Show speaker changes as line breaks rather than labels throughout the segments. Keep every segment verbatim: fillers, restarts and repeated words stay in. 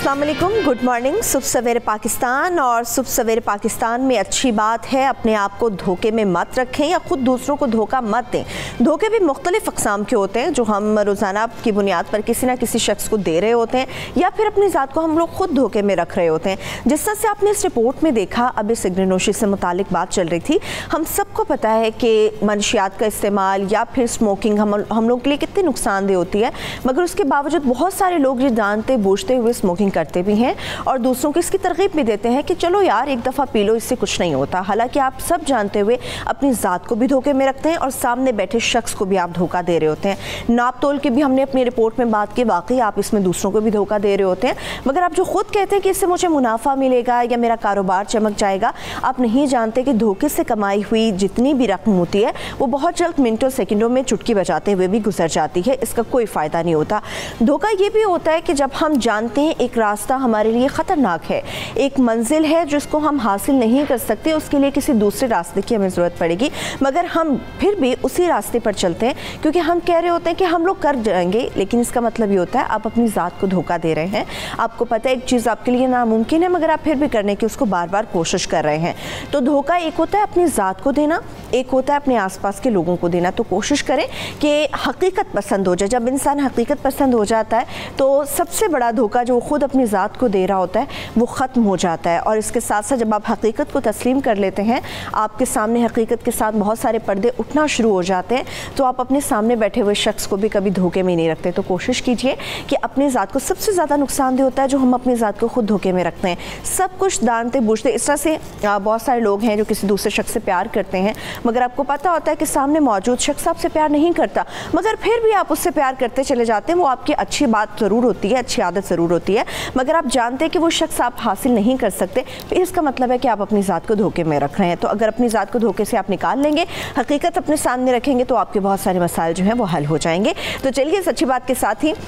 अस्सलाम वालेकुम, good morning. सुबह सवेरे पाकिस्तान और सुबह सवेरे पाकिस्तान में अच्छी बात है अपने आप को धोखे में मत रखें या ख़ुद दूसरों को धोखा मत दें। धोखे भी मुख्तलिफ अक़साम के होते हैं जो हम रोज़ाना की बुनियाद पर किसी ना किसी शख्स को दे रहे होते हैं या फिर अपनी ज़ात को हम लोग ख़ुद धोखे में रख रहे होते हैं। जिस तरह से आपने इस रिपोर्ट में देखा, अब सिगरेट नोशी से मुतालिक बात चल रही थी। हम सबको पता है कि मनशियात का इस्तेमाल या फिर स्मोकिंग हम हम लोग के लिए कितनी नुकसानदेह होती है, मगर उसके बावजूद बहुत सारे लोग ये जानते बूझते हुए स्मोकिंग करते भी हैं और दूसरों को इसकी तरगीब भी देते हैं कि चलो यार एक दफ़ा पी लो, इससे कुछ नहीं होता। हालांकि आप सब जानते हुए अपनी ज़ात को भी धोखे में रखते हैं और सामने बैठे शख्स को भी आप धोखा दे रहे होते हैं। नाप तोल की भी हमने अपनी रिपोर्ट में बात की, वाकई आप इसमें दूसरों को भी धोखा दे रहे होते हैं, मगर आप जो खुद कहते हैं कि इससे मुझे मुनाफा मिलेगा या मेरा कारोबार चमक जाएगा, आप नहीं जानते कि धोखे से कमाई हुई जितनी भी रकम होती है वो बहुत जल्द मिनटों सेकंडों में चुटकी बजाते हुए भी गुजर जाती है। इसका कोई फ़ायदा नहीं होता। धोखा ये भी होता है कि जब हम जानते हैं एक रास्ता हमारे लिए ख़तरनाक है, एक मंजिल है जिसको हम हासिल नहीं कर सकते, उसके लिए किसी दूसरे रास्ते की हमें ज़रूरत पड़ेगी, मगर हम फिर भी उसी रास्ते पर चलते हैं क्योंकि हम कह रहे होते हैं कि हम लोग कर जाएंगे, लेकिन इसका मतलब ये होता है आप अपनी ज़ात को धोखा दे रहे हैं। आपको पता है एक चीज़ आपके लिए नामुमकिन है, मगर आप फिर भी करने की उसको बार बार कोशिश कर रहे हैं। तो धोखा एक होता है अपनी ज़ात को देना, एक होता है अपने आसपास के लोगों को देना। तो कोशिश करें कि हकीकत पसंद हो जाए। जब इंसान हकीकत पसंद हो जाता है तो सबसे बड़ा धोखा जो खुद अपनी ज़ात को दे रहा होता है वो ख़त्म हो जाता है। और इसके साथ साथ जब आप हकीकत को तस्लीम कर लेते हैं, आपके सामने हकीकत के साथ बहुत सारे पर्दे उठना शुरू हो जाते हैं, तो आप अपने सामने बैठे हुए शख्स को भी कभी धोखे में नहीं रखते। तो कोशिश कीजिए कि अपनी ज़ात को, सबसे ज़्यादा नुकसानदेह होता है जो हम अपनी ज़ात को खुद धोखे में रखते हैं, सब कुछ जानते बूझते। इस तरह से बहुत सारे लोग हैं जो किसी दूसरे शख्स से प्यार करते हैं, मगर आपको पता होता है कि सामने मौजूद शख्स आपसे प्यार नहीं करता, मगर फिर भी आप उससे प्यार करते चले जाते हैं। वो आपकी अच्छी बात ज़रूर होती है, अच्छी आदत ज़रूर होती है, मगर आप जानते हैं कि वो शख्स आप हासिल नहीं कर सकते, फिर इसका मतलब है कि आप अपनी ज़ात को धोखे में रख रहे हैं। तो अगर अपनी ज़ात को धोखे से आप निकाल लेंगे, हकीकत अपने सामने रखेंगे, तो आपके बहुत सारे मसाइल जो हैं वो हल हो जाएंगे। तो चलिए इस अच्छी बात के साथ ही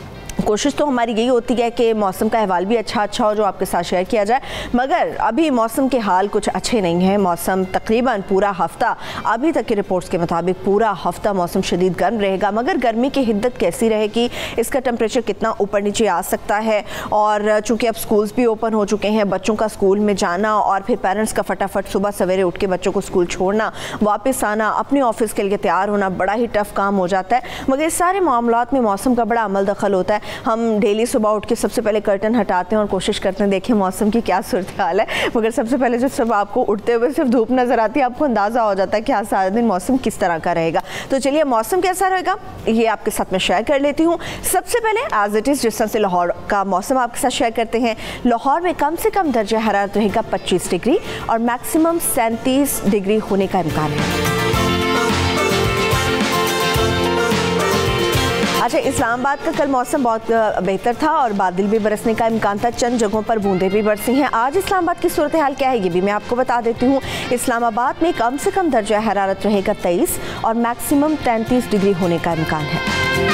कोशिश तो हमारी यही होती है कि मौसम का अहवाल भी अच्छा अच्छा हो जो आपके साथ शेयर किया जाए, मगर अभी मौसम के हाल कुछ अच्छे नहीं हैं। मौसम तकरीबन पूरा हफ्ता, अभी तक की रिपोर्ट्स के मुताबिक पूरा हफ्ता मौसम शदीद गर्म रहेगा, मगर गर्मी की हिद्दत कैसी रहेगी, इसका टेम्परेचर कितना ऊपर नीचे आ सकता है। और चूँकि अब स्कूल्स भी ओपन हो चुके हैं, बच्चों का स्कूल में जाना और फिर पेरेंट्स का फटाफट सुबह सवेरे उठ के बच्चों को स्कूल छोड़ना, वापस आना, अपने ऑफिस के लिए तैयार होना बड़ा ही टफ काम हो जाता है। मगर इस सारे मामलात में मौसम का बड़ा अमल दखल होता है। हम डेली सुबह उठ के सबसे पहले कर्टन हटाते हैं और कोशिश करते हैं देखें मौसम की क्या सूरत हाल है, मगर सबसे पहले जब सुबह आपको उठते हुए सिर्फ धूप नजर आती है, आपको अंदाज़ा हो जाता है कि आज सारा दिन मौसम किस तरह का रहेगा। तो चलिए मौसम कैसा रहेगा ये आपके साथ मैं शेयर कर लेती हूँ। सबसे पहले एज इट इज़ जिस तरह से लाहौर का मौसम आपके साथ शेयर करते हैं। लाहौर में कम से कम दर्जा हरारत रहेगा पच्चीस डिग्री और मैक्सिमम सैंतीस डिग्री होने का इम्कान है। अच्छा, इस्लामाबाद का कल मौसम बहुत बेहतर था और बादल भी बरसने का इम्कान था, चंद जगहों पर बूंदें भी बरसी हैं। आज इस्लामाबाद की सूरत हाल क्या है ये भी मैं आपको बता देती हूँ। इस्लामाबाद में कम से कम दर्जा हरारत रहेगा तेईस और मैक्सिमम तैंतीस डिग्री होने का इम्कान है।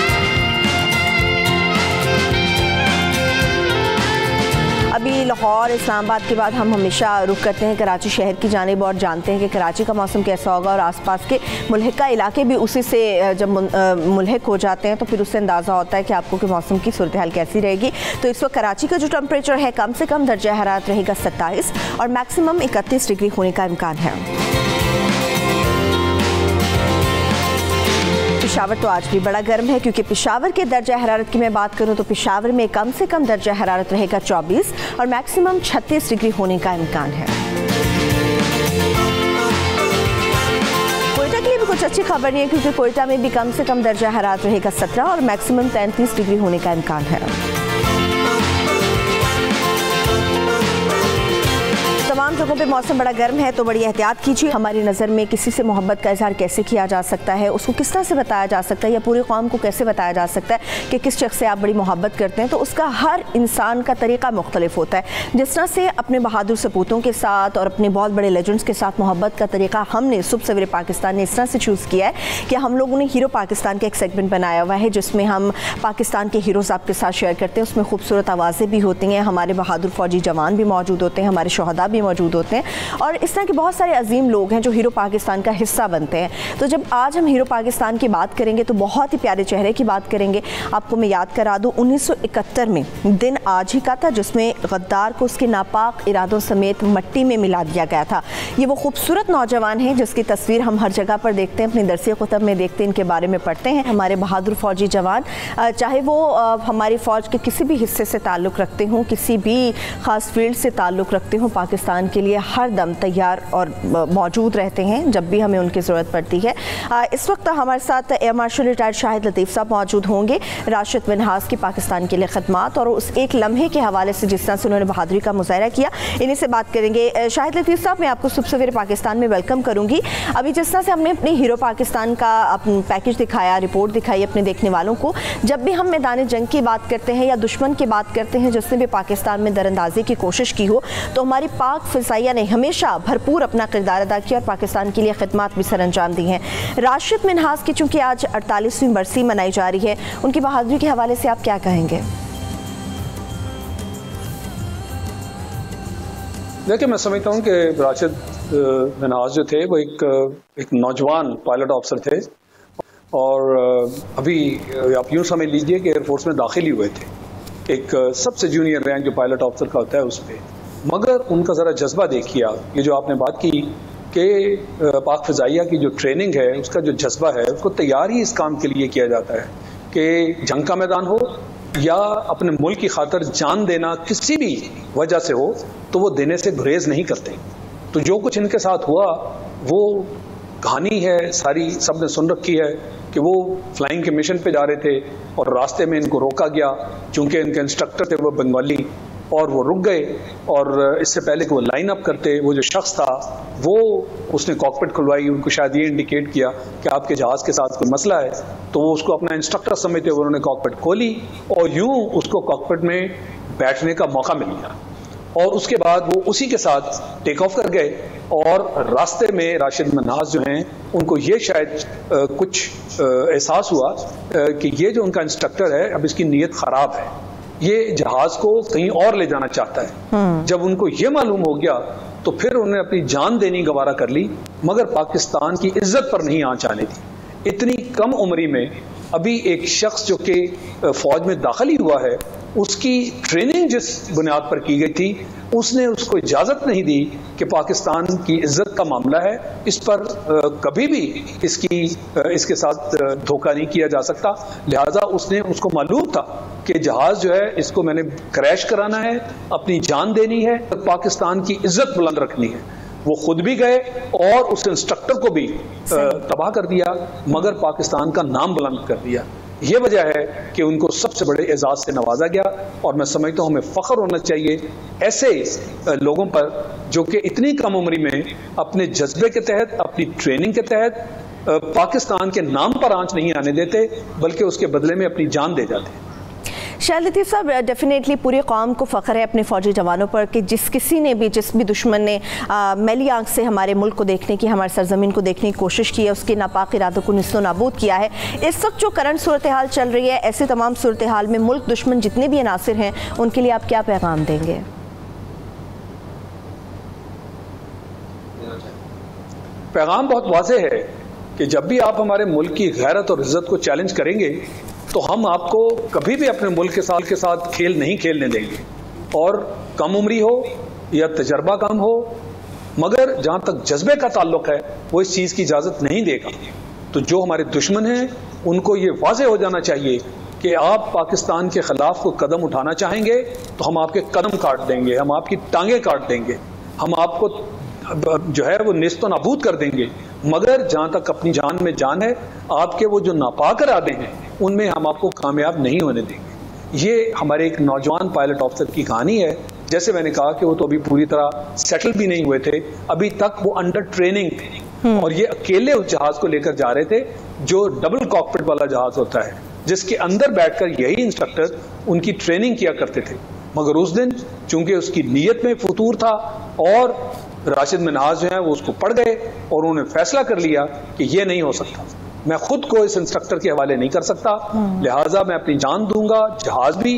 अभी लाहौर इस्लामाबाद के बाद हम हमेशा रुख करते हैं कराची शहर की जानिब और जानते हैं कि कराची का मौसम कैसा होगा और आसपास के मुल्हिका इलाके भी उसी से जब मुल्हिक हो जाते हैं तो फिर उससे अंदाज़ा होता है कि आपको कि मौसम की सूरत हाल कैसी रहेगी। तो इस वक्त कराची का जो टेम्परेचर है, कम से कम दर्जा हरारत रहेगा सत्ताईस और मैक्सिमम इकतीस डिग्री होने का इम्कान है। पेशावर तो आज भी बड़ा गर्म है क्योंकि पेशावर के दर्जा हरारत की मैं बात करूं तो पेशावर में कम से कम दर्जा हरारत रहेगा चौबीस और मैक्सिमम छत्तीस डिग्री होने का इम्कान है। कोयटा के लिए भी कुछ अच्छी खबर नहीं है क्योंकि कोयटा में भी कम से कम दर्जा हरारत रहेगा सत्रह और मैक्सिमम तैंतीस डिग्री होने का इम्कान है। तमाम जगहों पे मौसम बड़ा गर्म है तो बड़ी एहतियात कीजिए। हमारी नज़र में किसी से मोहब्बत का इजहार कैसे किया जा सकता है, उसको किस तरह से बताया जा सकता है या पूरी कौम को कैसे बताया जा सकता है कि किस शख्स से आप बड़ी मोहब्बत करते हैं, तो उसका हर इंसान का तरीक़ा मुख्तलिफ होता है। जिस तरह से अपने बहादुर सपूतों के साथ और अपने बहुत बड़े लेजेंड्स के साथ मोहब्बत का तरीक़ा हमने सुबह सवेरे पाकिस्तान ने इस तरह से चूज़ किया है कि हम लोगों ने हीरो पाकिस्तान का एक सेगमेंट बनाया हुआ है जिसमें हम पाकिस्तान के हीरोज़ आपके साथ शेयर करते हैं। उसमें खूबसूरत आवाज़ें भी होती हैं, हमारे बहादुर फौजी जवान भी मौजूद होते हैं, हमारे शहदा भी मौजूद मौजूद होते हैं और इस तरह के बहुत सारे अजीम लोग हैं जो हीरो पाकिस्तान का हिस्सा बनते हैं। तो जब आज हम हीरो पाकिस्तान की बात करेंगे तो बहुत ही प्यारे चेहरे की बात करेंगे। आपको मैं याद करा दूँ, उन्नीस सौ इकहत्तर में दिन आज ही का था जिसमें गद्दार को उसके नापाक इरादों समेत मिट्टी में मिला दिया गया था। ये वो खूबसूरत नौजवान हैं जिसकी तस्वीर हम हर जगह पर देखते हैं, अपनी दरसी कुतब में देखते हैं, इनके बारे में पढ़ते हैं। हमारे बहादुर फौजी जवान, चाहे वो हमारी फ़ौज के किसी भी हिस्से से ताल्लुक़ रखते हों, किसी भी ख़ास फील्ड से ताल्लुक़ रखते हों, पाकिस्तान के लिए हर दम तैयार और मौजूद रहते हैं जब भी हमें उनकी ज़रूरत पड़ती है। इस वक्त हमारे साथ air marshal retired Shahid Latif साहब मौजूद होंगे। राशिद मिन्हाज की पाकिस्तान के लिए खदमात और उस एक लम्हे के हवाले से जिस तरह से उन्होंने बहादुरी का मुजाहरा किया, इन्हीं से बात करेंगे। शाहिद लतीफ़ साहब, मैं आपको सुबह सवेरे पाकिस्तान में वेलकम करूँगी। अभी जिस तरह से हमने अपने हीरो पाकिस्तान का पैकेज दिखाया, रिपोर्ट दिखाई अपने देखने वालों को, जब भी हम मैदान जंग की बात करते हैं या दुश्मन की बात करते हैं जिसने भी पाकिस्तान में दरअंदाजी की कोशिश की हो, तो हमारी पाक फ़िज़ाइया ने हमेशा भरपूर अपना किरदार अदा किया और पाकिस्तान के लिए खिदमत भी सर अंजाम दी हैं। राशिद मिन्हाज की चूँकि आज अड़तालीसवीं बरसी मनाई जा रही है, उनकी बहादुरी के हवाले से आप क्या कहेंगे?
देखिए, मैं समझता हूँ कि राशिद मिन्हाज जो थे वो एक एक नौजवान पायलट ऑफिसर थे और अभी आप यूँ समझ लीजिए कि एयरफोर्स में दाखिल ही हुए थे, एक सबसे जूनियर रैंक जो पायलट ऑफिसर का होता है उस पर। मगर उनका ज़रा जज्बा देखिए आप, ये जो आपने बात की कि पाक फ़िज़ाइया की जो ट्रेनिंग है उसका जो जज्बा है उसको तैयार ही इस काम के लिए किया जाता है कि जंग का मैदान हो या अपने मुल्क की खातिर जान देना किसी भी वजह से हो तो वो देने से गुरेज नहीं करते। तो जो कुछ इनके साथ हुआ वो कहानी है सारी, सबने सुन रखी है कि वो फ्लाइंग के मिशन पे जा रहे थे और रास्ते में इनको रोका गया, चूंकि इनके इंस्ट्रक्टर थे वो बंगाली, और वो रुक गए और इससे पहले कि वो लाइन अप करते, वो जो शख्स था वो उसने कॉकपिट खुलवाई, उनको शायद ये इंडिकेट किया कि आपके जहाज़ के साथ कोई मसला है, तो वो उसको अपना इंस्ट्रक्टर समझते हुए उन्होंने कॉकपिट खोली और यूं उसको कॉकपिट में बैठने का मौका मिल गया और उसके बाद वो उसी के साथ टेक ऑफ कर गए और रास्ते में राशिद मिन्हाज जो हैं उनको ये शायद आ, कुछ एहसास हुआ आ, कि ये जो उनका इंस्ट्रक्टर है अब इसकी नीयत ख़राब है, ये जहाज को कहीं और ले जाना चाहता है। जब उनको ये मालूम हो गया तो फिर उन्हें अपनी जान देनी गवारा कर ली, मगर पाकिस्तान की इज्जत पर नहीं आंच आने दी। इतनी कम उम्री में अभी एक शख्स जो कि फौज में दाखिल ही हुआ है, उसकी ट्रेनिंग जिस बुनियाद पर की गई थी उसने उसको इजाज़त नहीं दी कि पाकिस्तान की इज्जत का मामला है, इस पर कभी भी इसकी इसके साथ धोखा नहीं किया जा सकता। लिहाजा उसने उसको मालूम था कि जहाज़ जो है इसको मैंने क्रैश कराना है, अपनी जान देनी है, पाकिस्तान की इज्जत बुलंद रखनी है। वो खुद भी गए और उस इंस्ट्रक्टर को भी तबाह कर दिया, मगर पाकिस्तान का नाम बुलंद कर दिया। ये वजह है कि उनको सबसे बड़े एजाज से नवाजा गया और मैं समझता हूँ हमें फख्र होना चाहिए ऐसे लोगों पर जो कि इतनी कम उम्र में अपने जज्बे के तहत, अपनी ट्रेनिंग के तहत पाकिस्तान के नाम पर आंच नहीं आने देते, बल्कि उसके बदले में अपनी जान दे जाते हैं।
शाहिद लतीफ़ साहब, डेफिनेटली पूरी कौम को फ़ख्र है अपने फ़ौजी जवानों पर कि जिस किसी ने भी, जिस भी दुश्मन ने मैली आंख से हमारे मुल्क को देखने की, हमारे सरजमीन को देखने की कोशिश की है, उसके नापाक इरादों को निस्तो नाबूद किया है। इस वक्त जो करंट सूरत हाल चल रही है, ऐसे तमाम सूरत हाल में मुल्क दुश्मन जितने भी अनासिर हैं उनके लिए आप क्या पैगाम देंगे?
पैगाम बहुत वाज़ेह है कि जब भी आप हमारे मुल्क की गैरत और इज्जत को चैलेंज करेंगे तो हम आपको कभी भी अपने मुल्क के साथ के साथ खेल नहीं खेलने देंगे, और कम उम्री हो या तजर्बा कम हो, मगर जहां तक जज्बे का ताल्लुक है वो इस चीज़ की इजाज़त नहीं देगा। तो जो हमारे दुश्मन हैं उनको ये वाज़ेह हो जाना चाहिए कि आप पाकिस्तान के ख़िलाफ़ कोई कदम उठाना चाहेंगे तो हम आपके कदम काट देंगे, हम आपकी टांगें काट देंगे, हम आपको जो है वो नेस्तो नाबूद कर देंगे, मगर जहां तक अपनी जान में जान है, आपके वो जो नापाक इरादे हैं उनमें हम आपको कामयाब नहीं होने देंगे। ये हमारे एक नौजवान पायलट ऑफिसर की कहानी है। जैसे मैंने कहा कि वो तो अभी पूरी तरह सेटल भी नहीं हुए थे, अभी तक वो अंडर ट्रेनिंग थे और ये अकेले उस जहाज को लेकर जा रहे थे जो डबल कॉकपिट वाला जहाज होता है, जिसके अंदर बैठकर यही इंस्ट्रक्टर उनकी ट्रेनिंग किया करते थे। मगर उस दिन चूंकि उसकी नीयत में फतूर था और राशिद मिन्हाज जो है वो उसको पढ़ गए और उन्होंने फैसला कर लिया कि ये नहीं हो सकता, मैं खुद को इस इंस्ट्रक्टर के हवाले नहीं कर सकता, लिहाजा मैं अपनी जान दूंगा, जहाज भी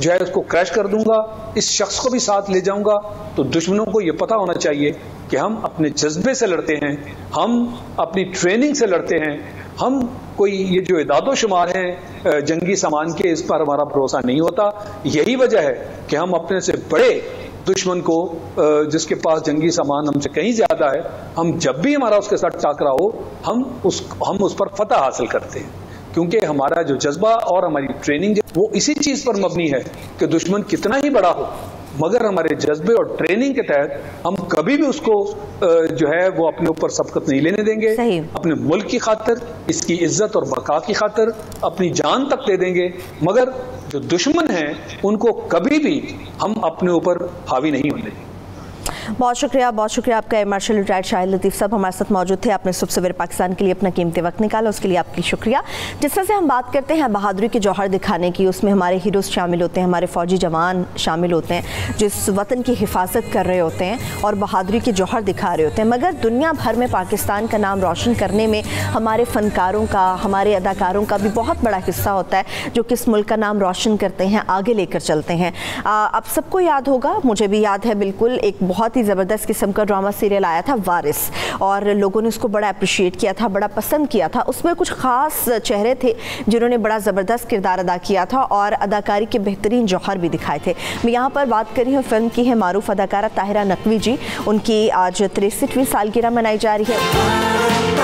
जो है उसको क्रैश कर दूंगा, इस शख्स को भी साथ ले जाऊंगा। तो दुश्मनों को ये पता होना चाहिए कि हम अपने जज्बे से लड़ते हैं, हम अपनी ट्रेनिंग से लड़ते हैं, हम कोई ये जो इदादो शुमार है जंगी सामान के, इस पर हमारा भरोसा नहीं होता। यही वजह है कि हम अपने से बड़े दुश्मन को, जिसके पास जंगी सामान हमसे कहीं ज्यादा है, हम जब भी हमारा उसके साथ टाकरा हो हम उस हम उस पर फतह हासिल करते हैं, क्योंकि हमारा जो जज्बा और हमारी ट्रेनिंग वो इसी चीज पर मबनी है कि दुश्मन कितना ही बड़ा हो, मगर हमारे जज्बे और ट्रेनिंग के तहत हम कभी भी उसको जो है वो अपने ऊपर सबकत नहीं लेने देंगे। अपने मुल्क की खातिर, इसकी इज्जत और बका की खातिर अपनी जान तक दे देंगे, मगर जो दुश्मन हैं उनको कभी भी हम अपने ऊपर हावी नहीं होने देंगे।
बहुत शुक्रिया, बहुत शुक्रिया आपका। Air marshal retired Shahid Latif साहब हमारे साथ मौजूद थे। आपने सुबह सवेरे पाकिस्तान के लिए अपना कीमती वक्त निकाला, उसके लिए आपकी शुक्रिया। जिस तरह से हम बात करते हैं बहादुरी के जौहर दिखाने की, उसमें हमारे हीरोज़ शामिल होते हैं, हमारे फ़ौजी जवान शामिल होते हैं जो इस वतन की हिफाजत कर रहे होते हैं और बहादुरी के जौहर दिखा रहे होते हैं। मगर दुनिया भर में पाकिस्तान का नाम रोशन करने में हमारे फ़नकारों का, हमारे अदाकारों का भी बहुत बड़ा हिस्सा होता है, जो कि इस मुल्क का नाम रोशन करते हैं, आगे लेकर चलते हैं। आप सबको याद होगा, मुझे भी याद है बिल्कुल, एक बहुत ही ज़बरदस्त किस्म का ड्रामा सीरियल आया था वारिस, और लोगों ने उसको बड़ा अप्रिशिएट किया था, बड़ा पसंद किया था। उसमें कुछ ख़ास चेहरे थे जिन्होंने बड़ा ज़बरदस्त किरदार अदा किया था और अदाकारी के बेहतरीन जौहर भी दिखाए थे। मैं यहाँ पर बात कर रही हूँ फिल्म की है मारूफ अदाकारा ताहिरा नकवी जी। उनकी आज तिरसठवीं सालगिरह मनाई जा रही है।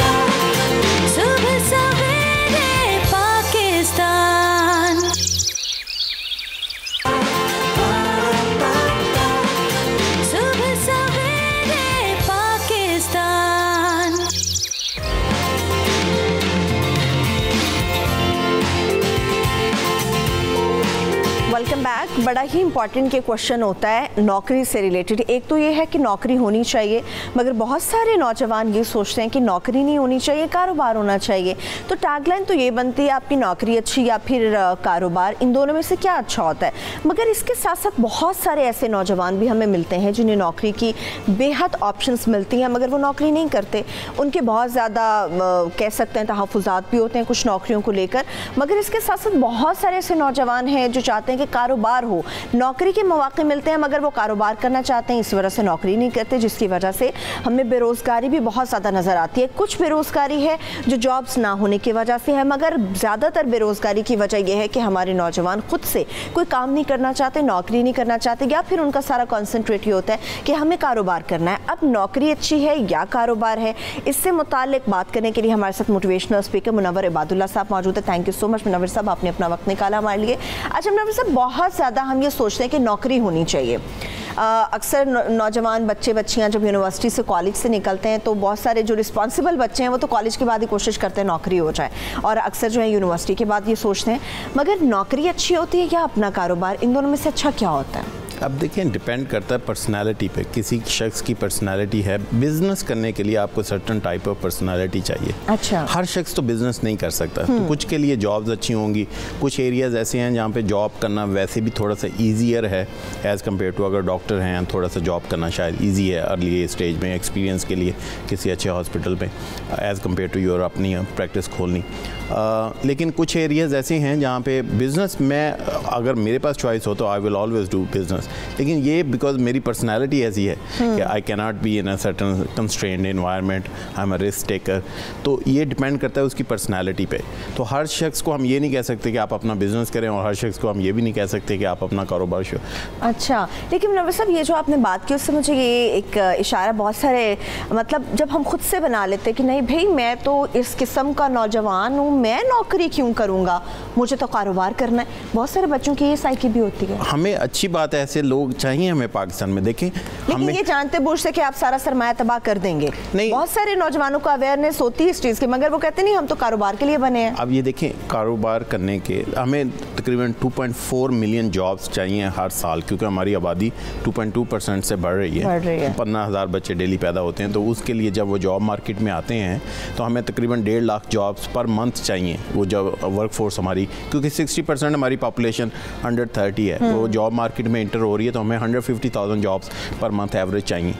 Welcome back. बड़ा ही इंपॉर्टेंट के क्वेश्चन होता है नौकरी से रिलेटेड। एक तो ये है कि नौकरी होनी चाहिए, मगर बहुत सारे नौजवान ये सोचते हैं कि नौकरी नहीं होनी चाहिए, कारोबार होना चाहिए। तो टैगलाइन तो ये बनती है आपकी नौकरी अच्छी या फिर कारोबार, इन दोनों में से क्या अच्छा होता है। मगर इसके साथ साथ बहुत सारे ऐसे नौजवान भी हमें मिलते हैं जिन्हें नौकरी की बेहद ऑप्शंस मिलती हैं, मगर वो नौकरी नहीं करते। उनके बहुत ज़्यादा कह सकते हैं तहफ़्फ़ुज़ात भी होते हैं कुछ नौकरियों को लेकर। मगर इसके साथ साथ बहुत सारे ऐसे नौजवान हैं जो चाहते हैं कि कारोबार हो, नौकरी के मौके मिलते हैं मगर वो कारोबार करना चाहते हैं, इस वजह से नौकरी नहीं करते, जिसकी वजह से हमें बेरोज़गारी भी बहुत ज़्यादा नज़र आती है। कुछ बेरोज़गारी है जो जॉब्स ना होने की वजह से है, मगर ज़्यादातर बेरोज़गारी की वजह यह है कि हमारे नौजवान खुद से कोई काम नहीं करना चाहते, नौकरी नहीं करना चाहते, या फिर उनका सारा कॉन्सेंट्रेट ये होता है कि हमें कारोबार करना है। अब नौकरी अच्छी है या कारोबार है, इससे मुताल्लिक बात करने के लिए हमारे साथ मोटिवेशनल स्पीकर मुनव्वर इबादुल्ला साहब मौजूद है। Thank you so much Munawwar साहब, आपने अपना वक्त निकाला हमारे लिए। अच्छा मुनव्वर साहब, बहुत ज़्यादा हम ये सोचते हैं कि नौकरी होनी चाहिए। अक्सर नौजवान बच्चे बच्चियां जब यूनिवर्सिटी से कॉलेज से निकलते हैं तो बहुत सारे जो रिस्पॉन्सिबल बच्चे हैं वो तो कॉलेज के बाद ही कोशिश करते हैं नौकरी हो जाए, और अक्सर जो है यूनिवर्सिटी के बाद ये सोचते हैं। मगर नौकरी अच्छी होती है या अपना कारोबार, इन दोनों में से अच्छा क्या होता है?
अब देखिए, डिपेंड करता है पर्सनालिटी पे। किसी शख्स की पर्सनालिटी है, बिजनेस करने के लिए आपको सर्टन टाइप ऑफ पर्सनालिटी चाहिए। अच्छा, हर शख्स तो बिजनेस नहीं कर सकता, तो कुछ के लिए जॉब्स अच्छी होंगी। कुछ एरियाज ऐसे हैं जहाँ पे जॉब करना वैसे भी थोड़ा सा ईजियर है एज़ कम्पेयर टू, अगर डॉक्टर हैं थोड़ा सा जॉब करना शायद ईजी है अर्ली स्टेज में एक्सपीरियंस के लिए किसी अच्छे हॉस्पिटल में एज़ कम्पेयर टू योर अपनी प्रैक्टिस खोलनी। आ, लेकिन कुछ एरियाज़ ऐसे हैं जहाँ पे बिज़नेस में अगर मेरे पास चॉइस हो तो I will always do business, लेकिन ये बिकॉज मेरी पर्सनैलिटी ऐसी है कि I can not be in a certain constrained environment, I am a risk taker. तो ये डिपेंड करता है उसकी पर्सनैलिटी पे। तो हर शख्स को हम ये नहीं कह सकते कि आप अपना बिजनेस करें, और हर शख्स को हम ये भी नहीं कह सकते कि आप अपना कारोबार शुरू।
अच्छा, लेकिन मुनव्वर साहब ये जो आपने बात की उससे मुझे ये एक इशारा बहुत सारे, मतलब जब हम खुद से बना लेते कि नहीं भाई मैं तो इस किस्म का नौजवान हूँ, मैं नौकरी क्यों करूँगा, मुझे तो कारोबार करना है। बहुत सारे बच्चों की ये साइकी भी होती है।
हमें अच्छी बात है, ऐसे लोग चाहिए हमें पाकिस्तान में। देखें,
लेकिन ये जानते बूझ से कि आप सारा सरमाया तबाह कर देंगे। नहीं, बहुत सारे नौजवानों को अवेयरनेस होती है इस चीज़ की, मगर वो कहते नहीं हम तो कारोबार के लिए बने हैं। अब ये
देखें, कारोबार करने के हमें तकरीबन two point four million jobs चाहिए हर साल, क्योंकि हमारी आबादी टू पॉइंट टू परसेंट से बढ़ रही है, है। पन्ना हज़ार बच्चे डेली पैदा होते हैं। तो उसके लिए जब वो जॉब मार्केट में आते हैं तो हमें तकरीबन डेढ़ लाख जॉब्स पर मंथ चाहिए। वो जब वर्क फोर्स हमारी, क्योंकि सिक्सटी परसेंट हमारी पॉपुलेशन अंडर थर्टी है, वो जॉब मार्केट में इंटर हो रही है, तो हमें हंड्रेड फिफ्टी थाउजेंड जॉब्स पर मंथ एवरेज चाहिए।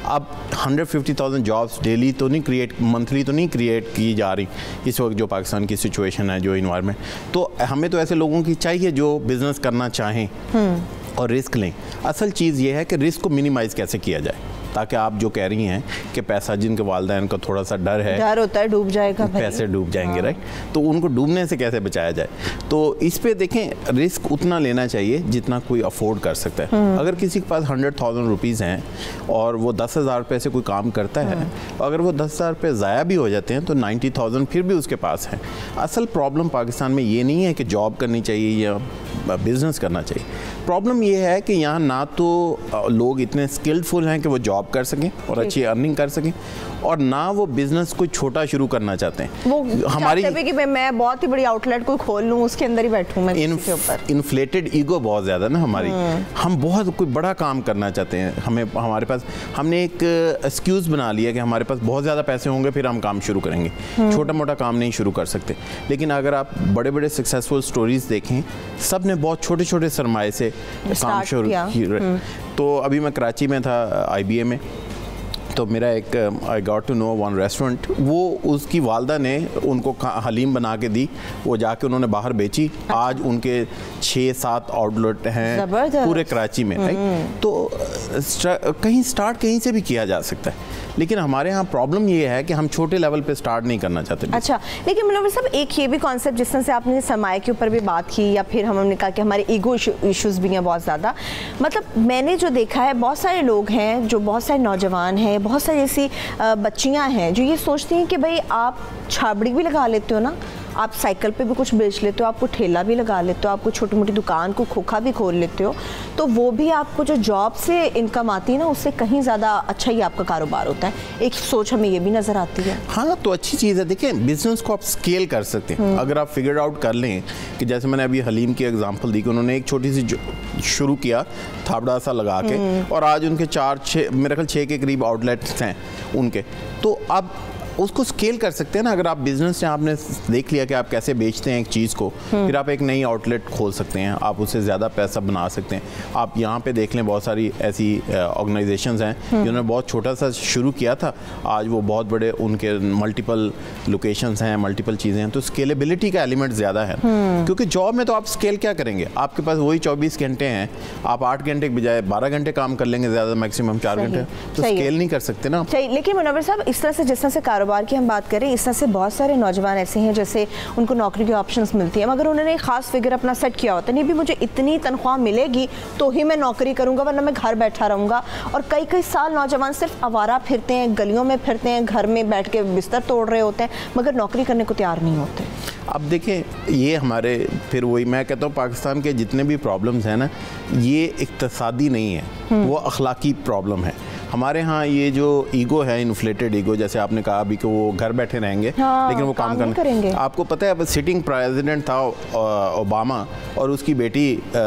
अब hundred fifty thousand jobs daily तो नहीं क्रिएट, मंथली तो नहीं क्रिएट की जा रही इस वक्त जो पाकिस्तान की सिचुएशन है, जो इन्वायरमेंट। तो हमें तो ऐसे लोगों की चाहिए जो बिज़नेस करना चाहें और रिस्क लें। असल चीज़ ये है कि रिस्क को मिनिमाइज़ कैसे किया जाए, ताकि आप जो कह रही हैं कि पैसा, जिनके वालिदैन का थोड़ा सा डर है,
डर होता है डूब जाएगा भाई,
पैसे डूब जाएंगे,
हाँ।
राइट, तो उनको डूबने से कैसे बचाया जाए। तो इस पे देखें, रिस्क उतना लेना चाहिए जितना कोई अफोर्ड कर सकता है। अगर किसी के पास हंड्रेड थाउजेंड रुपीज़ हैं और वो दस हज़ार रुपये से कोई काम करता है, अगर वो दस हज़ार रुपये ज़ाया भी हो जाते हैं तो नाइन्टी थाउजेंड फिर भी उसके पास है। असल प्रॉब्लम पाकिस्तान में ये नहीं है कि जॉब करनी चाहिए या बिज़नेस करना चाहिए। प्रॉब्लम ये है कि यहाँ ना तो लोग इतने स्किल्डफुल हैं कि वो जॉब कर सकें और अच्छी अर्निंग कर सकें, और ना वो बिज़नेस कोई छोटा शुरू करना चाहते हैं।
वो हमारी कि मैं बहुत ही बड़ी आउटलेट कोई खोल लूँ, उसके अंदर ही बैठूँ मैं इन, के ऊपर।
इन्फ्लेटेड ईगो बहुत ज़्यादा ना हमारी, हम बहुत कोई बड़ा काम करना चाहते हैं। हमें हमारे पास हमने एक एक्सक्यूज़ बना लिया कि हमारे पास बहुत ज़्यादा पैसे होंगे फिर हम काम शुरू करेंगे, छोटा मोटा काम नहीं शुरू कर सकते। लेकिन अगर आप बड़े बड़े सक्सेसफुल स्टोरीज़ देखें, सब ने बहुत छोटे छोटे सरमाए से काम शुरू किया। तो अभी मैं कराची में था आई बी ए में, तो मेरा एक I got to know one restaurant, वो उसकी वालदा ने उनको हलीम बना के दी, वो जाके उन्होंने बाहर बेची। आज उनके छः सात आउटलेट हैं पूरे कराची में, राइट। तो कहीं स्टार्ट कहीं से भी किया जा सकता है, लेकिन हमारे यहाँ प्रॉब्लम ये है कि हम छोटे लेवल पे स्टार्ट नहीं करना चाहते।
अच्छा, लेकिन मुनव्वर साहब, एक ये भी कॉन्सेप्ट जिस तरह से आपने सरमाए के ऊपर भी बात की, या फिर हमने कहा कि हमारे ईगो इश्यूज़ भी हैं बहुत ज़्यादा। मतलब मैंने जो देखा है, बहुत सारे लोग हैं, जो बहुत सारे नौजवान हैं, बहुत सारी ऐसी बच्चियाँ हैं जो ये सोचती हैं कि भाई आप छाबड़ी भी लगा लेते हो ना, आप साइकिल पे भी कुछ बेच लेते हो, आपको ठेला भी लगा लेते हो, आपको छोटी मोटी दुकान को खोखा भी खोल लेते हो, तो वो भी आपको जो जॉब से इनकम आती है ना, उससे कहीं ज़्यादा अच्छा ही आपका कारोबार होता है। एक सोच हमें ये भी नज़र आती है।
हाँ, तो अच्छी चीज़ है। देखें, बिजनेस को आप स्केल कर सकते हैं अगर आप फिगर आउट कर लें कि जैसे मैंने अभी हलीम की एग्जांपल दी कि उन्होंने एक छोटी सी शुरू किया थाबड़ा सा लगा के, और आज उनके चार छः मेरे ख्याल छः के करीब आउटलेट्स हैं उनके। तो अब उसको स्केल कर सकते हैं ना। अगर आप बिजनेस से आपने देख लिया कि आप कैसे बेचते हैं एक चीज़ को, फिर आप एक नई आउटलेट खोल सकते हैं, आप उससे ज़्यादा पैसा बना सकते हैं। आप यहाँ पे देख लें, बहुत सारी ऐसी ऑर्गेनाइजेशंस हैं जिन्होंने बहुत छोटा सा शुरू किया था, आज वो बहुत बड़े, उनके मल्टीपल लोकेशंस हैं, मल्टीपल चीज़ें हैं। तो स्केलेबिलिटी का एलिमेंट ज़्यादा है, क्योंकि जॉब में तो आप स्केल क्या करेंगे, आपके पास वही चौबीस घंटे हैं, आप आठ घंटे के बजाय बारह घंटे काम कर लेंगे, ज़्यादा मैक्सिमम चार घंटे, तो स्केल नहीं कर सकते ना।
लेकिन मुनव्वर साहब, इस तरह से जिस तरह से कारोबार की हम बात करें, इस तरह से बहुत सारे नौजवान ऐसे हैं जैसे उनको नौकरी की ऑप्शंस मिलती हैं, मगर उन्होंने एक खास फिगर अपना सेट किया होता है, नहीं भी मुझे इतनी तनख्वाह मिलेगी तो ही मैं नौकरी करूंगा, वरना मैं घर बैठा रहूंगा। और कई कई साल नौजवान सिर्फ आवारा फिरते हैं, गलियों में फिरते हैं, घर में बैठ के बिस्तर तोड़ रहे होते हैं, मगर नौकरी करने को तैयार नहीं होते।
अब देखें, ये हमारे फिर वही मैं कहता हूँ, पाकिस्तान के जितने भी प्रॉब्लम्स हैं ना, ये इक्तसादी नहीं है, वो अखलाकी प्रॉब्लम है। हमारे यहाँ ये जो ईगो है, इन्फ्लेटेड ईगो, जैसे आपने कहा अभी कि वो घर बैठे रहेंगे, हाँ, लेकिन वो काम, काम करेंगे। आपको पता है, अब सिटिंग प्रेसिडेंट था ओबामा, और उसकी बेटी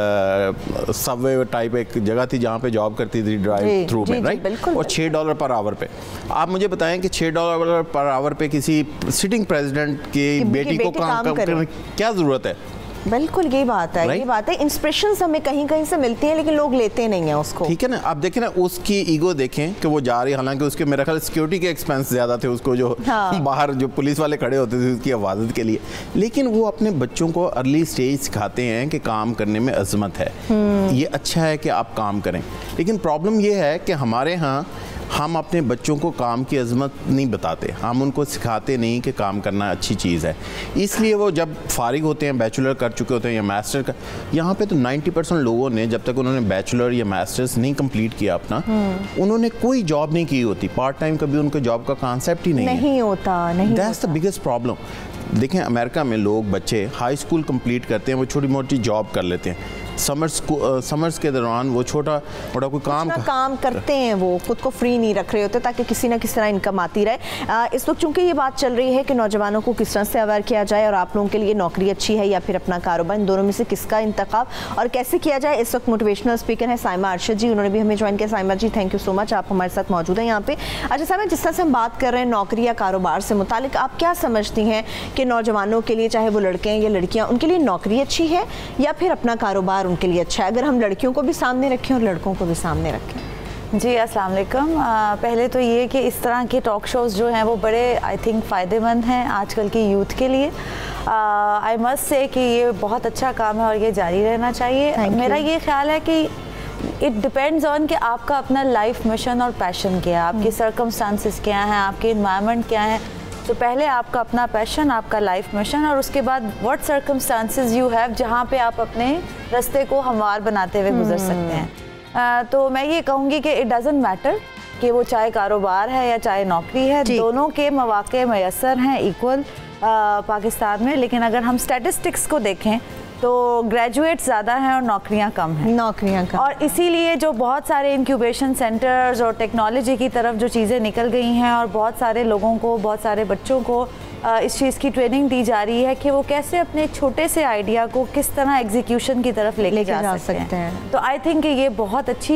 सबवे टाइप एक जगह थी जहाँ पे जॉब करती थी ड्राइव थ्रू में, राइट, और छः डॉलर पर आवर पे। आप मुझे बताएं कि छः डॉलर पर आवर पे किसी सिटिंग प्रेसिडेंट की बेटी को काम करने की क्या ज़रूरत है?
बिल्कुल यही बात है, ये बात है। इंस्पिरेशंस हमें कहीं कहीं से मिलती हैं, लेकिन लोग लेते नहीं हैं उसको।
ठीक है ना। आप देखें ना, उसकी ईगो देखें कि वो जा रही है, हालांकि उसके मेरा ख्याल सिक्योरिटी के एक्सपेंस ज़्यादा थे उसको, जो हाँ। बाहर जो पुलिस वाले खड़े होते थे उसकी हिफाजत के लिए, लेकिन वो अपने बच्चों को अर्ली स्टेज सिखाते हैं कि काम करने में अजमत है, ये अच्छा है कि आप काम करें। लेकिन प्रॉब्लम ये है कि हमारे यहाँ हम अपने बच्चों को काम की अजमत नहीं बताते, हम उनको सिखाते नहीं कि काम करना अच्छी चीज़ है। इसलिए वो जब फारिग होते हैं, बैचलर कर चुके होते हैं या मास्टर का, यहाँ पे तो नब्बे परसेंट लोगों ने जब तक उन्होंने बैचलर या मास्टर्स नहीं कंप्लीट किया अपना, उन्होंने कोई जॉब नहीं की होती, पार्ट टाइम कभी उनको जॉब का कॉन्सेप्ट ही नहीं, नहीं होता। नहीं, दैट्स द बिगेस्ट प्रॉब्लम। देखें, अमेरिका में लोग, बच्चे हाई स्कूल कंप्लीट करते हैं, वो छोटी मोटी जॉब कर लेते हैं, समर्स समर्स के दौरान वो छोटा मोटा कोई काम
कर... काम करते हैं, वो खुद को फ्री नहीं रख रहे होते ताकि किसी ना किसी तरह इनकम आती रहे। आ, इस वक्त चूंकि ये बात चल रही है कि नौजवानों को किस तरह से अवेयर किया जाए, और आप लोगों के लिए नौकरी अच्छी है या फिर अपना कारोबार, इन दोनों में से किसका इंतखाब और कैसे किया जाए, इस वक्त मोटिवेशनल स्पीकर है साइमा अरशद जी, उन्होंने भी हमें ज्वाइन किया। Saima ji, thank you so much, आप हमारे साथ मौजूद हैं यहाँ पे। अच्छा साइमा, जिस तरह से हम बात कर रहे हैं नौकरी या कारोबार से मुतालिक, आप क्या समझती हैं कि नौजवानों के लिए, चाहे वो लड़के हैं या लड़कियाँ, उनके लिए नौकरी अच्छी है या फिर अपना कारोबार उनके लिए अच्छा है, अगर हम लड़कियों को भी सामने रखें और लड़कों को भी सामने रखें?
जी अस्सलाम वालेकुम। पहले तो ये कि इस तरह के टॉक शोज़ जो हैं वो बड़े आई थिंक फ़ायदेमंद हैं आजकल की यूथ के लिए। आई मस्ट से कि ये बहुत अच्छा काम है और ये जारी रहना चाहिए। मेरा ये ख्याल है कि इट डिपेंड्स ऑन कि आपका अपना लाइफ मिशन और पैशन क्या है, आपके सर्कमस्टांसिस क्या हैं, आपके इन्वायरमेंट क्या है। तो पहले आपका अपना पैशन, आपका लाइफ मिशन, और उसके बाद व्हाट सर्कमस्टांसिस यू हैव जहाँ पे आप अपने रास्ते को हमवार बनाते हुए गुजर सकते हैं। Uh, तो मैं ये कहूँगी कि इट डज़न्ट मैटर कि वो चाहे कारोबार है या चाहे नौकरी है, दोनों के मौके मैसर हैं इक्वल पाकिस्तान में। लेकिन अगर हम स्टैटिस्टिक्स को देखें तो ग्रेजुएट ज़्यादा हैं और नौकरियां कम हैं
नौकरियां कम
और इसीलिए जो बहुत सारे इंक्यूबेशन सेंटर्स और टेक्नोलॉजी की तरफ जो चीज़ें निकल गई हैं और बहुत सारे लोगों को, बहुत सारे बच्चों को इस चीज़ की ट्रेनिंग दी जा रही है कि वो कैसे अपने छोटे से आइडिया को किस तरह एग्जीक्यूशन की तरफ लेके जा, जा सकते, सकते हैं, हैं। तो आई थिंक ये बहुत अच्छी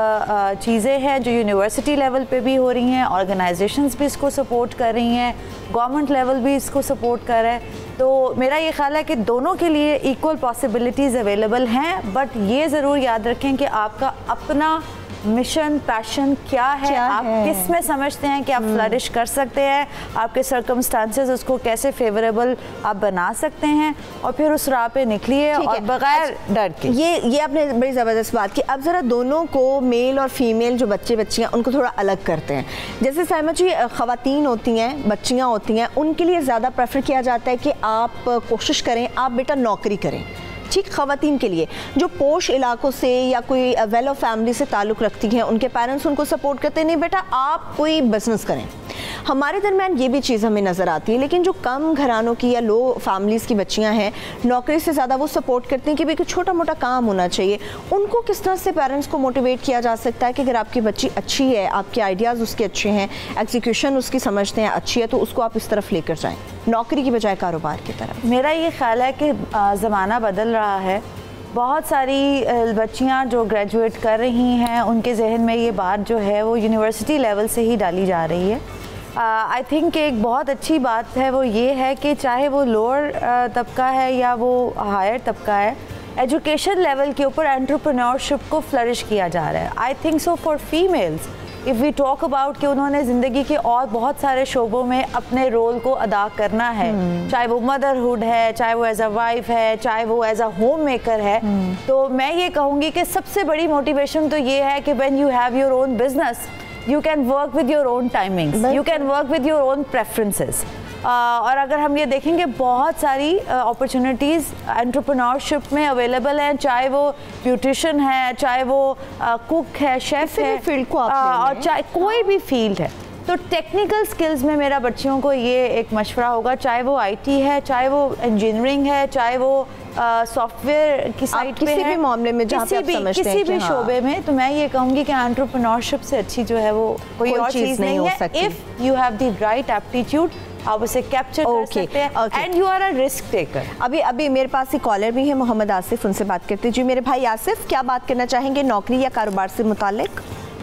चीज़ें हैं जो यूनिवर्सिटी लेवल पे भी हो रही हैं, ऑर्गेनाइजेशंस भी इसको सपोर्ट कर रही हैं, गवर्नमेंट लेवल भी इसको सपोर्ट कर रहा है। तो मेरा ये ख्याल है कि दोनों के लिए इक्वल पॉसिबिलिटीज़ अवेलेबल हैं, बट ये ज़रूर याद रखें कि आपका अपना मिशन पैशन क्या है, क्या आप है? किस में समझते हैं कि आप फ्लरिश कर सकते हैं, आपके सर्कमस्टांसेस उसको कैसे फेवरेबल आप बना सकते हैं, और फिर उस राह पे निकलिए और बगैर डर के।
ये ये आपने बड़ी ज़बरदस्त बात की। अब ज़रा दोनों को, मेल और फीमेल जो बच्चे बच्चियाँ, उनको थोड़ा अलग करते हैं। जैसे साइमा जी, ख़वातीन होती हैं, बच्चियाँ होती हैं, उनके लिए ज़्यादा प्रेफर किया जाता है कि आप कोशिश करें, आप बेटा नौकरी करें। ठीक, ख़वातीन के लिए जो पोश इलाकों से या कोई वेल ऑफ फैमिली से ताल्लुक़ रखती हैं, उनके पेरेंट्स उनको सपोर्ट करते हैं, नहीं बेटा आप कोई बिजनेस करें। हमारे दरमियान ये भी चीज़ हमें नज़र आती है। लेकिन जो कम घरानों की या लो फैमिलीज़ की बच्चियां हैं, नौकरी से ज़्यादा वो सपोर्ट करती हैं कि भाई छोटा मोटा काम होना चाहिए। उनको किस तरह से पेरेंट्स को मोटिवेट किया जा सकता है कि अगर आपकी बच्ची अच्छी है, आपके आइडियाज़ उसके अच्छे हैं, एग्जीक्यूशन उसकी समझते हैं अच्छी है, तो उसको आप इस तरफ लेकर जाएँ, नौकरी की बजाय कारोबार की तरफ।
मेरा ये ख्याल है कि ज़माना बदल रहा है। बहुत सारी बच्चियां जो ग्रेजुएट कर रही हैं, उनके जहन में ये बात जो है वो यूनिवर्सिटी लेवल से ही डाली जा रही है। आई uh, थिंक एक बहुत अच्छी बात है वो ये है कि चाहे वो लोअर uh, तबका है या वो हायर तबका है, एजुकेशन लेवल के ऊपर एंटरप्रेन्योरशिप को फ्लरिश किया जा रहा है। I think so for females, if we talk about कि उन्होंने ज़िंदगी के और बहुत सारे शोबों में अपने रोल को अदा करना है, hmm. चाहे वो मदरहुड है, चाहे वो एज अ वाइफ है, चाहे वो एज अ होम मेकर है, hmm. तो मैं ये कहूँगी कि सबसे बड़ी मोटिवेशन तो ये है कि when you have your own business, you can work with your own timings, you can work with your own preferences. uh, और अगर हम ये देखेंगे बहुत सारी अपॉर्चुनिटीज़ एंटरप्रेन्योरशिप में अवेलेबल हैं, चाहे वो ब्यूटिशियन है, चाहे वो कुक है, शेफ है, फील्ड को आप और चाहे कोई भी फील्ड है। तो टेक्निकल स्किल्स में मेरा बच्चियों को ये एक मशवरा होगा, चाहे वो आईटी है, चाहे वो इंजीनियरिंग है, चाहे वो सॉफ्टवेयर की साइड पे
किसी
है,
भी मामले में जहाँ
किसी
पे आप
भी
समझते
किसी
हैं
भी शोबे में, तो मैं ये कहूँगी कि एंटरप्रेन्योरशिप से अच्छी जो है वो कोई, कोई और चीज़ नहीं हो सकती। If you have the right aptitude, आप उसे कैप्चर कर सकते हैं and you are a risk taker.
अभी अभी मेरे पास एक कॉलर भी है, मोहम्मद आसिफ, उनसे बात करते हैं। जी मेरे भाई आसिफ, क्या बात करना चाहेंगे नौकरी या कारोबार से मुतालिक?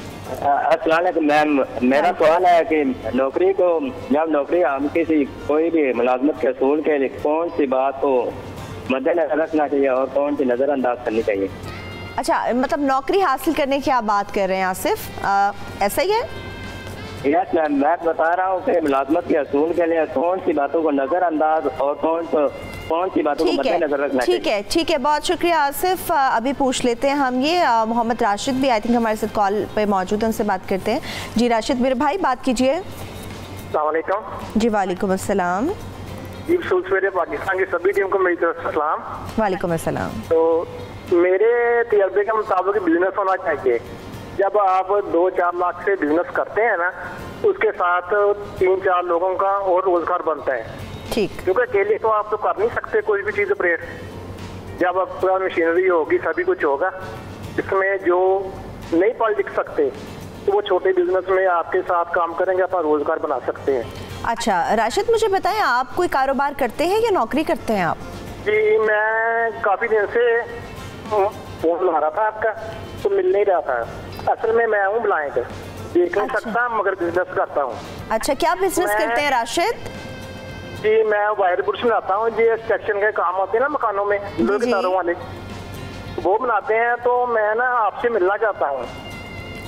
अस्सलाम वालेकुम मैम, मेरा सवाल है कि नौकरी को, जब नौकरी हम किसी कोई भी मुलाजमत के असूल के लिए कौन सी बात को मद्देनजर रखना चाहिए और कौन सी नज़रअंदाज करनी चाहिए?
अच्छा, मतलब नौकरी हासिल करने की आप बात कर रहे हैं आसिफ, आ, ऐसा ही है?
यस मैम, मैं बता रहा हूँ कि मुलाजमत के असूल के लिए कौन सी बातों को नज़रअंदाज और कौन कौन सी बातों को मद्देनजर रखना चाहिए।
ठीक है, ठीक है, बहुत शुक्रिया आसिफ। अभी पूछ लेते हैं हम ये, मोहम्मद राशिद भी आई थिंक हमारे साथ कॉल पे मौजूद हैं, उनसे बात करते हैं। जी राशिद मेरे भाई, बात कीजिए।
अस्सलाम वालेकुम।
जी वालेकुम अस्सलाम।
जी सवेरे पाकिस्तान की सभी टीम को मेरी तरफ से सलाम।
वालेकुम अस्सलाम।
तो मेरे तजर्बे के मुताबिक बिजनेस होना चाहिए। जब आप दो चार लाख से बिजनेस करते हैं ना, उसके साथ तीन चार लोगों का और रोजगार बनता है।
ठीक,
क्योंकि अकेले तो आप तो कर नहीं सकते कोई भी चीज़ ऑपरेट। जब आप मशीनरी होगी, सभी कुछ होगा, इसमें जो नहीं पढ़ लिख सकते तो वो छोटे बिजनेस में आपके साथ काम करेंगे, अपना रोजगार बना सकते हैं।
अच्छा राशिद, मुझे बताएं आप कोई कारोबार करते हैं या नौकरी करते हैं आप?
जी मैं काफ़ी दिन से फोन ला रहा था आपका, तो मिल नहीं रहा था। असल में मैं हूँ बुलाएं कर देख नहीं
अच्छा।
सकता, मगर बिजनेस करता हूँ।
अच्छा, क्या बिजनेस करते हैं राशिद?
जी मैं वायर ब्रुश बनाता हूँ, जी एक्सट्रैक्शन के काम होते हैं ना मकानों में, लोहे के तारों वाले, वो बनाते हैं। तो मैं ना आपसे मिलना चाहता हूँ।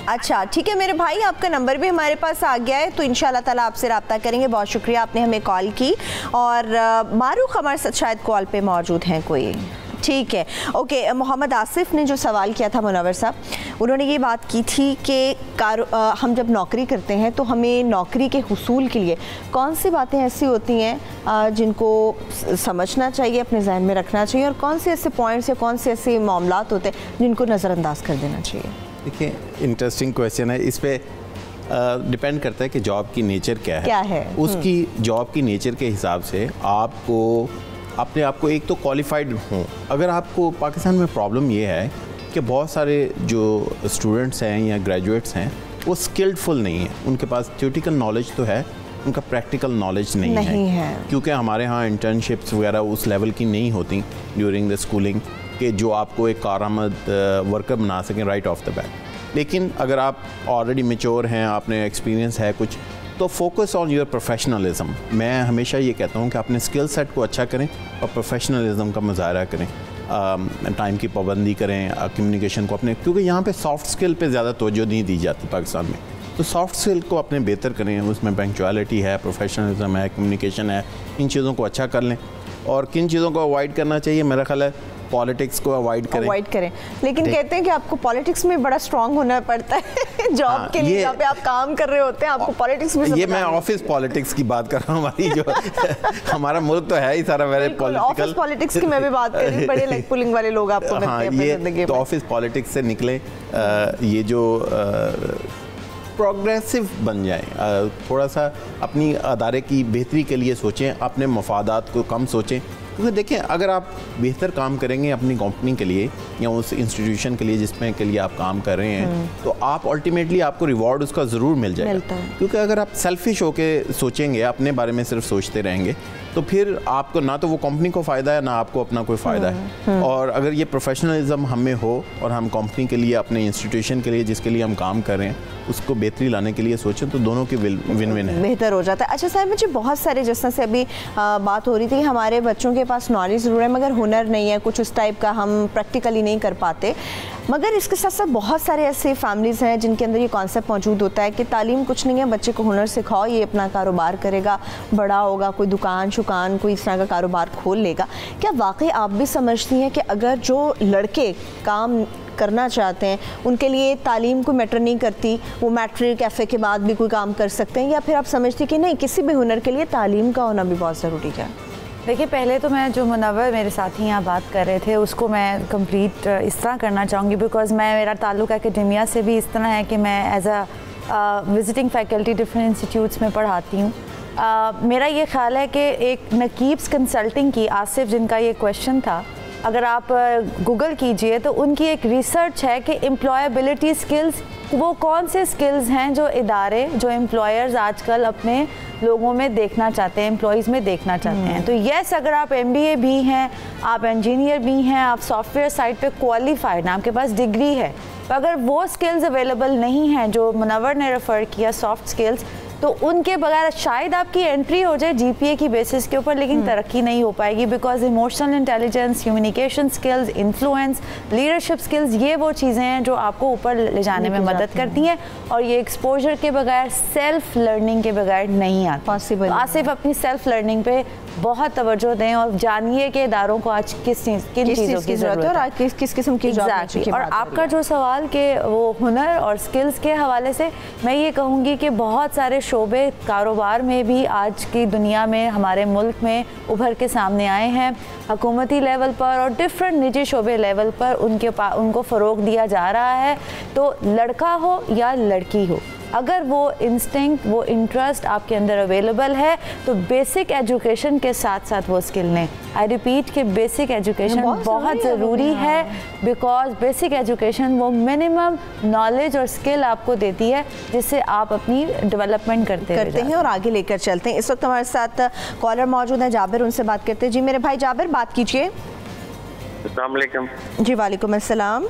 अच्छा ठीक है मेरे भाई, आपका नंबर भी हमारे पास आ गया है, तो इंशाल्लाह ताला आपसे रब्ता करेंगे। बहुत शुक्रिया आपने हमें कॉल की। और मारूख हमारे साथ शायद कॉल पे मौजूद हैं कोई, ठीक है ओके। मोहम्मद आसिफ ने जो सवाल किया था मुनव्वर साहब, उन्होंने ये बात की थी कि कार हम जब नौकरी करते हैं तो हमें नौकरी के हुसूल के लिए कौन सी बातें ऐसी होती हैं जिनको समझना चाहिए, अपने जहन में रखना चाहिए, और कौन से ऐसे पॉइंट्स या कौन से ऐसे मामलात होते हैं जिनको नज़रअंदाज कर देना चाहिए।
देखिए इंटरेस्टिंग क्वेश्चन है, इस पर डिपेंड uh, करता है कि जॉब की नेचर क्या है,
क्या है?
उसकी जॉब की नेचर के हिसाब से आपको अपने आप को एक तो क्वालिफाइड हों। अगर आपको पाकिस्तान में प्रॉब्लम ये है कि बहुत सारे जो स्टूडेंट्स हैं या ग्रेजुएट्स हैं वो स्किल्डफुल नहीं हैं, उनके पास थ्योरेटिकल नॉलेज तो है, उनका प्रैक्टिकल नॉलेज नहीं, नहीं है, है। क्योंकि हमारे यहाँ इंटर्नशिप्स वगैरह उस लेवल की नहीं होती ड्यूरिंग द स्कूलिंग कि जो आपको एक कारआमद वर्कर बना सकें राइट ऑफ द बैट। लेकिन अगर आप ऑलरेडी मैच्योर हैं, आपने एक्सपीरियंस है कुछ, तो फोकस ऑन योर प्रोफेशनलिज्म। मैं हमेशा ये कहता हूँ कि अपने स्किल सेट को अच्छा करें और प्रोफेशनलिज्म का मुजाहरा करें, टाइम की पाबंदी करें, कम्युनिकेशन को अपने, क्योंकि यहाँ पे सॉफ्ट स्किल पे ज़्यादा तवज्जो नहीं दी जाती पाकिस्तान में, तो सॉफ्ट स्किल को अपने बेहतर करें, उसमें पंक्चुअलिटी है, प्रोफेशनलिज्म है, कम्युनिकेशन है, इन चीज़ों को अच्छा कर लें। और किन चीज़ों को अवॉइड करना चाहिए, मेरा ख्याल है पॉलिटिक्स को अवॉइड करें
अवॉइड करें लेकिन कहते हैं कि आपको पॉलिटिक्स में बड़ा स्ट्रांग होना पड़ता है जॉब हाँ, के लिए जहाँ पे आप काम कर रहे होते हैं, आपको पॉलिटिक्स में
ये मैं ऑफिस पॉलिटिक्स की बात कर रहा हूँ, हमारी जो हमारा मुल्क तो है ही सारा वेरी पॉलिटिकल,
ऑफिस पॉलिटिक्स की मैं भी बात कर रही हूँ, बड़े लेग पुलिंग वाले लोग आपको मिलते हैं अपनी जिंदगी में।
तो ऑफिस पॉलिटिक्स से निकले, ये जो प्रोग्रेसिव बन जाए, थोड़ा सा अपनी अदारे की बेहतरी के लिए सोचें, अपने मफादात को कम सोचें, क्योंकि देखें अगर आप बेहतर काम करेंगे अपनी कंपनी के लिए या उस इंस्टीट्यूशन के लिए जिसमें के लिए आप काम कर रहे हैं, तो आप अल्टीमेटली आपको रिवॉर्ड उसका ज़रूर मिल जाएगा। क्योंकि अगर आप सेल्फिश होके सोचेंगे, अपने बारे में सिर्फ सोचते रहेंगे, तो फिर आपको ना तो वो कंपनी को फ़ायदा है ना आपको अपना कोई फ़ायदा है। और अगर ये प्रोफेशनलिज्म हम में हो और हम कंपनी के लिए, अपने इंस्टीट्यूशन के लिए जिसके लिए हम काम कर रहे हैं, उसको बेहतरी लाने के लिए सोचें, तो दोनों की विन विन है, बेहतर
हो जाता है। अच्छा साहब, मुझे बहुत सारे, जिस तरह से अभी आ, बात हो रही थी, हमारे बच्चों के पास नॉलेज ज़रूर है मगर हुनर नहीं है, कुछ उस टाइप का हम प्रैक्टिकली नहीं कर पाते, मगर इसके साथ साथ बहुत सारे ऐसे फैमिलीज़ हैं जिनके अंदर ये कॉन्सेप्ट मौजूद होता है कि तालीम कुछ नहीं है, बच्चे को हुनर सिखाओ, ये अपना कारोबार करेगा, बड़ा होगा, कोई दुकान शुकान कोई इस तरह का कारोबार खोल लेगा। क्या वाकई आप भी समझती हैं कि अगर जो लड़के काम करना चाहते हैं उनके लिए तालीम को मैटर नहीं करती, वो मैट्रिक कैफ़े के बाद भी कोई काम कर सकते हैं, या फिर आप समझती कि नहीं, किसी भी हुनर के लिए तालीम का होना भी बहुत ज़रूरी है?
देखिए, पहले तो मैं जो मुनव्वर मेरे साथी यहाँ बात कर रहे थे उसको मैं कंप्लीट इस तरह करना चाहूँगी, बिकॉज़ मैं, मेरा ताल्लुक़ एकेडेमिया से भी इस तरह है कि मैं as a visiting faculty different institutes में पढ़ाती हूँ। uh, मेरा ये ख्याल है कि एक नकीब्स कंसल्टिंग की, आसिफ जिनका ये क्वेश्चन था, अगर आप गूगल कीजिए तो उनकी एक रिसर्च है कि एम्प्लॉयबिलिटी स्किल्स वो कौन से स्किल्स हैं जो इदारे, जो एम्प्लॉयर्स आजकल अपने लोगों में देखना चाहते हैं, एम्प्लॉयज़ में देखना चाहते हैं। तो येस, अगर आप एमबीए भी हैं, आप इंजीनियर भी हैं, आप सॉफ्टवेयर साइड पे क्वालिफाइड हैं, आपके पास डिग्री है, तो अगर वो स्किल्स अवेलेबल नहीं हैं जो मुनव्वर ने रेफ़र किया, सॉफ्ट स्किल्स, तो उनके बगैर शायद आपकी एंट्री हो जाए जीपीए की बेसिस के ऊपर, लेकिन तरक्की नहीं हो पाएगी, because emotional intelligence, communication skills, influence, leadership skills, ये वो चीज़ें हैं जो आपको ऊपर ले जाने में मदद करती हैं, और ये एक्सपोजर के बगैर, सेल्फ लर्निंग के बगैर नहीं आता पॉसिबल। तो आसिफ अपनी सेल्फ लर्निंग पे बहुत तवज्जो दें और जानिए कि इदारों को आज किस चीज़ किन चीज़ों की ज़रूरत है और किस किस किस्म की जॉब। और आपका जो सवाल के वो हुनर और स्किल्स के हवाले से, मैं ये कहूँगी कि बहुत सारे शोबे कारोबार में भी आज की दुनिया में हमारे मुल्क में उभर के सामने आए हैं, हुकूमती लेवल पर और डिफरेंट निजी शोबे लेवल पर उनके उनको फ़रोग दिया जा रहा है। तो लड़का हो या लड़की हो, अगर वो इंस्टिंक्ट, वो इंटरेस्ट आपके अंदर अवेलेबल है, तो बेसिक एजुकेशन के साथ साथ वो स्किल लें। आई रिपीट कि बेसिक एजुकेशन बहुत, बहुत ज़रूरी है, बिकॉज बेसिक एजुकेशन वो मिनिमम नॉलेज और स्किल आपको देती है जिससे आप अपनी डेवलपमेंट करते
करते हैं और आगे लेकर चलते हैं। इस वक्त हमारे साथ कॉलर मौजूद है, जाबिर, उनसे बात करते हैं। जी मेरे भाई जाबिर, बात कीजिए।
अस्सलाम वालेकुम।
जी वालेकुम अस्सलाम।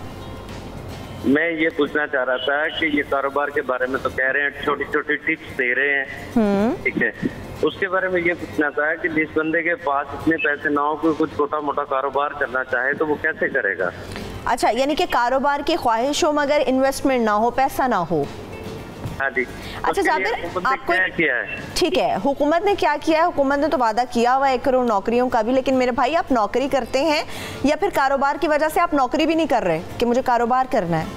मैं ये पूछना चाह रहा था कि ये कारोबार के बारे में तो कह रहे हैं, छोटी छोटी टिप्स दे रहे हैं, ठीक है, उसके बारे में ये पूछना था कि जिस बंदे के पास इतने पैसे ना हो, कोई कुछ छोटा मोटा कारोबार करना चाहे तो वो कैसे करेगा?
अच्छा, यानी कि कारोबार की ख्वाहिश हो मगर इन्वेस्टमेंट ना हो, पैसा ना हो।
हाँ जी।
अच्छा जाबिर, आपको
क्या किया है?
ठीक है, हुकूमत ने क्या किया है? हुकूमत ने तो वादा किया हुआ है एक करोड़ नौकरियों का भी, लेकिन मेरे भाई आप नौकरी करते हैं या फिर कारोबार की वजह से आप नौकरी भी नहीं कर रहे कि मुझे कारोबार करना है?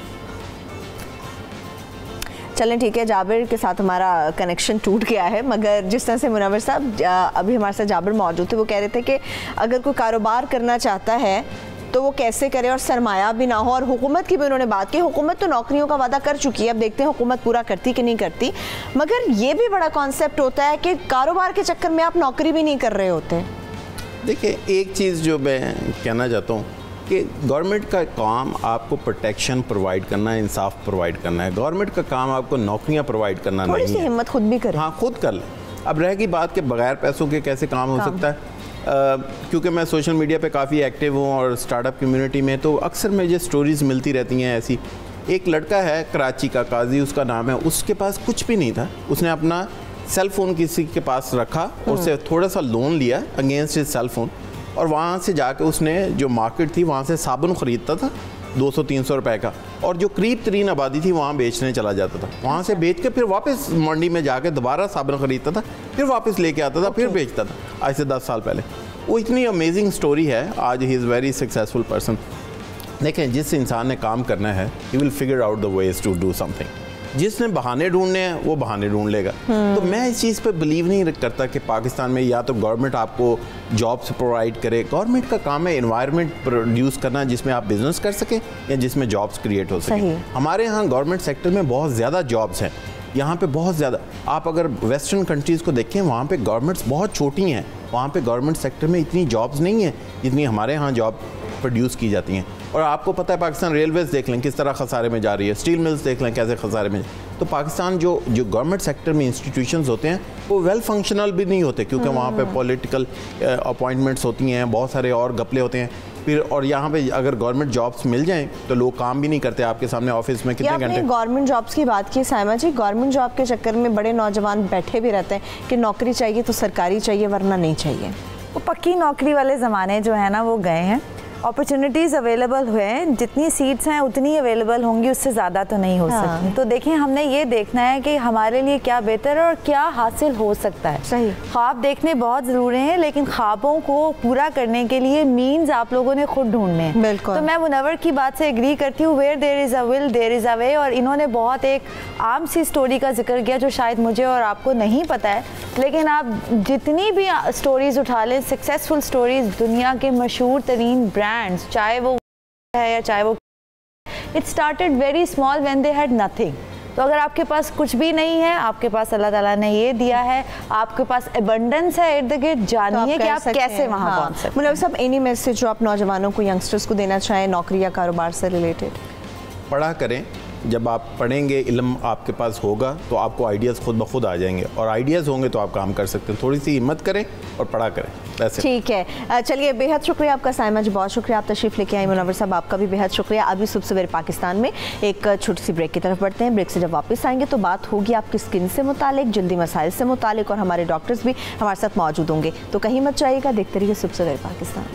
चलें ठीक है, जाबिर के साथ हमारा कनेक्शन टूट गया है, मगर जिस तरह से मुनव्वर साहब अभी हमारे साथ जाबिर मौजूद थे, वो कह रहे थे कि अगर कोई कारोबार करना चाहता है तो वो कैसे करे और सरमाया भी ना हो। और हुकूमत की भी उन्होंने बात की, हुकूमत तो नौकरियों का वादा कर चुकी है, अब देखते हैं हुकूमत पूरा करती कि नहीं करती। मगर ये भी बड़ा कॉन्सेप्ट होता है कि कारोबार के चक्कर में आप नौकरी भी नहीं कर रहे होते।
देखिए, एक चीज़ जो मैं कहना चाहता हूँ कि गवर्नमेंट का काम आपको प्रोटेक्शन प्रोवाइड करना है, इंसाफ प्रोवाइड करना है। गवर्नमेंट का काम आपको नौकरियाँ प्रोवाइड करना नहीं है।
थोड़ी सी हिम्मत खुद भी करें।
हाँ, खुद कर लें। अब रह गई बात कि बगैर पैसों के कैसे काम हो सकता है। Uh, क्योंकि मैं सोशल मीडिया पे काफ़ी एक्टिव हूँ और स्टार्टअप कम्युनिटी में, तो अक्सर मुझे स्टोरीज़ मिलती रहती हैं ऐसी। एक लड़का है कराची का, काजी उसका नाम है, उसके पास कुछ भी नहीं था, उसने अपना सेल फ़ोन किसी के पास रखा और उससे थोड़ा सा लोन लिया अगेंस्ट हिज सेल फ़ोन, और वहाँ से जाके उसने जो मार्केट थी वहाँ से साबुन ख़रीदता था दो सौ तीन सौ रुपए का, और जो करीब तरीन आबादी थी वहाँ बेचने चला जाता था। वहाँ से बेच के फिर वापस मंडी में जाके दोबारा साबुन ख़रीदता था, फिर वापस लेके आता था, फिर बेचता था, आज से दस साल पहले। वो इतनी अमेजिंग स्टोरी है, आज he is very successful person. देखें, जिस इंसान ने काम करना है he will figure out the ways to do something. जिसने बहाने ढूंढने हैं वो बहाने ढूंढ लेगा। तो मैं इस चीज़ पे बिलीव नहीं करता कि पाकिस्तान में या तो गवर्नमेंट आपको जॉब्स प्रोवाइड करे। गवर्नमेंट का काम है एनवायरनमेंट प्रोड्यूस करना जिसमें आप बिजनेस कर सकें या जिसमें जॉब्स क्रिएट हो सकें। हमारे यहाँ गवर्नमेंट सेक्टर में बहुत ज़्यादा जॉब्स हैं, यहाँ पे बहुत ज़्यादा। आप अगर वेस्टर्न कंट्रीज़ को देखें, वहाँ पे गवर्नमेंट्स बहुत छोटी हैं, वहाँ पे गवर्नमेंट सेक्टर में इतनी जॉब्स नहीं है जितनी हमारे यहाँ जॉब प्रोड्यूस की जाती हैं। और आपको पता है पाकिस्तान रेलवेज़ देख लें किस तरह खसारे में जा रही है, स्टील मिल्स देख लें कैसे खसारे में। तो पाकिस्तान जो जो गवर्नमेंट सेक्टर में इंस्टीट्यूशंस होते हैं वो वेल फंक्शनल भी नहीं होते, क्योंकि वहाँ पे पॉलिटिकल अपॉइंटमेंट्स होती हैं, बहुत सारे और गपले होते हैं फिर। और यहाँ पे अगर गवर्नमेंट जॉब्स मिल जाएं तो लोग काम भी नहीं करते। आपके सामने ऑफिस में कितने घंटे।
गवर्नमेंट जॉब्स की बात की साइमा जी, गवर्नमेंट जॉब के चक्कर में बड़े नौजवान बैठे भी रहते हैं कि नौकरी चाहिए तो सरकारी चाहिए वरना नहीं चाहिए।
वो पक्की नौकरी वाले ज़माने जो है ना वो गए हैं। अपॉर्चुनिटीज़ अवेलेबल हुए हैं, जितनी सीट्स हैं उतनी अवेलेबल होंगी, उससे ज़्यादा तो नहीं हो हाँ। सकती। तो देखिए, हमने ये देखना है कि हमारे लिए क्या बेहतर है और क्या हासिल हो सकता है।
सही
ख्वाब देखने बहुत ज़रूरी हैं, लेकिन ख्वाबों को पूरा करने के लिए मीन्स आप लोगों ने खुद ढूंढने हैं।
बिल्कुल।
तो मैं मुनव्वर की बात से एग्री करती हूँ, where there is a will there is a way. और इन्होंने बहुत एक आम सी स्टोरी का जिक्र किया जो शायद मुझे और आपको नहीं पता है, लेकिन आप जितनी भी स्टोरीज़ उठा लें, सक्सेसफुल स्टोरीज़, दुनिया के मशहूर तरीन ब्रांड्स, चाहे वो है या चाहे वो, it started very small when they had nothing. तो अगर आपके पास कुछ भी नहीं है, आपके पास अल्लाह ताला ने ये दिया है, आपके पास एबंडेंस है इर्द गिर्द, जानिए कि आप कैसे वहाँ पहुँच सकते हैं।
मतलब सब एनी मैसेज जो आप नौजवानों को, यंगस्टर्स को देना चाहें नौकरी या कारोबार से रिलेटेड?
पढ़ा करें। जब आप पढ़ेंगे, इल्म आपके पास होगा तो आपको आइडियाज़ खुद ब खुद आ जाएंगे, और आइडियाज़ होंगे तो आप काम कर सकते हैं। थोड़ी सी हिम्मत करें और पढ़ा करें, वैसे
ठीक है। चलिए, बेहद शुक्रिया आपका साइमा जी, बहुत शुक्रिया आप तशरीफ़ लेके आए। मुनव्वर साहब आपका भी बेहद शुक्रिया। अभी सुबह सवेरे पाकिस्तान में एक छोटी सी ब्रेक की तरफ बढ़ते हैं। ब्रेक से जब वापस आएंगे तो बात होगी आपकी स्किन से मुतालिक, जल्दी मसाइल से मुतालिक, और हमारे डॉक्टर्स भी हमारे साथ मौजूद होंगे। तो कहीं मत जाइएगा, देखते रहिए सुबह सवेरे पाकिस्तान।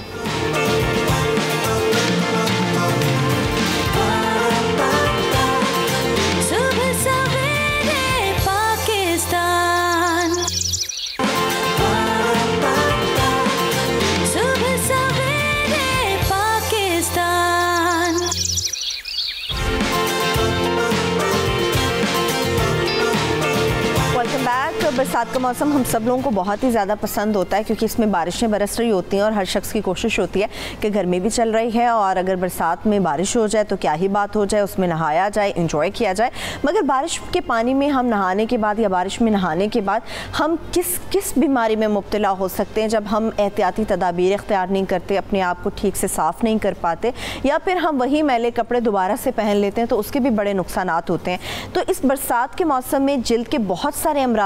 बरसात का मौसम हम सब लोगों को बहुत ही ज़्यादा पसंद होता है, क्योंकि इसमें बारिशें बरस रही होती हैं और हर शख्स की कोशिश होती है कि गर्मी भी चल रही है और अगर बरसात में बारिश हो जाए तो क्या ही बात हो जाए, उसमें नहाया जाए, इंजॉय किया जाए। मगर बारिश के पानी में हम नहाने के बाद या बारिश में नहाने के बाद हम किस किस बीमारी में मुब्तला हो सकते हैं जब हम एहतियाती तदाबीर इख्तियार नहीं करते, अपने आप को ठीक से साफ़ नहीं कर पाते, या फिर हम वही मैले कपड़े दोबारा से पहन लेते हैं, तो उसके भी बड़े नुकसानात होते हैं। तो इस बरसात के मौसम में जिल्द के बहुत सारे अमराज होते हैं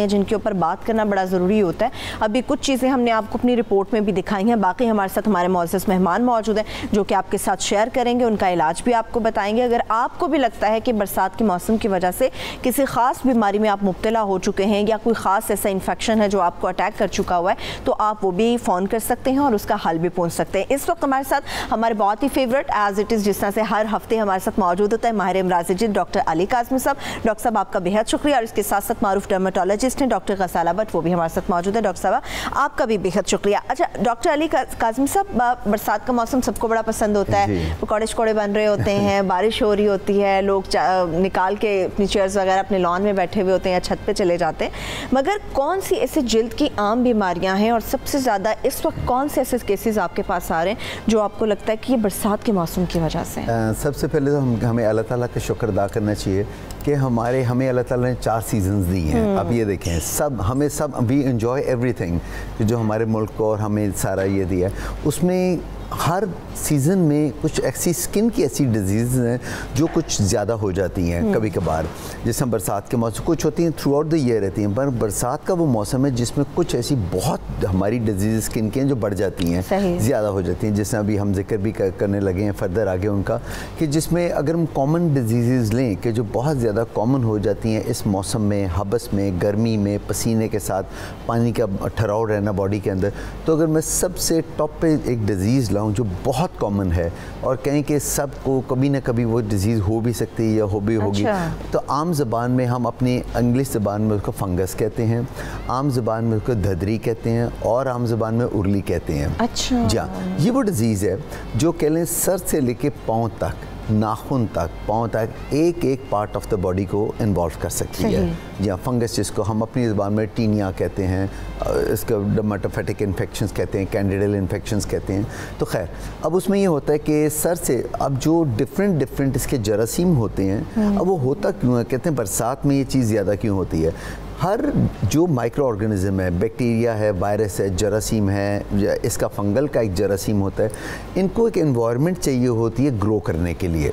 जिनके ऊपर बात करना बड़ा ज़रूरी होता है। अभी कुछ चीज़ें हमने आपको अपनी रिपोर्ट में भी दिखाई हैं, बाकी हमारे साथ हमारे मौजूद मेहमान मौजूद हैं जो कि आपके साथ शेयर करेंगे, उनका इलाज भी आपको बताएंगे। अगर आपको भी लगता है कि बरसात के मौसम की वजह से किसी ख़ास बीमारी में आप मुब्तला हो चुके हैं या कोई ख़ास ऐसा इन्फेक्शन है जो आपको अटैक कर चुका हुआ है, तो आप वो भी फ़ोन कर सकते हैं और उसका हल भी पूछ सकते हैं। इस वक्त हमारे साथ हमारे बहुत ही फेवरेट एज इट इज़ जिस तरह से हर हफ्ते हमारे साथ मौजूद होता है माहिर इमराज़ जिद डॉक्टर अली काज़मी साहब। डॉक्टर साहब आपका बेहद शुक्रिया। और इसके साथ साथ मारूफ डर्मेटोलॉजिस्ट हैं डॉक्टर गसाला भट्ट, वो भी हमारे साथ मौजूद है। डॉक्टर साहब आपका भी बेहद शुक्रिया। अच्छा डॉक्टर अली काज़मी साहब, बरसात का मौसम सबको बड़ा पसंद होता है, पकौड़े शकौड़े बन रहे होते हैं, बारिश हो रही होती है, लोग निकाल के अपनी चेयर्स वगैरह अपने लॉन में बैठे हुए होते हैं या छत पे चले जाते हैं, मगर कौन सी ऐसी जिल्द की आम बीमारियां हैं और सबसे ज़्यादा इस वक्त कौन से ऐसे केसेस आपके पास आ रहे हैं जो आपको लगता है कि ये बरसात के मौसम की वजह से हैं?
सबसे पहले तो हम हमें अल्लाह ताला का शुक्र अदा करना चाहिए कि हमारे हमें अल्लाह ताला ने चार सीजन्स दी हैं। अब ये देखें, सब हमें सब वी एंजॉय एवरीथिंग जो हमारे मुल्क को और हमें सारा ये दिया है, उसमें हर सीज़न में कुछ ऐसी स्किन की ऐसी डिजीज़ हैं जो कुछ ज़्यादा हो जाती हैं कभी कभार, जैसे बरसात के मौसम कुछ होती हैं थ्रू आउट द ईयर रहती हैं, पर बरसात का वो मौसम है जिसमें कुछ ऐसी बहुत हमारी डिजीज़ स्किन की हैं जो बढ़ जाती हैं, ज़्यादा हो जाती हैं, जैसे अभी हम जिक्र भी करने लगे हैं फर्दर आगे उनका, कि जिसमें अगर हम कॉमन डिजीज़ लें कि जो बहुत ज़्यादा कॉमन हो जाती हैं इस मौसम में, हबस में, गर्मी में, पसीने के साथ पानी का ठहराव रहना बॉडी के अंदर, तो अगर मैं सबसे टॉप पे एक डिज़ीज़ जो बहुत कॉमन है और कहें कि सबको कभी ना कभी वो डिजीज़ हो भी सकती है या हो भी होगी, अच्छा। तो आम ज़बान में हम अपनी इंग्लिश ज़बान में उसको फंगस कहते हैं, आम ज़बान में उसको धदरी कहते हैं और आम ज़बान में उर्ली कहते हैं। अच्छा। जी हाँ, ये वो डिज़ीज़ है जो कह लें सर से लेके पाँव तक, नाखून तक, पाँव तक एक एक पार्ट ऑफ द बॉडी को इन्वॉल्व कर सकती है। या फंगस जिसको हम अपनी ज़बान में टीनिया कहते हैं, इसको डर्मेटोफेटिक इन्फेक्शंस कहते हैं, कैंडिडल इन्फेक्शंस कहते हैं। तो खैर अब उसमें ये होता है कि सर से अब जो डिफरेंट डिफरेंट इसके जरासीम होते हैं, अब वो होता क्यों है, कहते हैं बरसात में ये चीज़ ज़्यादा क्यों होती है। हर जो माइक्रो ऑर्गेनिज्म है, बैक्टीरिया है, वायरस है, जरासीम है, इसका फंगल का एक जरासीम होता है, इनको एक एनवायरनमेंट चाहिए होती है ग्रो करने के लिए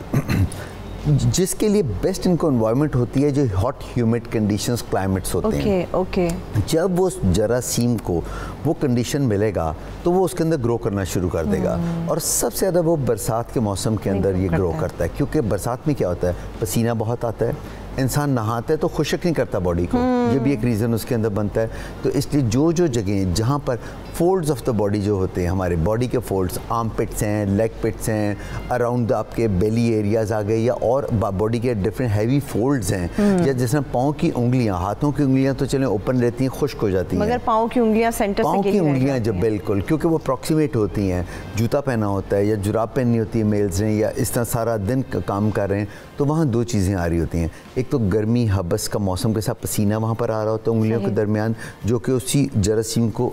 जिसके लिए बेस्ट इनको एनवायरनमेंट होती है जो हॉट ह्यूमिड कंडीशंस क्लाइमेट्स होते okay, हैं ओके okay. जब वो जरासीम को वो कंडीशन मिलेगा तो वो उसके अंदर ग्रो करना शुरू कर देगा। hmm. और सबसे ज़्यादा वो बरसात के मौसम के अंदर ये ग्रो करता है, क्योंकि बरसात में क्या होता है, पसीना बहुत आता है, इंसान नहाता है तो खुशक नहीं करता बॉडी को, ये भी एक रीज़न उसके अंदर बनता है। तो इसलिए जो जो जगह जहाँ पर फोल्ड्स ऑफ द बॉडी जो होते हैं, हमारे बॉडी के फोल्ड्स, आर्म पिट्स हैं, लेग पिट्स हैं, अराउंड आपके बेली एरियाज आ गए, या और बॉडी के डिफरेंट हैवी फोल्ड्स हैं, या जैसे पाँव की उंगलियां, हाथों की उंगलियां तो चले ओपन रहती हैं, खुश्क हो जाती हैं,
मगर पाँव की उंगलियां सेंटर से
पाँव की उंगलियां जब बिल्कुल, क्योंकि वो अप्रॉक्सीमेट होती हैं, जूता पहना होता है या जुराब पहननी होती है मेल्स ने, या इस तरह सारा दिन काम कर रहे हैं, तो वहाँ दो चीज़ें आ रही होती हैं। एक तो गर्मी हबस का मौसम के साथ पसीना वहाँ पर आ रहा होता है उंगलियों के दरमियान, जो कि उसी जरासीम को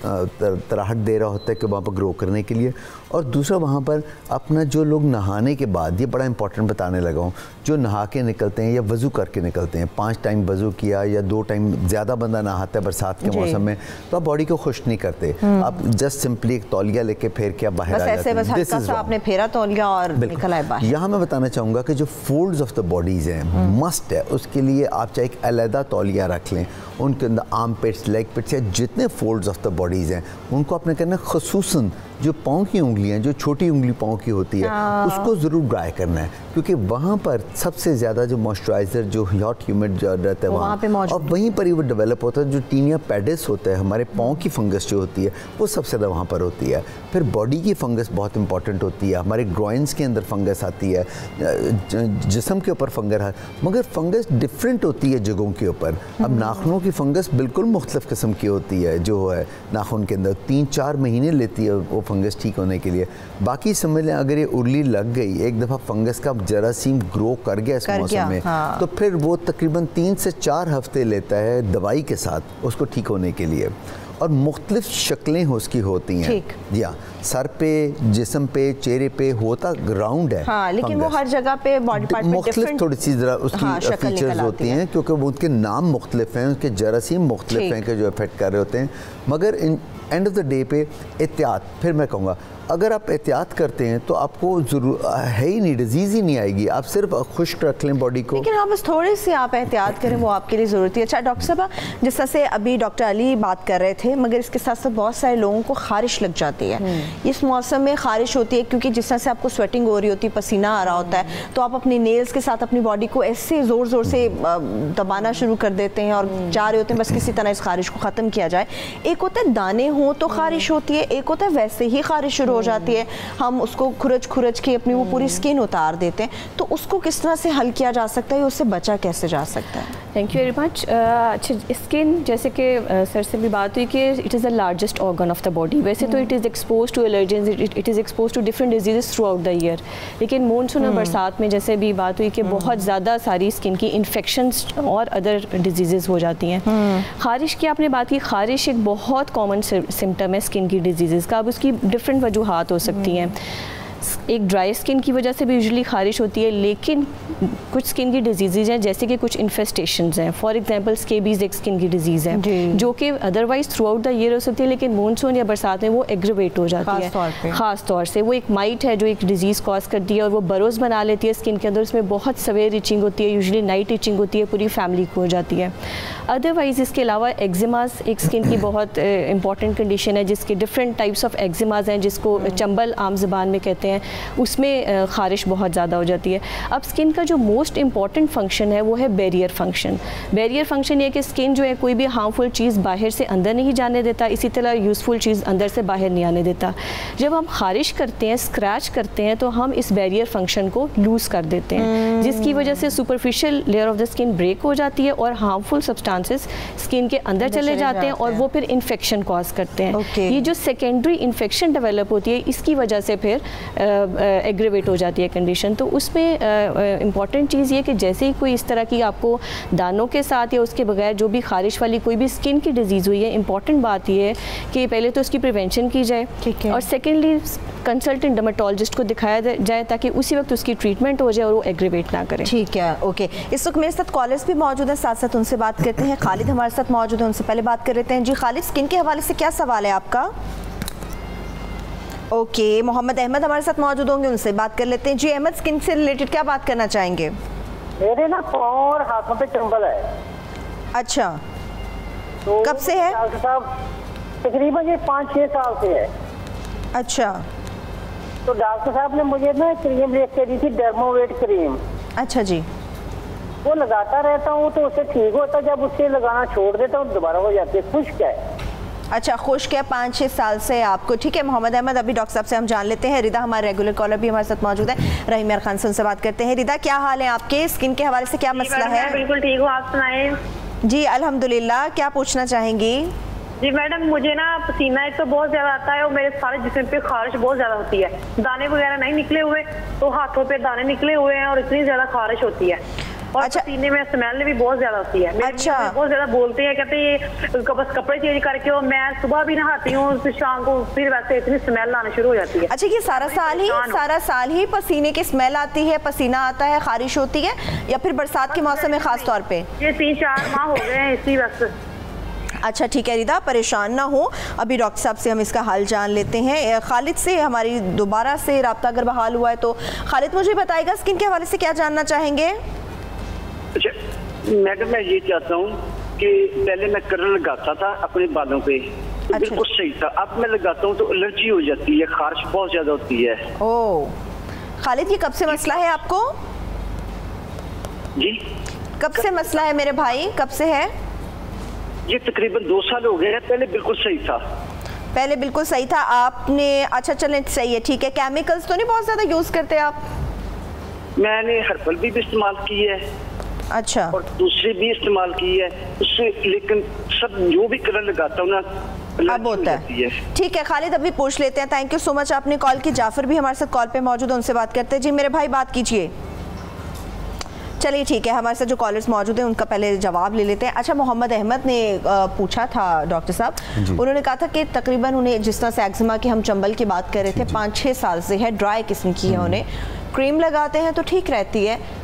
तराहट दे रहा होता है कि वहाँ पर ग्रो करने के लिए। और दूसरा वहाँ पर अपना जो लोग नहाने के बाद, ये बड़ा इंपॉर्टेंट बताने लगा हूँ, जो नहा के निकलते हैं या वज़ू करके निकलते हैं, पाँच टाइम वज़ू किया या दो टाइम, ज़्यादा बंदा नहाता है बरसात के मौसम में, तो आप बॉडी को खुश नहीं करते, आप जस्ट सिंपली एक तौलिया लेके फेर के आप बाहर आ जाते हैं।
दिस इज आपने फेरा तौलिया और निकल आए बाहर।
यहाँ मैं बताना चाहूँगा कि जो फोल्ड्स ऑफ द बॉडीज़ हैं मस्ट है, उसके लिए आप चाहे एक अलहदा तौलिया रख लें, उनके अंदर आर्म पिट्स, लेग पिट्स या जितने फोल्ड्स ऑफ द बॉडीज़ हैं उनको आपने करना, खसूसन जो पाँव की उंगलियां, जो छोटी उंगली पाँव की होती है, उसको ज़रूर ड्राई करना है, क्योंकि वहाँ पर सबसे ज़्यादा जो मॉइस्चराइज़र जो हॉट ह्यूमिड रहता है वहाँ पे, और वहीं पर ही वो डेवलप होता है। जो टीनिया पेडिस होता है, हमारे पाँव की फंगस जो होती है वो सबसे ज़्यादा वहाँ पर होती है। फिर बॉडी की फंगस बहुत इंपॉर्टेंट होती है, हमारे ग्रॉइंस के अंदर फंगस आती है, जिस्म के ऊपर फंगस है, मगर फंगस डिफरेंट होती है जगहों के ऊपर। अब नाखूनों की फंगस बिल्कुल मुख्तलिफ किस्म की होती है, जो है नाखून के अंदर तीन चार महीने लेती है वो फंगस ठीक होने के लिए। बाकी समझ लें अगर ये उर्ली लग गई, एक दफ़ा फंगस का जरासीम ग्रो कर गया इस मौसम में, हाँ। तो फिर वो तकरीबन तीन से चार हफ्ते लेता है दवाई के साथ उसको ठीक होने के लिए, और मुख्तलिफ शक्लें उसकी होती हैं। जी हाँ, सर पे, जिस्म पे, चेहरे पे होता राउंड है,
हाँ, लेकिन वो हर जगह पे बॉडी पार्ट पे
मुख्तलिफ थोड़ी सी जरा उसकी हाँ, फीचर्स होती हैं, क्योंकि वो उनके नाम मुख्तलिफ हैं, उनके जरासीम मुख्तलिफ हैं कि जो इफेक्ट कर रहे होते हैं। मगर in end of the day पे एहतियात, फिर मैं कहूँगा अगर आप एहतियात करते हैं तो आपको जरूर है ही नहीं, डिजीज़ ही नहीं आएगी। आप सिर्फ खुश्क रख लें बॉडी को,
लेकिन हाँ बस थोड़ी सी आप एहतियात करें, वो आपके लिए ज़रूरत है। अच्छा डॉक्टर साहब, जिस तरह से अभी डॉक्टर अली बात कर रहे थे, मगर इसके साथ साथ बहुत सारे लोगों को खारिश लग जाती है। इस मौसम में खारिश होती है क्योंकि जिस तरह से आपको स्वेटिंग हो रही होती है, पसीना आ रहा होता है, तो आप अपनी नेल्स के साथ अपनी बॉडी को ऐसे ज़ोर ज़ोर से दबाना शुरू कर देते हैं और चाह रहे होते हैं बस किसी तरह इस खारिश को ख़त्म किया जाए। एक होता है दाने हों तो खारिश होती है, एक होता है वैसे ही खारिश शुरू हो जाती है, हम उसको खुरच खुरच के अपनी वो पूरी स्किन उतार देते हैं। तो उसको किस तरह से हल किया जा सकता है, उससे बचा कैसे जा सकता है?
Thank you very much. अच्छा, स्किन जैसे कि uh, सर से भी बात हुई कि it is the largest organ of the body. वैसे तो it is expose to allergens, it is expose to different diseases throughout the year. लेकिन मानसून और बरसात में जैसे भी बात हुई कि बहुत ज़्यादा सारी स्किन की इन्फेक्शंस और अदर डिजीज़ हो जाती हैं। खारिश की आपने बात की, खारिश एक बहुत कॉमन सिम्टम है स्किन की डिजीज़ का। अब उसकी डिफरेंट वजूहात हो सकती हैं। एक ड्राई स्किन की वजह से भी यूजुअली खारिश होती है, लेकिन कुछ स्किन की डिजीज़ हैं जैसे कि कुछ इन्फेस्टेशंस हैं। फॉर एग्जांपल स्केबीज एक स्किन की डिजीज़ है जो कि otherwise throughout the year हो सकती है, लेकिन मानसून या बरसात में वो एग्रीवेट हो जाती है ख़ास तौर से। वो एक माइट है जो एक डिजीज़ कॉज करती है और वो बरोज बना लेती है स्किन के अंदर। उसमें बहुत सवेर इचिंग होती है, यूजुअली नाइट इचिंग होती है, पूरी फैमिली को हो जाती है। अदरवाइज़ इसके अलावा एक्जिमाज एक स्किन की बहुत इंपॉर्टेंट कंडीशन है जिसके डिफरेंट टाइप्स ऑफ एक्जिमाज हैं, जिसको चंबल आम ज़बान में कहते हैं। उसमें खारिश बहुत ज़्यादा हो जाती है। अब स्किन का जो मोस्ट इंपॉर्टेंट फंक्शन है वो है बैरियर फंक्शन। बैरियर फंक्शन ये कि स्किन जो है कोई भी हार्मफुल चीज़ बाहर से अंदर नहीं जाने देता, इसी तरह यूज़फुल चीज़ अंदर से बाहर नहीं आने देता। जब हम खारिश करते हैं, स्क्रैच करते हैं, तो हम इस बैरियर फंक्शन को लूज़ कर देते हैं, जिसकी वजह से superficial layer of the skin break हो जाती है और हार्मफुल सब्सटेंसेस स्किन के अंदर चले जाते हैं और वो फिर इन्फेक्शन कॉज करते हैं। ये जो सेकेंडरी इन्फेक्शन डेवलप होती है, इसकी वजह से फिर एग्रीवेट हो जाती है कंडीशन। तो उसमें इम्पॉर्टेंट चीज़ ये कि जैसे ही कोई इस तरह की आपको दानों के साथ या उसके बगैर जो भी खारिश वाली कोई भी स्किन की डिजीज़ हुई है, इंपॉर्टेंट बात ये है कि पहले तो उसकी प्रिवेंशन की जाए और सेकेंडली कंसल्टेंट डर्मेटोलॉजिस्ट को दिखाया जाए ताकि उसी वक्त उसकी ट्रीटमेंट हो जाए और वो एग्रीवेट ना करें।
ठीक है, ओके। इस वक्त मेरे साथ कॉलर्स भी मौजूद हैं, साथ साथ उनसे बात करते हैं। खालिद हमारे साथ मौजूद है, उनसे पहले बात कर लेते हैं। जी खालिद, स्किन के हवाले से क्या सवाल है आपका? ओके, मोहम्मद अहमद हमारे साथ मौजूद होंगे, उनसे बात कर लेते हैं। जी अहमद, स्किन से रिलेटेड क्या बात करना चाहेंगे?
मेरे ना पाँव और हाथों पे चंबल है।
अच्छा,
तो
कब से है?
डॉक्टर साहब तकरीबन ये पाँच छः साल से है।
अच्छा,
तो डॉक्टर साहब ने मुझे ना क्रीम लिख के दी थी, डर्मोवेट क्रीम।
अच्छा जी।
वो लगाता रहता हूँ तो उससे ठीक होता, जब उससे लगाना छोड़ देता हूँ दोबारा हो जाती है, खुश्क है।
अच्छा, खुश्क है, पाँच छः साल से आपको। ठीक है मोहम्मद अहमद, अभी डॉक्टर साहब से हम जान लेते हैं। रिदा हमारे रेगुलर कॉलर भी हमारे साथ मौजूद है, रहीम खान से उनसे बात करते हैं। रिदा, क्या हाल है आपके? स्किन के हवाले से क्या मसला है?
बिल्कुल ठीक हूँ, आप सुनाएं।
जी अल्हम्दुलिल्लाह, क्या पूछना चाहेंगी?
जी मैडम, मुझे ना पसीना एक तो बहुत ज्यादा आता है और मेरे सारे जिस्म पे खारिश बहुत ज्यादा होती है। दाने वगैरह नहीं निकले हुए, तो हाथों पे दाने निकले हुए हैं और इतनी ज्यादा खारिश होती है और अच्छा। पसीने में स्मेल भी बहुत ज्यादा होती है। अच्छा। बहुत ज्यादा बोलते हैं, कहते हैं बस कपड़े चेंज करके हो। मैं सुबह भी नहाती हूँ, फिर शाम को फिर वैसे इतनी स्मेल आना शुरू हो जाती है।
अच्छा, ये सारा साल ही सारा साल ही पसीने की स्मेल आती है, पसीना आता है, खारिश होती है, या फिर बरसात के मौसम में खास तौर पे?
ये तीन चार माह हो गए हैं इसी वक्त।
अच्छा ठीक है रिदा, परेशान ना हो, अभी डॉक्टर साहब से हम इसका हाल जान लेते हैं। खालिद से हमारी दोबारा से रब्ता अगर बहाल हुआ है तो खालिद मुझे बताएगा स्किन के हवाले से क्या जानना चाहेंगे?
अच्छा मैडम, मैं ये चाहता हूँ कि पहले मैं कलर लगाता था अपने बालों पे तो अच्छा। बिल्कुल सही था, अब मैं लगाता हूँ तो एलर्जी हो जाती है, खारिश बहुत ज्यादा होती है।
ओह खालिद, ये कब से मसला है आपको?
जी
कब से मसला है मेरे भाई, कब से है?
ये तकरीबन दो साल हो गए हैं, पहले बिल्कुल सही था।
पहले बिल्कुल सही था आपने? अच्छा चलें, सही है, ठीक है। केमिकल्स तो नहीं बहुत ज़्यादा यूज़ करते आप?
मैंने हर्बल भी, भी इस्तेमाल की है।
अच्छा।
और दूसरी भी इस्तेमाल की है उससे, लेकिन सब जो भी कलर लगाता हूँ ना
अब होता है। ठीक है खालिद, अभी पूछ लेते हैं। थैंक यू सो मच, आपने कॉल की। जाफर भी हमारे साथ कॉल पे मौजूद है, उनसे बात करते हैं। जी मेरे भाई बात कीजिए। चलिए ठीक है, हमारे साथ जो कॉलर्स मौजूद हैं उनका पहले जवाब ले लेते हैं। अच्छा, मोहम्मद अहमद ने पूछा था डॉक्टर साहब, उन्होंने कहा था कि तकरीबन उन्हें जिस तरह से एक्जिमा की हम चंबल की बात कर रहे थे, पाँच छः साल से है, ड्राई किस्म की है, उन्हें क्रीम लगाते हैं तो ठीक रहती है,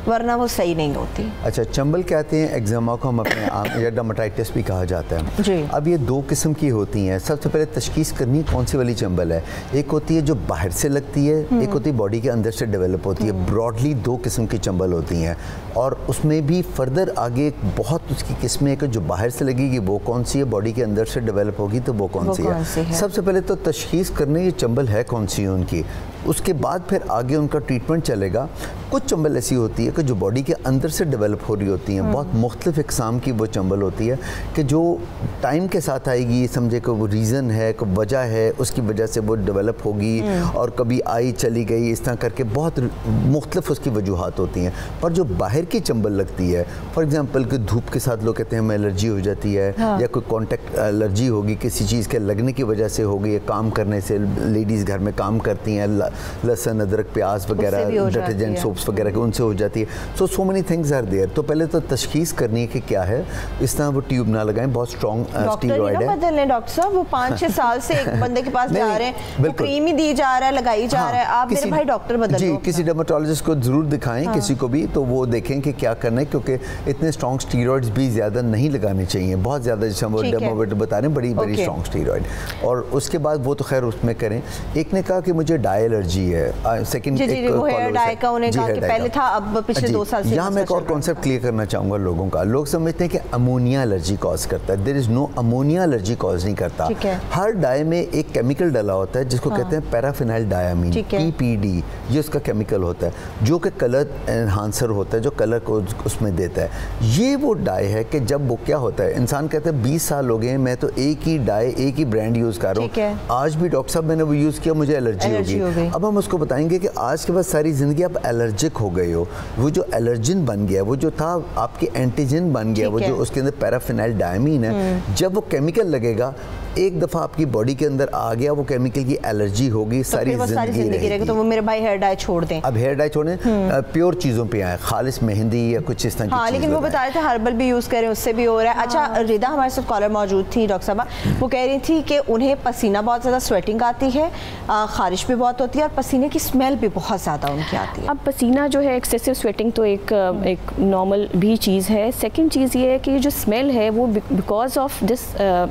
वरना वो सही नहीं होती।
अच्छा, चंबल कहते हैं एक्जिमा को हम अपने आम या डर्मेटाइटिस भी कहा जाता है
जी।
अब ये दो किस्म की होती हैं। सबसे पहले तशखीस करनी कौन सी वाली चंबल है। एक होती है जो बाहर से लगती है, एक होती है बॉडी के अंदर से डेवलप होती है। ब्रॉडली दो किस्म की चंबल होती हैं और उसमें भी फर्दर आगे बहुत उसकी किस्में है कि जो बाहर से लगेगी वो कौन सी है, बॉडी के अंदर से डेवलप होगी तो वो कौन सी है। है सबसे पहले तो तशखीस करने ये चंबल है कौन सी है उनकी, उसके बाद फिर आगे उनका ट्रीटमेंट चलेगा। कुछ चंबल ऐसी होती है कि जो बॉडी के अंदर से डेवलप हो रही होती हैं, बहुत मुख्तलिफ इकसाम की वो चंबल होती है कि जो टाइम के साथ आएगी, समझे कि वो रीज़न है, कोई वजह है, उसकी वजह से वो डेवलप होगी और कभी आई चली गई, इस तरह करके बहुत मुख्तलिफ उसकी वजूहात होती हैं। पर जो बाहर की चंबल लगती है, फॉर एग्ज़ाम्पल कि धूप के साथ लोग कहते हैं हमें एलर्जी हो जाती है, हाँ। या कोई कॉन्टेक्ट एलर्जी होगी किसी चीज़ के लगने की वजह से होगी, या काम करने से, लेडीज़ घर में काम करती हैं, लहसुन अदरक प्याज वगैरह डिटर्जेंट सोप्स वगैरह के, उनसे हो जाती है। So so many things are there. तो पहले तो तशखीस करनी है कि क्या है। इस तरह वो ट्यूब ना लगाएं, बहुत स्ट्रॉन्ग स्टीरॉइड है।
बदलने डॉक्टर साहब, वो पाँच छः साल से एक बंदे के पास जा रहे हैं, वो क्रीम ही दी जा रहा है, लगाई जा रहा है, आप मेरे भाई डॉक्टर बदल
जी, किसी डर्मेटोलॉजिस्ट को जरूर दिखाएं, किसी को भी, तो वो देखें कि क्या करना है, क्योंकि इतने स्ट्रॉन्ग स्टीरॉइड्स भी ज़्यादा नहीं लगाने चाहिए, बहुत ज़्यादा, जैसे हम डर्मोवेट बता रहे हैं, बड़ी बड़ी स्ट्रॉन्ग स्टीरॉइड। और उसके बाद वो तो खैर उसमें करें। एक ने कहा कि मुझे डाई एलर्जी है, सेकंड
जी, जी, वो हेयर डाई का उन्हें कहा कि पहले था, अब पिछले दो साल से।
यहाँ मैं एक और कॉन्सेप्ट क्लियर करना चाहूँगा लोगों का। लोग समझते हैं कि अमोनिया एलर्जी कॉज करता है। There is no, ammonia allergy cause नहीं करता। हर डाई में एक केमिकल डाला होता है जिसको हाँ। कहते हैं paraphenyl diamine, P P D, ये उसका केमिकल होता है जो कि कलर एनहांसर होता है, जो कलर को उसमें देता है। ये वो डाई है कि जब वो क्या होता है, इंसान कहते हैं बीस साल हो गए मैं तो एक ही डाई, एक ही ब्रांड यूज़ कर रहा हूँ, आज भी डॉक्टर साहब मैंने वो यूज़ किया, मुझे एलर्जी होगी। अब हम उसको बताएंगे कि आज के बाद सारी ज़िंदगी आप एलर्जिक हो गए हो, वो जो एलर्जिन बन गया, वो जो था आपके एंटीजन बन गया, वो जो उसके अंदर पैराफिनाइल डायमीन है, जब वो केमिकल लगेगा एक दफ़ा आपकी बॉडी के अंदर आ गया वो केमिकल की एलर्जी होगी, तो सारी जिंदगी रहेगी।
तो वो मेरे भाई हेयर डाई छोड़ दें।
अब हेयर डाई छोड़ें, प्योर चीज़ों पे आए, खालिस मेहंदी या कुछ इस तरह की।
हाँ, लेकिन वो बता रहे थे हर्बल भी यूज़ करें, उससे भी हो रहा है। अच्छा, रिदा हमारे साथ कॉलर मौजूद थी डॉक्टर साहबा, वो कह रही थी कि उन्हें पसीना बहुत ज़्यादा, स्वेटिंग आती है, खारिश भी बहुत होती है और पसीने की स्मेल भी बहुत ज़्यादा उनकी आती है।
अब पसीना जो है, एक्सेसिव स्वेटिंग तो एक एक नॉर्मल भी चीज़ है। सेकेंड चीज़ ये है कि जो स्मेल है वो because of this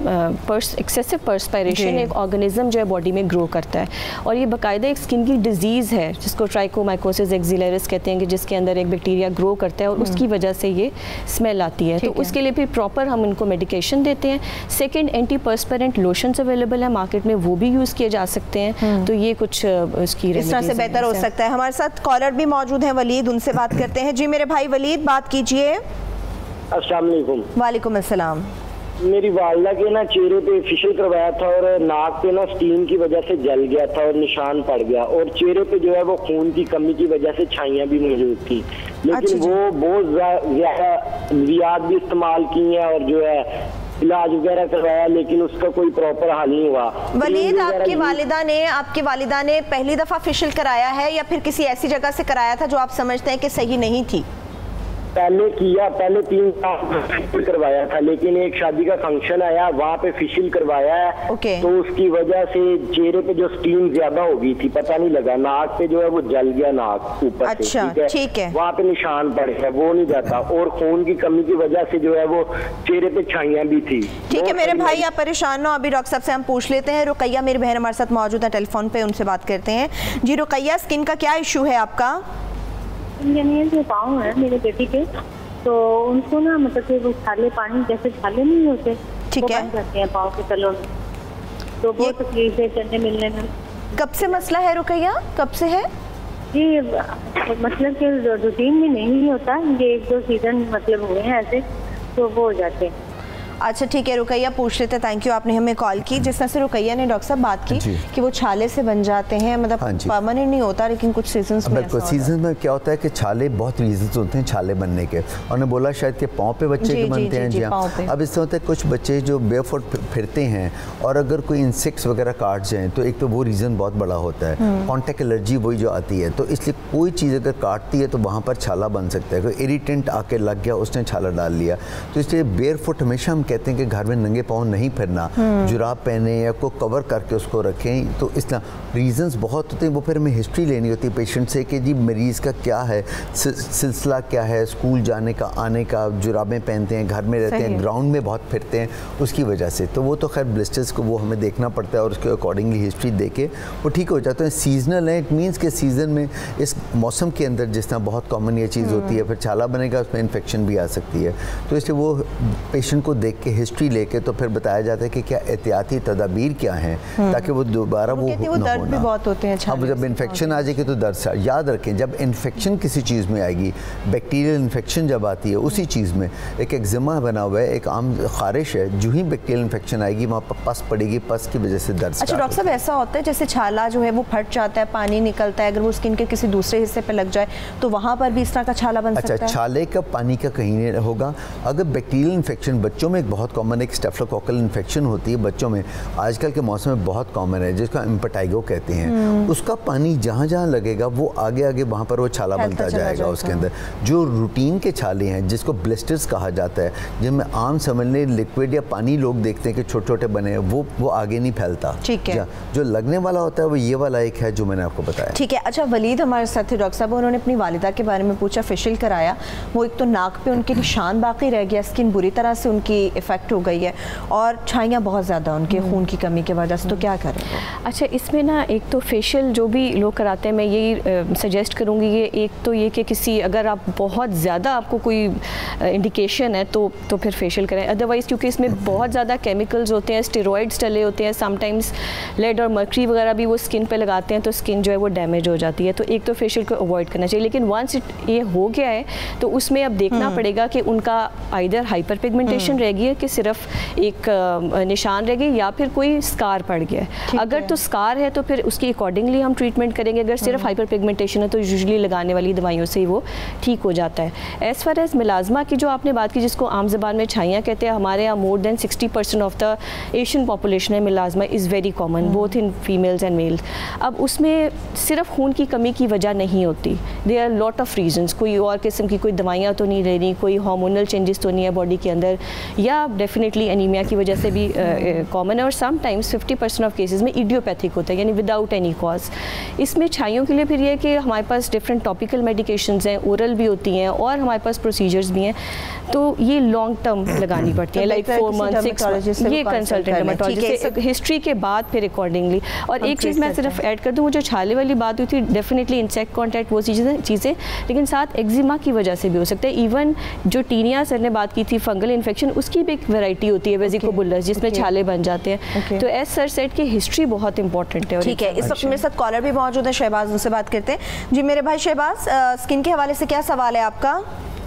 excessive perspiration एक ऑर्गेनिज्म जो है बॉडी में ग्रो करता है, और ये बाकायदा एक स्किन की डिजीज़ है जिसको ट्राइकोमाइकोसिस एक्सिलरिस कहते हैं, कि जिसके अंदर एक बैक्टीरिया ग्रो करता है और उसकी वजह से ये स्मेल आती है। तो उसके लिए फिर प्रॉपर हम उनको मेडिकेशन देते हैं। Second, anti perspirant lotions available है मार्केट में, वो भी यूज़ किए जा सकते हैं। तो ये कुछ उसकी
इस तरह से बेहतर हो सकता है। हमारे साथ कॉलर भी मौजूद हैं, वलीद, उनसे बात करते हैं। जी मेरे भाई वलीद, बात कीजिए।
अस्सलाम वालेकुम।
वालेकुम अस्सलाम।
मेरी वालदा के ना चेहरे पे फेशियल करवाया था और नाक पे ना स्टीम की वजह से जल गया था और निशान पड़ गया, और चेहरे पे जो है वो खून की कमी की वजह से छाइयाँ भी मौजूद थी, लेकिन वो बहुत ज्यादा रियाद भी इस्तेमाल की हैं और जो है इलाज वगैरह करवाया, लेकिन उसका कोई प्रॉपर हल नहीं हुआ।
वलीद, आपकी वालिदा ने आपकी वालिदा ने पहली दफ़ा फेशियल कराया है या फिर किसी ऐसी जगह से कराया था जो आप समझते हैं कि सही नहीं थी?
पहले किया, पहले तीन साल करवाया था, लेकिन एक शादी का फंक्शन आया, वहाँ पे फेशियल करवाया है।
okay.
तो उसकी वजह से चेहरे पे जो स्टीम ज्यादा हो गई थी, पता नहीं लगा, नाक पे जो है वो जल गया, नाक ऊपर
अच्छा,
से,
ठीक है,
वहाँ पे निशान पड़े हैं, वो नहीं जाता, और खून की कमी की वजह से जो है वो चेहरे पे छाइयाँ भी थी।
ठीक है मेरे भाई, आप परेशान ना, अभी डॉक्टर साहब से हम पूछ लेते हैं। रुकैया मेरी बहन हमारे साथ मौजूद है टेलीफोन पे, उनसे बात करते हैं। जी रुकैया, स्किन का क्या इशू है आपका?
जो पाँव है मेरे बेटी के, तो उनको ना मतलब कि वो छाले, पानी जैसे छाले नहीं होते,
ठीक है,
जाते हैं पाँव के तलों में, तो बहुत तकलीफ है चलने मिलने में।
कब से मसला है रुकैया, कब से है
ये? मतलब कि रूटीन में नहीं होता, ये एक दो सीजन मतलब हुए हैं ऐसे, तो वो हो जाते हैं।
अच्छा ठीक है रुकैया, पूछ लेते, थैंक यू आपने हमें कॉल की। जिस तरह से रुकैया ने डॉक्टर साहब बात की कि वो छाले से बन जाते हैं, मतलब हाँ परमानेंट नहीं होता, लेकिन कुछ सीजन्स में
बिल्कुल सीजन में क्या होता है कि छाले बहुत रीजंस होते हैं छाले बनने के, और ने बोला शायद कि पाँव पे बच्चे के बनते हैं। जी हाँ, अब इससे होता है कुछ बच्चे जो बेयरफुट फिरते हैं और अगर कोई इंसेक्ट्स वगैरह काट जाएँ तो एक तो वो रीज़न बहुत बड़ा होता है, कॉन्टैक्ट एलर्जी वही जो आती है, तो इसलिए कोई चीज़ अगर काटती है तो वहाँ पर छाला बन सकता है। कोई इरिटेंट आके लग गया, उसने छाला डाल लिया, तो इसलिए बेयरफुट हमेशा हम कहते हैं कि घर में नंगे पाँव नहीं फिरना, जुराब पहने या को कवर करके उसको रखें, तो इस तरह रीजंस बहुत होते हैं। वो फिर हमें हिस्ट्री लेनी होती है पेशेंट से कि जी मरीज़ का क्या है, सिलसिला क्या है, स्कूल जाने का, आने का, जुराबें पहनते हैं, घर में रहते हैं, ग्राउंड में बहुत फिरते हैं, उसकी वजह से। तो वो तो खैर ब्लिस्टर्स को वो हमें देखना पड़ता है और उसके अकॉर्डिंगली हिस्ट्री दे के वो ठीक हो जाते हैं। सीजनल है, इट मीन्स के सीज़न में इस मौसम के अंदर जिस तरह बहुत कॉमन ये चीज़ होती है, फिर छाला बनेगा, उसमें इन्फेक्शन भी आ सकती है। तो इसलिए वो पेशेंट को देख के हिस्ट्री लेके तो फिर बताया जाता है कि क्या एहतियाती तदाबीर क्या हैं ताकि वो दोबारा वो, वो दर्द भी बहुत होते हैं। अब जब इन्फेक्शन आ जाएगी तो दर्द से याद रखें, जब इन्फेक्शन किसी चीज़ में आएगी, बैक्टीरियल इन्फेक्शन जब आती है उसी चीज़ में एक एक्जिमा बना हुआ है, एक आम खारिश है, जो ही बैक्टीरियल इन्फेक्शन आएगी वहाँ पर पस पड़ेगी, पस की वजह से दर्द।
अच्छा डॉक्टर साहब, ऐसा होता है जैसे छाला जो है वो फट जाता है, पानी निकलता है, अगर वो स्किन के किसी दूसरे हिस्से पे लग जाए तो वहाँ पर भी इस तरह का छाला बन
अच्छा,
सकता है?
छाले का पानी का कहीं नहीं होगा। अगर बैक्टीरियल इन्फेक्शन बच्चों में एक बहुत कॉमन एक स्टेफिलोकोकल इन्फेक्शन होती है बच्चों में, आजकल के मौसम में बहुत कॉमन है, जिसका इम्पेटाइगो कहते हैं, उसका पानी जहाँ जहाँ लगेगा वो आगे आगे वहाँ पर वो छाला बनता जाएगा उसके अंदर। जो रूटीन के छाले हैं जिसको ब्लिस्टर्स कहा जाता है, जिनमें आम समझ लें लिक्विड या पानी लोग देखते हैं कि छोटे छोटे बने हैं, वो वो आगे नहीं फैलता।
ठीक है।
जो लगने वाला होता है वो ये वाला एक है जो मैंने आपको बताया।
ठीक है। अच्छा वलीद हमारे साथ थे डॉक्टर साहब, उन्होंने अपनी वालिदा के बारे में पूछा, फेशियल कराया, वो एक तो नाक पे उनके निशान बाकी रह गया, स्किन बुरी तरह से उनकी इफेक्ट हो गई है और छाइयाँ बहुत ज़्यादा उनके खून की कमी की वजह से, तो क्या करें?
अच्छा इसमें ना एक तो फेशियल जो भी लोग कराते हैं, मैं यही सजेस्ट करूँगी ये एक तो ये कि किसी अगर आप बहुत ज़्यादा आपको कोई इंडिकेशन है तो तो फिर फेशियल करें, अदरवाइज़ क्योंकि इसमें बहुत ज़्यादा केमिकल्स होते हैं, स्टेरॉइड्स डले होते हैं, समटाइम्स लेड और मर्करी वगैरह भी वो स्किन पे लगाते हैं, तो स्किन जो है वो डैमेज हो जाती है। तो एक तो फेशियल को अवॉइड करना चाहिए, लेकिन वंस ये हो गया है तो उसमें अब देखना पड़ेगा कि उनका आइदर हाइपर पिगमेंटेशन रह गई है कि सिर्फ एक निशान रह गई या फिर कोई स्कार पड़ गया है। अगर तो स्कार है तो फिर उसकी अकॉर्डिंगली हम ट्रीटमेंट करेंगे, अगर सिर्फ हाइपर पिगमेंटेशन है तो यूजुअली लगाने वाली दवाइयों से ही वो ठीक हो जाता है। एज़ फार एज मिलाजमा की जो आपने बात की, जिसको आम ज़बान में छाइयाँ कहते हैं, हमारे यहाँ more than sixty percent of the Asian population है melasma is very common both in females and males. अब उसमें सिर्फ खून की कमी की वजह नहीं होती, there are lot of reasons, कोई और किस्म की कोई दवाइयाँ तो नहीं लेनी, कोई हार्मोनल चेंजेस तो नहीं है बॉडी के अंदर, या डेफिनेटली एनीमिया की वजह से भी कॉमन uh, है, और sometimes fifty percent of cases में इडियोपैथिक होता है, यानी विदाउट एनी कॉज। इसमें छाइयों के लिए फिर ये कि हमारे पास डिफरेंट टॉपिकल मेडिकेशंस हैं, ओरल भी होती हैं और हमारे पास प्रोसीजर्स भी हैं, तो ये लॉन्ग टर्म लगानी पड़ती है, लाइक फोर मंथ सिक्स, ये कंसल्टेंट डर्मेटोलॉजिस्ट से हिस्ट्री के बाद फिर अकॉर्डिंगली। और एक चीज़ मैं सिर्फ ऐड कर दूँ, वो जो छाले वाली बात हुई थी, डेफिनेटली इंसेक्ट कॉन्टैक्ट वो चीज़ें चीज़ें लेकिन साथ एक्जिमा की वजह से भी हो सकता है। इवन जो टीनिया सर ने बात की थी फंगल इन्फेक्शन, उसकी भी एक वैरायटी होती है वेजिकोबुलस, जिसमें छाले बन जाते हैं। तो एज सर सेट की हिस्ट्री बहुत इंपॉर्टेंट है।
ठीक है, इस वक्त मेरे साथ कॉलर भी मौजूद है, शहबाज, उनसे बात करते हैं। जी मेरे भाई शहबाज, स्किन के हवाले से क्या सवाल है आपका?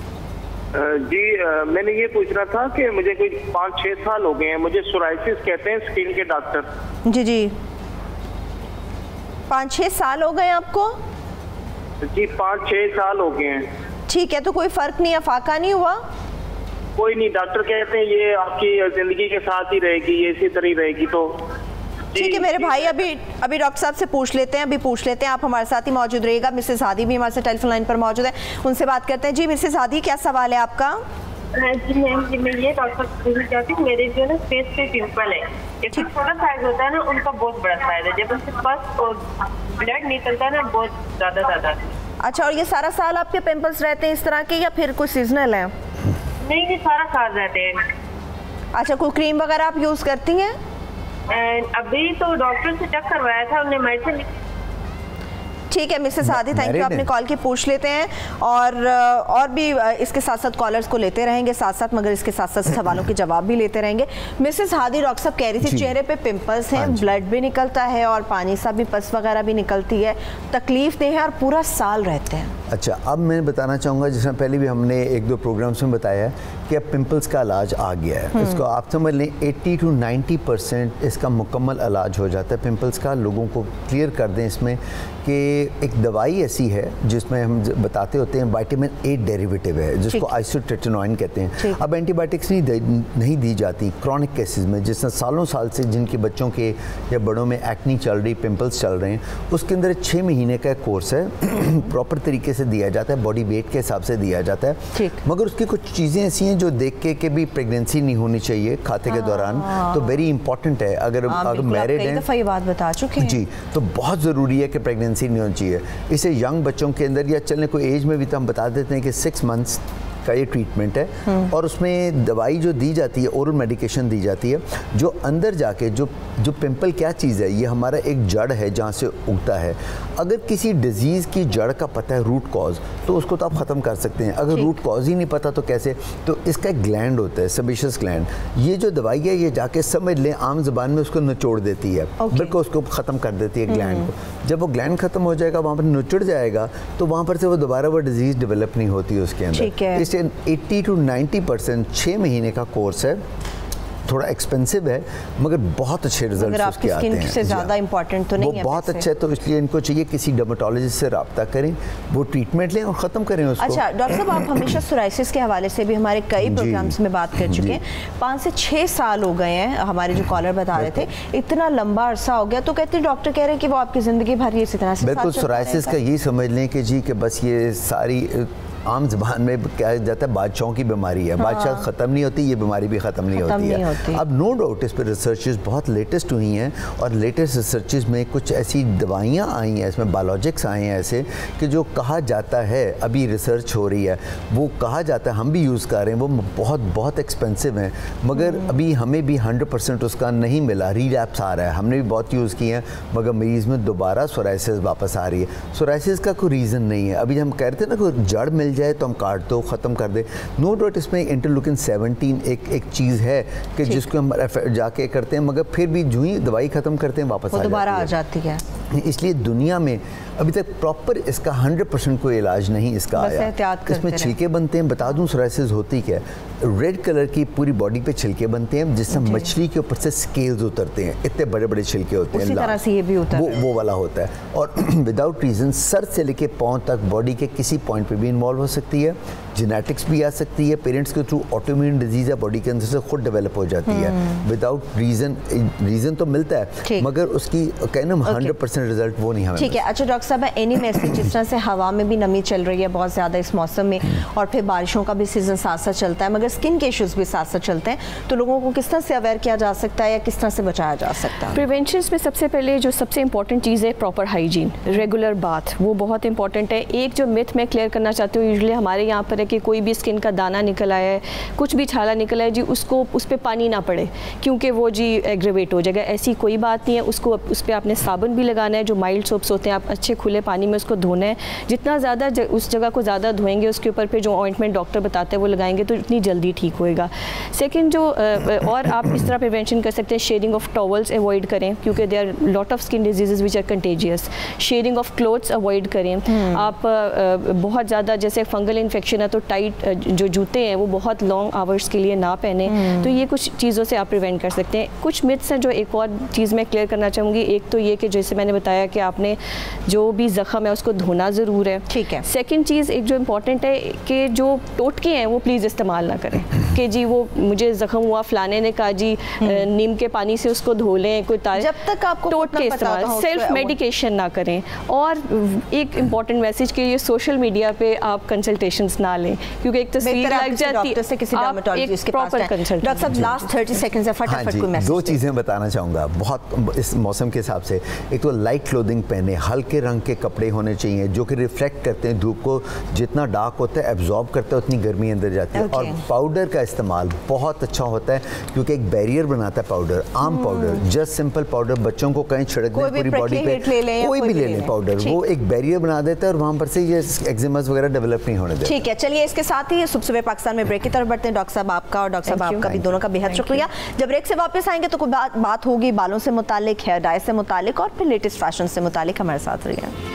जी आ, मैंने ये पूछना था कि मुझे कोई पाँच छः साल हो गए हैं, मुझे सोराइसिस कहते हैं स्किन के डॉक्टर।
जी जी, पाँच छः साल हो गए आपको?
जी पाँच छः साल हो गए हैं।
ठीक है, तो कोई फ़र्क नहीं है, फाका नहीं हुआ?
कोई नहीं, डॉक्टर कहते हैं ये आपकी ज़िंदगी के साथ ही रहेगी, ये इसी तरह ही रहेगी। तो
ठीक है मेरे भाई, अभी अभी डॉक्टर साहब से पूछ लेते हैं, अभी पूछ लेते हैं, आप हमारे साथ ही मौजूद रहिएगा। मिसेस हादी भी हमारे साथ टेलीफोन लाइन पर मौजूद है, उनसे बात करते हैं। जी मिसेस हादी, क्या सवाल है आपका?
जी मैम, जी मैं ये डॉक्टर पूछना चाहती हूँ, मेरे जो ना फेस पे पिंपल है, एक छोटा साइज होता है ना, उनका बहुत बड़ा साइज है, जब उससे पस और ब्लड निकलता है ना बहुत ज़्यादा ज़्यादा।
अच्छा, और ये सारा साल आपके पिंपल्स रहते हैं इस तरह के या फिर कोई सीजनल है?
नहीं नहीं, सारा साल रहते हैं।
अच्छा, कोई क्रीम वगैरह आप यूज़ करती हैं?
अभी तो डॉक्टर से चेक करवाया था, उन्हें मेडिसिन।
ठीक है मिसेस हादी, थैंक यू, आपने कॉल की, पूछ लेते हैं और और भी इसके साथ साथ कॉलर्स को लेते रहेंगे साथ साथ, मगर इसके साथ साथ सवालों के जवाब भी लेते रहेंगे। मिसेस हादी, डॉक्टर साहब कह रही थी चेहरे पे पिंपल्स हैं, ब्लड भी निकलता है और पानी सा भी, पस वगैरह भी निकलती है, तकलीफ नहीं है और पूरा साल रहते हैं।
अच्छा, अब मैं बताना चाहूँगा, जिसमें पहले भी हमने एक दो प्रोग्राम्स में बताया है कि अब पिंपल्स का इलाज आ गया है। इसको आप समझ लें अस्सी टू नब्बे परसेंट इसका मुकम्मल इलाज हो जाता है पिंपल्स का। लोगों को क्लियर कर दें इसमें कि एक दवाई ऐसी है जिसमें हम बताते होते हैं विटामिन ए डेरिवेटिव है, जिसको आइसोट्रेटिनोइन कहते हैं। अब एंटीबायोटिक्स नहीं नहीं दी जाती क्रॉनिक केसेस में, जिसमें सालों साल से जिनके बच्चों के या बड़ों में एक्नी चल रही, पिंपल्स चल रहे हैं, उसके अंदर छः महीने का कोर्स है प्रॉपर तरीके से दिया जाता है, बॉडी वेट के हिसाब से दिया जाता है, मगर उसकी कुछ चीज़ें ऐसी हैं जो देख के कि भी प्रेगनेंसी नहीं होनी चाहिए खाते के दौरान, तो वेरी इंपॉर्टेंट है। अगर अगर मैरिड हैं,
कई दफ़ा ये बात बता चुके हैं
जी, तो बहुत ज़रूरी है कि प्रेगनेंसी नहीं होनी चाहिए। इसे यंग बच्चों के अंदर या चलने कोई एज में भी तो हम बता देते हैं कि सिक्स मंथ्स का ये ट्रीटमेंट है, और उसमें दवाई जो दी जाती है, ओरल मेडिकेशन दी जाती है, जो अंदर जाके जो जो पिंपल क्या चीज़ है, ये हमारा एक जड़ है जहाँ से उगता है। अगर किसी डिजीज़ की जड़ का पता है, रूट कॉज, तो उसको तो आप ख़त्म कर सकते हैं। अगर रूट कॉज ही नहीं पता तो कैसे? तो इसका एक ग्लैंड होता है, सेबेशियस ग्लैंड। ये जो दवाई है ये जाके समझ लें आम ज़बान में उसको निचोड़ देती है, बिल्कुल उसको ख़त्म कर देती है ग्लैंड को। जब वो ग्लैंड ख़त्म हो जाएगा, वहाँ पर निचुड़ जाएगा, तो वहाँ पर से वो दोबारा वो डिजीज़ डेवलप नहीं होती है उसके अंदर। इससे अस्सी टू नब्बे परसेंट छः महीने का कोर्स है, थोड़ा एक्सपेंसिव है, मगर बहुत अच्छे रिजल्ट्स उसके आते हैं।
से ज़्यादा इंपॉर्टेंट तो नहीं है,
वो बहुत अच्छा है, तो इसलिए इनको चाहिए किसी डर्मेटोलॉजिस्ट से रब्ता करें, वो ट्रीटमेंट लें और ख़त्म करें उसको।
अच्छा डॉक्टर साहब, आप हमेशा सोराइसिस के हवाले से भी हमारे कई प्रोग्राम्स में बात कर चुके हैं। पाँच से छः साल हो गए हैं, हमारे जो कॉलर बता रहे थे, इतना लंबा अरसा हो गया, तो कहते हैं डॉक्टर कह रहे हैं कि वो आपकी ज़िंदगी भर ये इसी तरह से
बिल्कुल सोराइसिस का यही समझ लें कि जी कि बस ये सारी आम ज़बान में कहा जाता है बादशाहों की बीमारी है। हाँ। बादशाह ख़त्म नहीं होती, ये बीमारी भी ख़त्म नहीं होती नहीं है होती। अब नो डाउट इस पर रिसर्चेस बहुत लेटेस्ट हुई हैं, और लेटेस्ट रिसर्चेस में कुछ ऐसी दवाइयाँ आई हैं, इसमें बायोलॉजिक्स आए हैं ऐसे कि जो कहा जाता है, अभी रिसर्च हो रही है, वो कहा जाता है, हम भी यूज़ कर रहे हैं, वो बहुत बहुत एक्सपेंसिव हैं, मगर अभी हमें भी हंड्रेड परसेंट उसका नहीं मिला, रीलैप्स आ रहा है। हमने भी बहुत यूज़ किए हैं, मगर मरीज़ में दोबारा सोराइसिस वापस आ रही है। सोराइसिस का कोई रीज़न नहीं है। अभी हम कह रहे थे ना, कोई जड़ मिल जाए तो हम काट दो, ख़त्म कर दे। नो डाउट इसमें इंटरलूकिन सेवनटीन एक एक चीज़ है कि जिसको हम जाके करते हैं, मगर फिर भी जो ही दवाई ख़त्म करते हैं वापस
दोबारा आ जाती है।
इसलिए दुनिया में अभी तक प्रॉपर इसका हंड्रेड परसेंट कोई इलाज नहीं इसका आया। इसमें छिलके बनते हैं, बता दूं सोराइसिस होती क्या है। रेड कलर की पूरी बॉडी पे छिलके बनते हैं, जिससे मछली के ऊपर से स्केल्स उतरते हैं, इतने बड़े बड़े छिलके होते हैं,
उसी तरह से ये भी होता
वो, है वो वाला होता है। और विदाउट रीज़न सर से लेके पाँव तक बॉडी के किसी पॉइंट पे भी इन्वॉल्व हो सकती है। जेनेटिक्स भी आ सकती है, पेरेंट्स के थ्रू ऑटोइम्यून डिजीज़ है, बॉडी के अंदर से खुद डेवलप हो जाती है विदाउट रीज़न। रीज़न तो मिलता है, मगर उसकी कहना हंड्रेड परसेंट रिजल्ट वो नहीं हमें।
ठीक है। अच्छा डॉक्टर साहब, एनी मैसेज, जिस तरह से हवा में भी नमी चल रही है बहुत ज़्यादा इस मौसम में, और फिर बारिशों का भी सीज़न साथ साथ चलता है, मगर स्किन के इश्यूज़ भी साथ साथ चलते हैं, तो लोगों को किस तरह से अवेयर किया जा सकता है या किस तरह से बचाया जा सकता है?
प्रिवेंशन में सबसे पहले जो सबसे इंपॉर्टेंट चीज़ है प्रॉपर हाइजीन, रेगुलर बाथ, वो बहुत इंपॉर्टेंट है। एक जो मिथ मैं क्लियर करना चाहती हूँ, यूजुअली हमारे यहाँ पर है कि कोई भी स्किन का दाना निकल आया है, कुछ भी छाला निकला है जी, उसको उस पर पानी ना पड़े क्योंकि वो जी एग्रेवेट हो जाएगा। ऐसी कोई बात नहीं है। उसको उस पर आपने साबुन भी लगाना है, जो माइल्ड सोप्स होते हैं, आप अच्छे खुले पानी में उसको धोना है। जितना ज़्यादा ज, उस जगह को ज़्यादा धोएंगे, उसके ऊपर पे जो ऑइंटमेंट डॉक्टर बताते हैं वो लगाएंगे, तो इतनी जल्दी ठीक होएगा। सेकेंड जो और आप इस तरह प्रिवेंशन कर सकते हैं, शेयरिंग ऑफ टॉवल्स अवॉइड करें क्योंकि they are lot of skin diseases which are contagious. Sharing of clothes avoid करें। आप बहुत ज़्यादा जैसे फंगल इन्फेक्शन है तो टाइट जो जूते हैं वो बहुत लॉन्ग आवर्स के लिए ना पहने। तो ये कुछ चीज़ों से आप प्रिवेंट कर सकते हैं। कुछ मिथ्स हैं जो एक और चीज़ मैं क्लियर करना चाहूँगी। एक तो ये कि जैसे मैंने बताया कि आपने जो भी ज़ख्म है उसको धोना ज़रूर है।
ठीक है।
सेकेंड चीज़ एक जो इम्पॉर्टेंट है कि जो टोटके हैं वो प्लीज़ इस्तेमाल ना करें कि जी वो मुझे ज़ख्म हुआ फलाने ने कहा जी नीम के पानी से उसको धो लें, कोई तार
जब तक आपको
टोटके इस्तेमाल, सेल्फ मेडिकेशन ना करें। और एक इम्पॉर्टेंट मैसेज कि ये सोशल मीडिया पे आप कंसल्टेशंस ना लें क्योंकि एक तस्वीर लग जाती है,
से किसी डर्मेटोलॉजिस्ट के पास जाएं। डॉक्टर साहब लास्ट थर्टी सेकंड्स है, फटाफट कोई मैसेज।
दो चीज़ें बताना चाहूँगा बहुत इस मौसम के हिसाब से। एक तो लाइट क्लोथिंग पहने, हल्के रंग के कपड़े होने चाहिए जो कि रिफ्लेक्ट करते हैं धूप को, जितना डार्क होता है एब्जॉर्ब करता है उतनी गर्मी अंदर जाती है। और पाउडर का इस्तेमाल बहुत अच्छा होता है क्योंकि एक बैरियर बनाता है पाउडर। आम पाउडर, जस्ट सिंपल पाउडर, बच्चों को कहीं छिड़क दें पूरी बॉडी पे, कोई भी ले लें पाउडर, वो एक बैरियर बना देता है और वहाँ पर से ये एक्जिमास वगैरह डेवलप नहीं होने देता।
ठीक है, चलिए इसके साथ ही सुबह सवेरे पाकिस्तान में ब्रेक की तरफ बढ़ते हैं। डॉक्टर साहब आपका और डॉक्टर साहब आपका भी दोनों का बेहद शुक्रिया। जब ब्रेक से वापस आएंगे तो कोई बात बात होगी बालों से मुतालिक, हेयर डाई से मुतालिक और फिर लेटेस्ट फैशन से मुतालिक। हमारे साथ रहिए।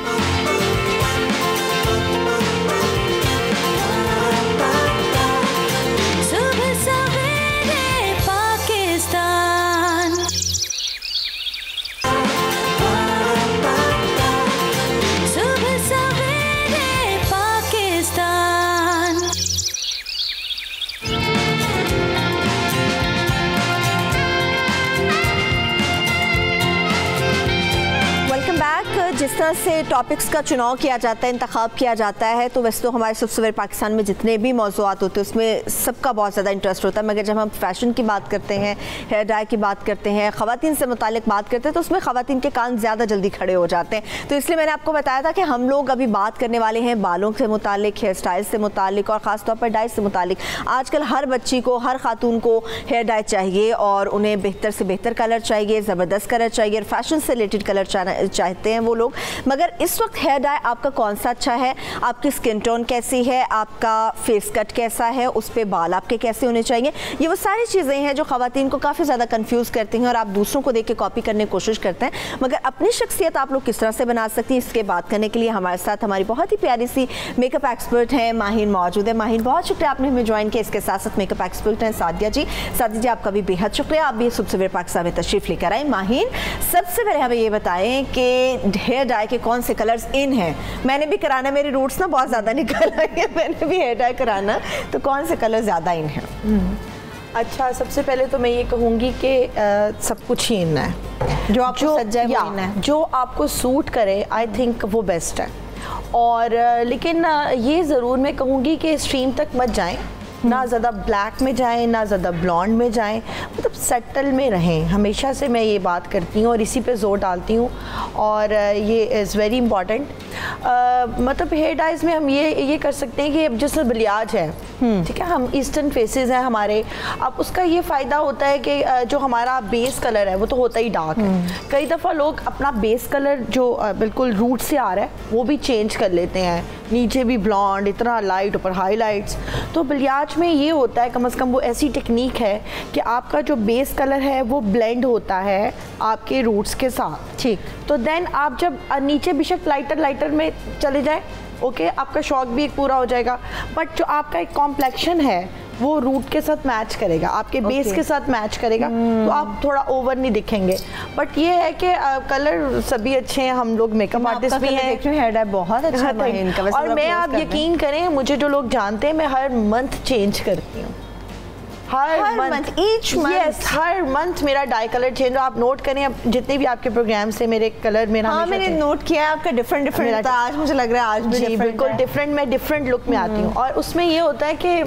जिस तरह तरह से टॉपिक्स का चुनाव किया जाता है, इंतखाब किया जाता है, तो वैसे तो हमारे सुबह सवेरे पाकिस्तान में जितने भी मौज़ूआत होते हैं उसमें सबका बहुत ज़्यादा इंटरेस्ट होता है, मगर जब हम फैशन की बात करते हैं, हेयर डाई की बात करते हैं, ख़वातीन से मुतालिक बात करते हैं, तो उसमें ख़वातीन के कान ज़्यादा जल्दी खड़े हो जाते हैं। तो इसलिए मैंने आपको बताया था कि हम लोग अभी बात करने वाले हैं बालों से मुतालिक, हेयर स्टाइल से मुतालिक और ख़ास तौर पर डाई से मुतालिक। आजकल हर बच्ची को, हर खातून को हेयर डाई चाहिए और उन्हें बेहतर से बेहतर कलर चाहिए, ज़बरदस्त कलर चाहिए, फैशन से रिलेटेड कलर चाहते हैं वो लोग। मगर इस वक्त हेयर डाई आपका कौन सा अच्छा है, आपकी स्किन टोन कैसी है, आपका फेस कट कैसा है, उस पर बाल आपके कैसे होने चाहिए, ये वो सारी चीज़ें हैं जो ख़वातीन को काफ़ी ज़्यादा कंफ्यूज करती हैं और आप दूसरों को देख के कॉपी करने की कोशिश करते हैं। मगर अपनी शख्सियत आप लोग किस तरह से बना सकती हैं, इसके बात करने के लिए हमारे साथ हमारी बहुत ही प्यारी सी मेकअप एक्सपर्ट हैं माहिन मौजूद है। माहिन, बहुत शुक्रिया आपने हमें ज्वाइन किया। इसके साथ साथ मेकअप एक्सपर्ट हैं सादिया जी। सादिया जी, आपका भी बेहद शुक्रिया, आप भी सुबह सवेरे पाकिस्तान में तशरीफ़ लेकर आए। माहिन, सबसे पहले हमें ये बताएं कि हेयर डाई के कौन से कलर्स इन हैं? मैंने भी कराना, मेरे रूट्स ना बहुत ज़्यादा निकल आए हैं, मैंने भी हेयर डाई कराना, तो कौन से कलर ज़्यादा इन हैं?
अच्छा, सबसे पहले तो मैं ये कहूँगी कि सब कुछ ही इन है, जो आपको सज जाए वो इन है, जो आपको सूट करे, आई थिंक वो बेस्ट है। और लेकिन ये ज़रूर मैं कहूँगी कि स्ट्रीम तक मत जाएं, ना ज़्यादा ब्लैक में जाएं, ना ज़्यादा ब्लॉन्ड में जाएं, मतलब सेटल में रहें। हमेशा से मैं ये बात करती हूँ और इसी पे जोर डालती हूँ, और ये इज़ वेरी इंपॉर्टेंट। मतलब हेयर डाइज में हम ये ये कर सकते हैं कि अब जैसे बलियाज है, ठीक है, हम ईस्टर्न फेसेस हैं हमारे, अब उसका ये फ़ायदा होता है कि जो हमारा बेस कलर है वो तो होता ही डार्क है। कई दफ़ा लोग अपना बेस कलर जो बिल्कुल रूट से आ रहा है वो भी चेंज कर लेते हैं, नीचे भी ब्लॉन्ड, इतना लाइट, ऊपर हाईलाइट्स। तो बलियाज में ये होता है, कम से कम वो ऐसी टेक्निक है कि आपका जो बेस कलर है वो ब्लेंड होता है आपके रूट्स के साथ, ठीक। तो देन आप जब नीचे बेशक लाइटर लाइटर में चले जाए, ओके, आपका शौक भी एक पूरा हो जाएगा, बट जो आपका एक कॉम्प्लेक्शन है वो रूट के साथ मैच करेगा, आपके okay. बेस के साथ मैच करेगा, hmm. तो आप थोड़ा ओवर नहीं दिखेंगे। बट ये है कि कलर सभी अच्छे हैं, हम लोग मेकअप आर्टिस्ट भी हैं,
हेयर डाई बहुत अच्छा है इनका।
और मैं, आप यकीन करें, मुझे जो लोग जानते हैं, मैं हर मंथ चेंज करती हूँ, हर मंथ, ईच मंथ, यस, हर मंथ मेरा डाई कलर चेंज। आप नोट करें, अब जितने भी आपके प्रोग्राम से मेरे कलर मेरा,
हाँ, मैंने नोट किया आपका डिफरेंट डिफरेंट था, आज मुझे लग रहा है आज भी
बिल्कुल डिफरेंट, मैं डिफरेंट लुक में आती हूँ। और उसमें ये होता है कि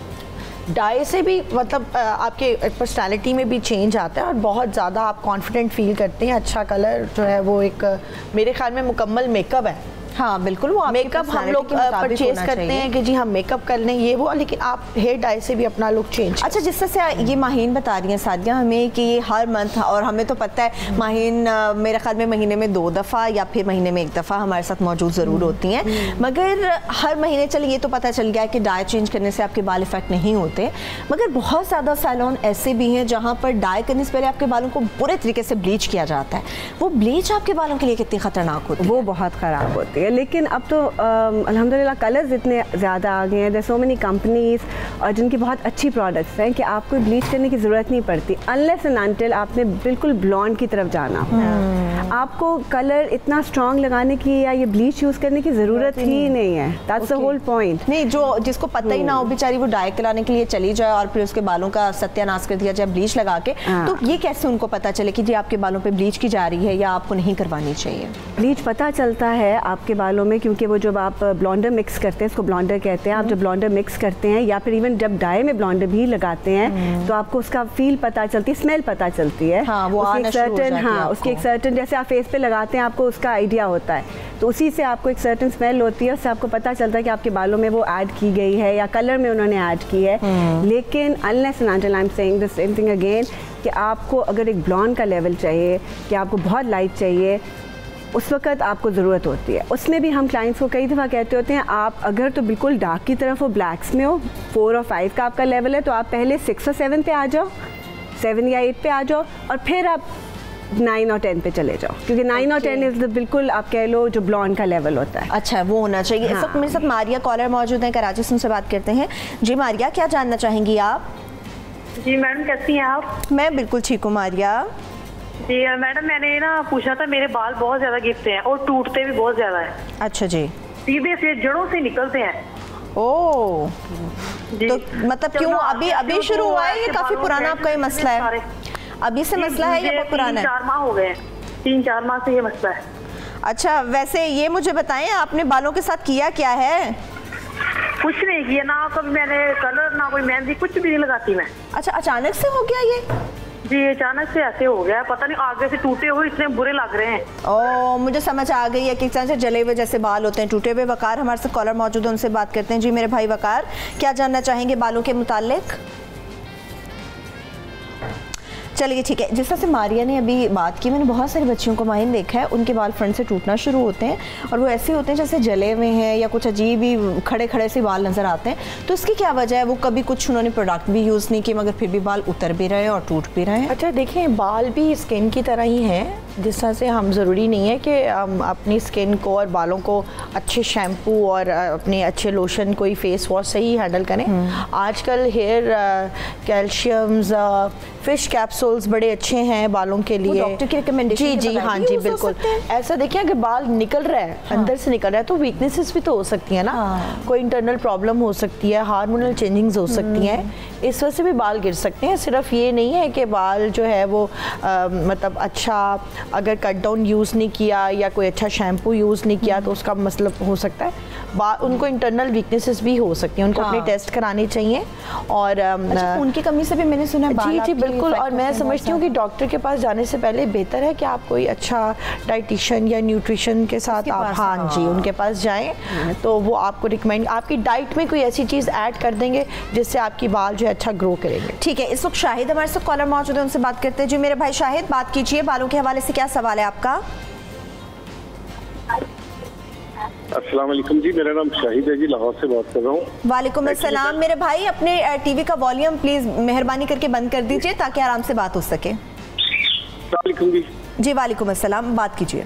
डाई से भी मतलब आपके पर्सनालिटी में भी चेंज आता है और बहुत ज़्यादा आप कॉन्फिडेंट फील करते हैं। अच्छा कलर जो है वो एक मेरे ख्याल में मुकम्मल मेकअप है।
हाँ बिल्कुल, वो
मेकअप हम लोग परचेज करते हैं कि जी हम मेकअप कर लें ये वो, लेकिन आप हेयर डाई से भी अपना लुक चेंज।
अच्छा, जिस तरह से ये माहिन बता रही हैं सादिया हमें कि हर मंथ, और हमें तो पता है माहिन मेरे ख्याल में महीने में दो दफ़ा या फिर महीने में एक दफ़ा हमारे साथ मौजूद ज़रूर होती हैं, मगर हर महीने चले ये तो पता चल गया कि डाई चेंज करने से आपके बाल इफेक्ट नहीं होते, मगर बहुत ज़्यादा सैलून ऐसे भी हैं जहाँ पर डाई करने से पहले आपके बालों को बुरे तरीके से ब्लीच किया जाता है। वो ब्लीच आपके बालों के लिए कितनी ख़तरनाक होती है?
वो बहुत ख़राब होती है, लेकिन अब तो अल्हम्दुलिल्लाह कलर्स इतने ज़्यादा आ गए हैं, देयर सो मेनी कंपनीज और जिनकी बहुत अच्छी प्रोडक्ट्स हैं कि आपको ब्लीच करने की ज़रूरत नहीं पड़ती, अनलेस एंड अनटिल आपने बिल्कुल ब्लॉन्ड की तरफ जाना हो। आपको कलर इतना स्ट्रॉन्ग लगाने की या ये ब्लीच यूज़ करने की ज़रूरत ही नहीं है। That's the whole point.
नहीं, जो जिसको पता ही ना हो बेचारी, वो डाई कराने के लिए चली जाए और फिर उसके बालों का सत्यानाश कर दिया जाए ब्लीच लगा के, तो ये कैसे उनको पता चले कि जी आपके बालों पे ब्लीच की जा रही है या आपको नहीं करवानी चाहिए?
ब्लीच पता चलता है आपके बालों में, क्योंकि वो जब आप ब्लॉन्डर मिक्स करते हैं, इसको ब्लॉन्डर कहते हैं, आप जब ब्लॉन्डर मिक्स करते हैं या फिर इवन जब डाई में ब्लॉन्डर भी लगाते हैं तो आपको उसका फील पता चलती है, स्मेल पता चलती है।
हाँ, वो
उसकी एक सर्टन, हाँ उसकी एक सर्टन, जैसे आप फेस पे लगाते हैं आपको उसका आइडिया होता है, तो उसी से आपको एक सर्टन स्मेल होती है, उससे आपको पता चलता है कि आपके बालों में वो ऐड की गई है या कलर में उन्होंने ऐड की है। लेकिन unless and until I am saying the same thing again कि आपको अगर एक ब्लॉन्ड का लेवल चाहिए, कि आपको बहुत लाइट चाहिए, उस वक्त आपको ज़रूरत होती है। उसमें भी हम क्लाइंट्स को कई दफ़ा कहते होते हैं, आप अगर तो बिल्कुल डार्क की तरफ हो, ब्लैक्स में हो, फोर और फाइव का आपका लेवल है, तो आप पहले सिक्स और सेवन पे आ जाओ, सेवन या एट पे आ जाओ, और फिर आप नाइन और टेन पे चले जाओ, क्योंकि नाइन और टेन इज़ बिल्कुल आप कह लो जो ब्लॉन्ड का लेवल होता है।
अच्छा, वो होना चाहिए। हाँ। इस वक्त मेरे साथ मारिया कॉलर मौजूद हैं, कराची से उनसे बात करते हैं। जी मारिया, क्या जानना चाहेंगी आप?
जी मैडम, कैसी हैं आप?
मैं बिल्कुल ठीक हूँ मारिया।
जी मैडम, मैंने ना पूछा था, मेरे बाल बहुत ज्यादा गिरते हैं और टूटते भी बहुत ज्यादा है।
अच्छा जी।
सीधे से जड़ों से निकलते हैं।
ओह, तो मतलब क्यों अभी अभी शुरू हुआ है, ये काफी पुराना आपका ये मसला है? अभी से मसला है या बहुत पुराना है?
चार माह हो गए, तीन चार माह से ये मसला है।
अच्छा, वैसे ये मुझे बताएं आपने बालों के साथ किया क्या है?
कुछ नहीं किया ना, कभी मैंने कलर ना कोई मेहंदी कुछ भी नहीं लगाती मैं।
अच्छा, अचानक से हो गया ये?
जी अचानक से ऐसे हो गया, पता नहीं आगे से टूटे हुए इतने बुरे लग रहे हैं।
ओ मुझे समझ आ गई है कि तरह से जले हुए जैसे बाल होते हैं, टूटे हुए। वकार हमारे साथ कॉलर मौजूद है, उनसे बात करते हैं। जी मेरे भाई वकार, क्या जानना चाहेंगे बालों के मुतालिक? चलिए ठीक है। जिस तरह से मारिया ने अभी बात की, मैंने बहुत सारे बच्चियों को माहिन देखा है, उनके बाल फ्रंट से टूटना शुरू होते हैं और वो ऐसे होते हैं जैसे जले हुए हैं या कुछ अजीब ही खड़े खड़े से बाल नज़र आते हैं। तो इसकी क्या वजह है? वो कभी कुछ उन्होंने प्रोडक्ट भी यूज़ नहीं किए मगर फिर भी बाल उतर भी रहे हैं और टूट भी रहे हैं।
अच्छा देखें, बाल भी स्किन की तरह ही हैं। जिस तरह से हम ज़रूरी नहीं है कि हम अपनी स्किन को और बालों को अच्छे शैम्पू और अपने अच्छे लोशन कोई फेस वॉश से ही हैंडल करें। आजकल हेयर कैल्शियम्स, फिश कैप्सूल्स बड़े अच्छे हैं बालों के लिए,
डॉक्टर की रिकमेंडेशन।
जी जी हाँ जी बिल्कुल। ऐसा देखिए अगर बाल निकल रहा है, हाँ। अंदर से निकल रहा है तो वीकनेसेस भी तो हो सकती है ना, हाँ। कोई इंटरनल प्रॉब्लम हो सकती है, हार्मोनल चेंजिंग्स हो सकती हैं, इस वजह से भी बाल गिर सकते हैं। सिर्फ ये नहीं है कि बाल जो है वो आ, मतलब अच्छा अगर कट डाउन यूज़ नहीं किया या कोई अच्छा शैम्पू यूज़ नहीं किया तो उसका मतलब हो सकता है बाल, उनको इंटरनल वीकनेसेस भी हो सकती हैं, उनको हाँ। अपने टेस्ट कराने चाहिए। और
अच्छा, उनकी कमी से भी मैंने सुना है
जी जी बिल्कुल। और मैं समझती हूँ कि डॉक्टर के पास जाने से पहले बेहतर है कि आप कोई अच्छा डाइटिशियन या न्यूट्रिशन के साथ आप हाँ, हाँ जी उनके पास जाएं तो वो आपको रिकमेंड, आपकी डाइट में कोई ऐसी चीज़ ऐड कर देंगे जिससे आपकी बाल जो है अच्छा ग्रो करेंगे।
ठीक है, इस वक्त शाहिद हमारे साथ कॉलर मौजूद है, उनसे बात करते हैं। जी मेरे भाई शाहिद, बात कीजिए, बालों के हवाले से क्या सवाल है आपका?
अस्सलाम वालेकुम जी, मेरा नाम शाहिद है जी, लाहौर से बात कर रहा हूँ।
वालेकुम अस्सलाम। मेरे भाई अपने टीवी का वॉल्यूम प्लीज मेहरबानी करके बंद कर दीजिए ताकि आराम से बात हो सके।
वालेकुम जी।
जी वालेकुम अस्सलाम, बात कीजिए।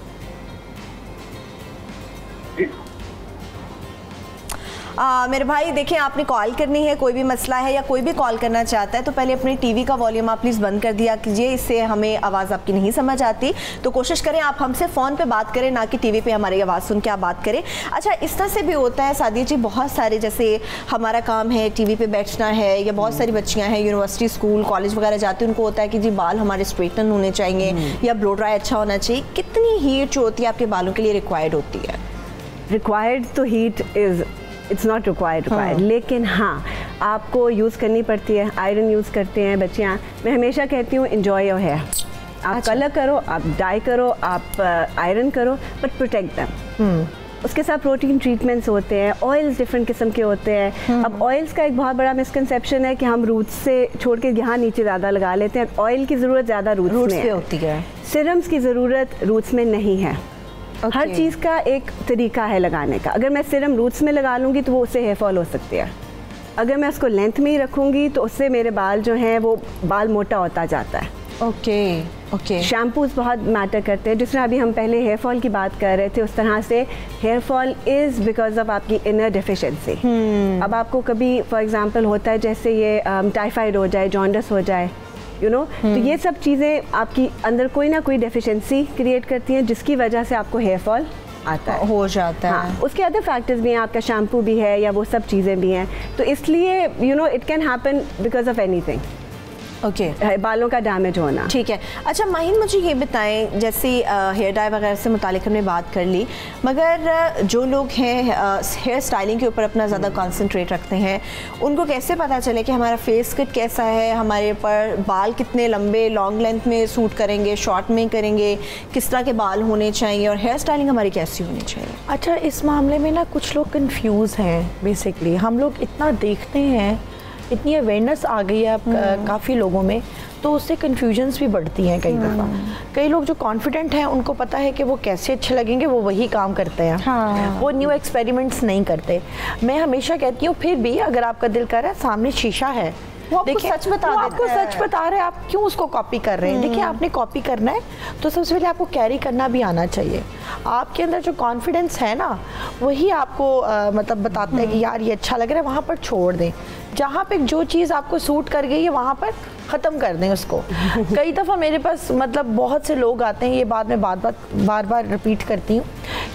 आ, मेरे भाई देखें, आपने कॉल करनी है, कोई भी मसला है या कोई भी कॉल करना चाहता है तो पहले अपने टीवी का वॉल्यूम आप प्लीज़ बंद कर दिया कीजिए, इससे हमें आवाज़ आपकी नहीं समझ आती। तो कोशिश करें आप हमसे फ़ोन पे बात करें, ना कि टीवी पे हमारी आवाज़ सुन के आप बात करें। अच्छा, इस तरह से भी होता है सादिया जी, बहुत सारे जैसे हमारा काम है टीवी पे बैठना है या बहुत सारी बच्चियाँ हैं यूनिवर्सिटी स्कूल कॉलेज वगैरह जाती हैं, उनको होता है कि जी बाल हमारे स्ट्रेटन होने चाहिए या ब्लो ड्राई अच्छा होना चाहिए। कितनी हीट जो होती है आपके बालों के लिए रिक्वायर्ड होती है?
रिक्वायर्ड तो heat is it's not required required लेकिन हाँ आपको यूज़ करनी पड़ती है। आयरन यूज़ करते हैं बच्चियाँ। मैं हमेशा कहती हूँ इन्जॉय योर हेयर। आप अच्छा। कलर करो, आप डाई करो, आप आयरन uh, करो, बट प्रोटेक्ट दैम। उसके साथ प्रोटीन ट्रीटमेंट्स होते हैं, ऑयल्स डिफरेंट किस्म के होते हैं। अब ऑयल्स का एक बहुत बड़ा मिसकंसेप्शन है कि हम रूट्स से छोड़ के यहाँ नीचे ज़्यादा लगा लेते हैं। ऑयल की ज़रूरत ज़्यादा रूट्स में है, होती है। सिरम्स की ज़रूरत रूट्स में नहीं है। Okay. हर चीज़ का एक तरीका है लगाने का। अगर मैं सिरम रूट्स में लगा लूँगी तो वो उससे हेयर फॉल हो सकती है। अगर मैं उसको लेंथ में ही रखूँगी तो उससे मेरे बाल जो हैं वो बाल मोटा होता जाता है। Okay okay. शैम्पूज बहुत मैटर करते हैं। जिस तरह अभी हम पहले हेयर फॉल की बात कर रहे थे, उस तरह से hair fall is because of आपकी इनर डिफिशेंसी। hmm. अब आपको कभी फॉर एग्जांपल होता है जैसे ये टाइफाइड हो जाए, जॉन्डिस हो जाए, यू नो, तो ये सब चीज़ें आपकी अंदर कोई ना कोई डेफिशिएंसी क्रिएट करती हैं जिसकी वजह से आपको हेयर फॉल आता है, हो जाता है। हाँ, उसके अदर फैक्टर्स भी हैं, आपका शैम्पू भी है या वो सब चीज़ें भी हैं। तो इसलिए you know it can happen because of anything. Okay okay. बालों का डैमेज होना।
ठीक है। अच्छा माहिन, मुझे ये बताएं, जैसे हेयर डाई वगैरह से मुतालिक हमने बात कर ली, मगर जो लोग हैं हेयर स्टाइलिंग के ऊपर अपना ज़्यादा कंसंट्रेट रखते हैं, उनको कैसे पता चले कि हमारा फेस कट कैसा है, हमारे पर बाल कितने लंबे लॉन्ग लेंथ में सूट करेंगे, शॉर्ट में करेंगे, किस तरह के बाल होने चाहिए और हेयर स्टाइलिंग हमारी कैसी होनी चाहिए?
अच्छा, इस मामले में ना कुछ लोग कंफ्यूज हैं। बेसिकली हम लोग इतना देखते हैं, इतनी अवेयरनेस आ गई है अब काफ़ी लोगों में, तो उससे कन्फ्यूजन्स भी बढ़ती हैं कई दफ़ा। कई लोग जो कॉन्फिडेंट हैं उनको पता है कि वो कैसे अच्छे लगेंगे, वो वही काम करते हैं। हाँ। वो न्यू एक्सपेरिमेंट्स नहीं करते। मैं हमेशा कहती हूँ फिर भी अगर आपका दिल कर रहा है, सामने शीशा है, देखिए सच बता वो आपको सच बता रहे हैं, आप क्यों उसको कॉपी कर रहे हैं? देखिए आपने कॉपी करना है तो सबसे पहले आपको कैरी करना भी आना चाहिए। आपके अंदर जो कॉन्फिडेंस है ना, वही आपको आ, मतलब बताता है कि यार ये अच्छा लग रहा है, वहाँ पर छोड़ दें। जहाँ पे जो चीज़ आपको सूट कर गई है वहाँ पर ख़त्म कर दें उसको। कई दफ़ा मेरे पास मतलब बहुत से लोग आते हैं, ये बात मैं बार बार बार बार रिपीट करती हूँ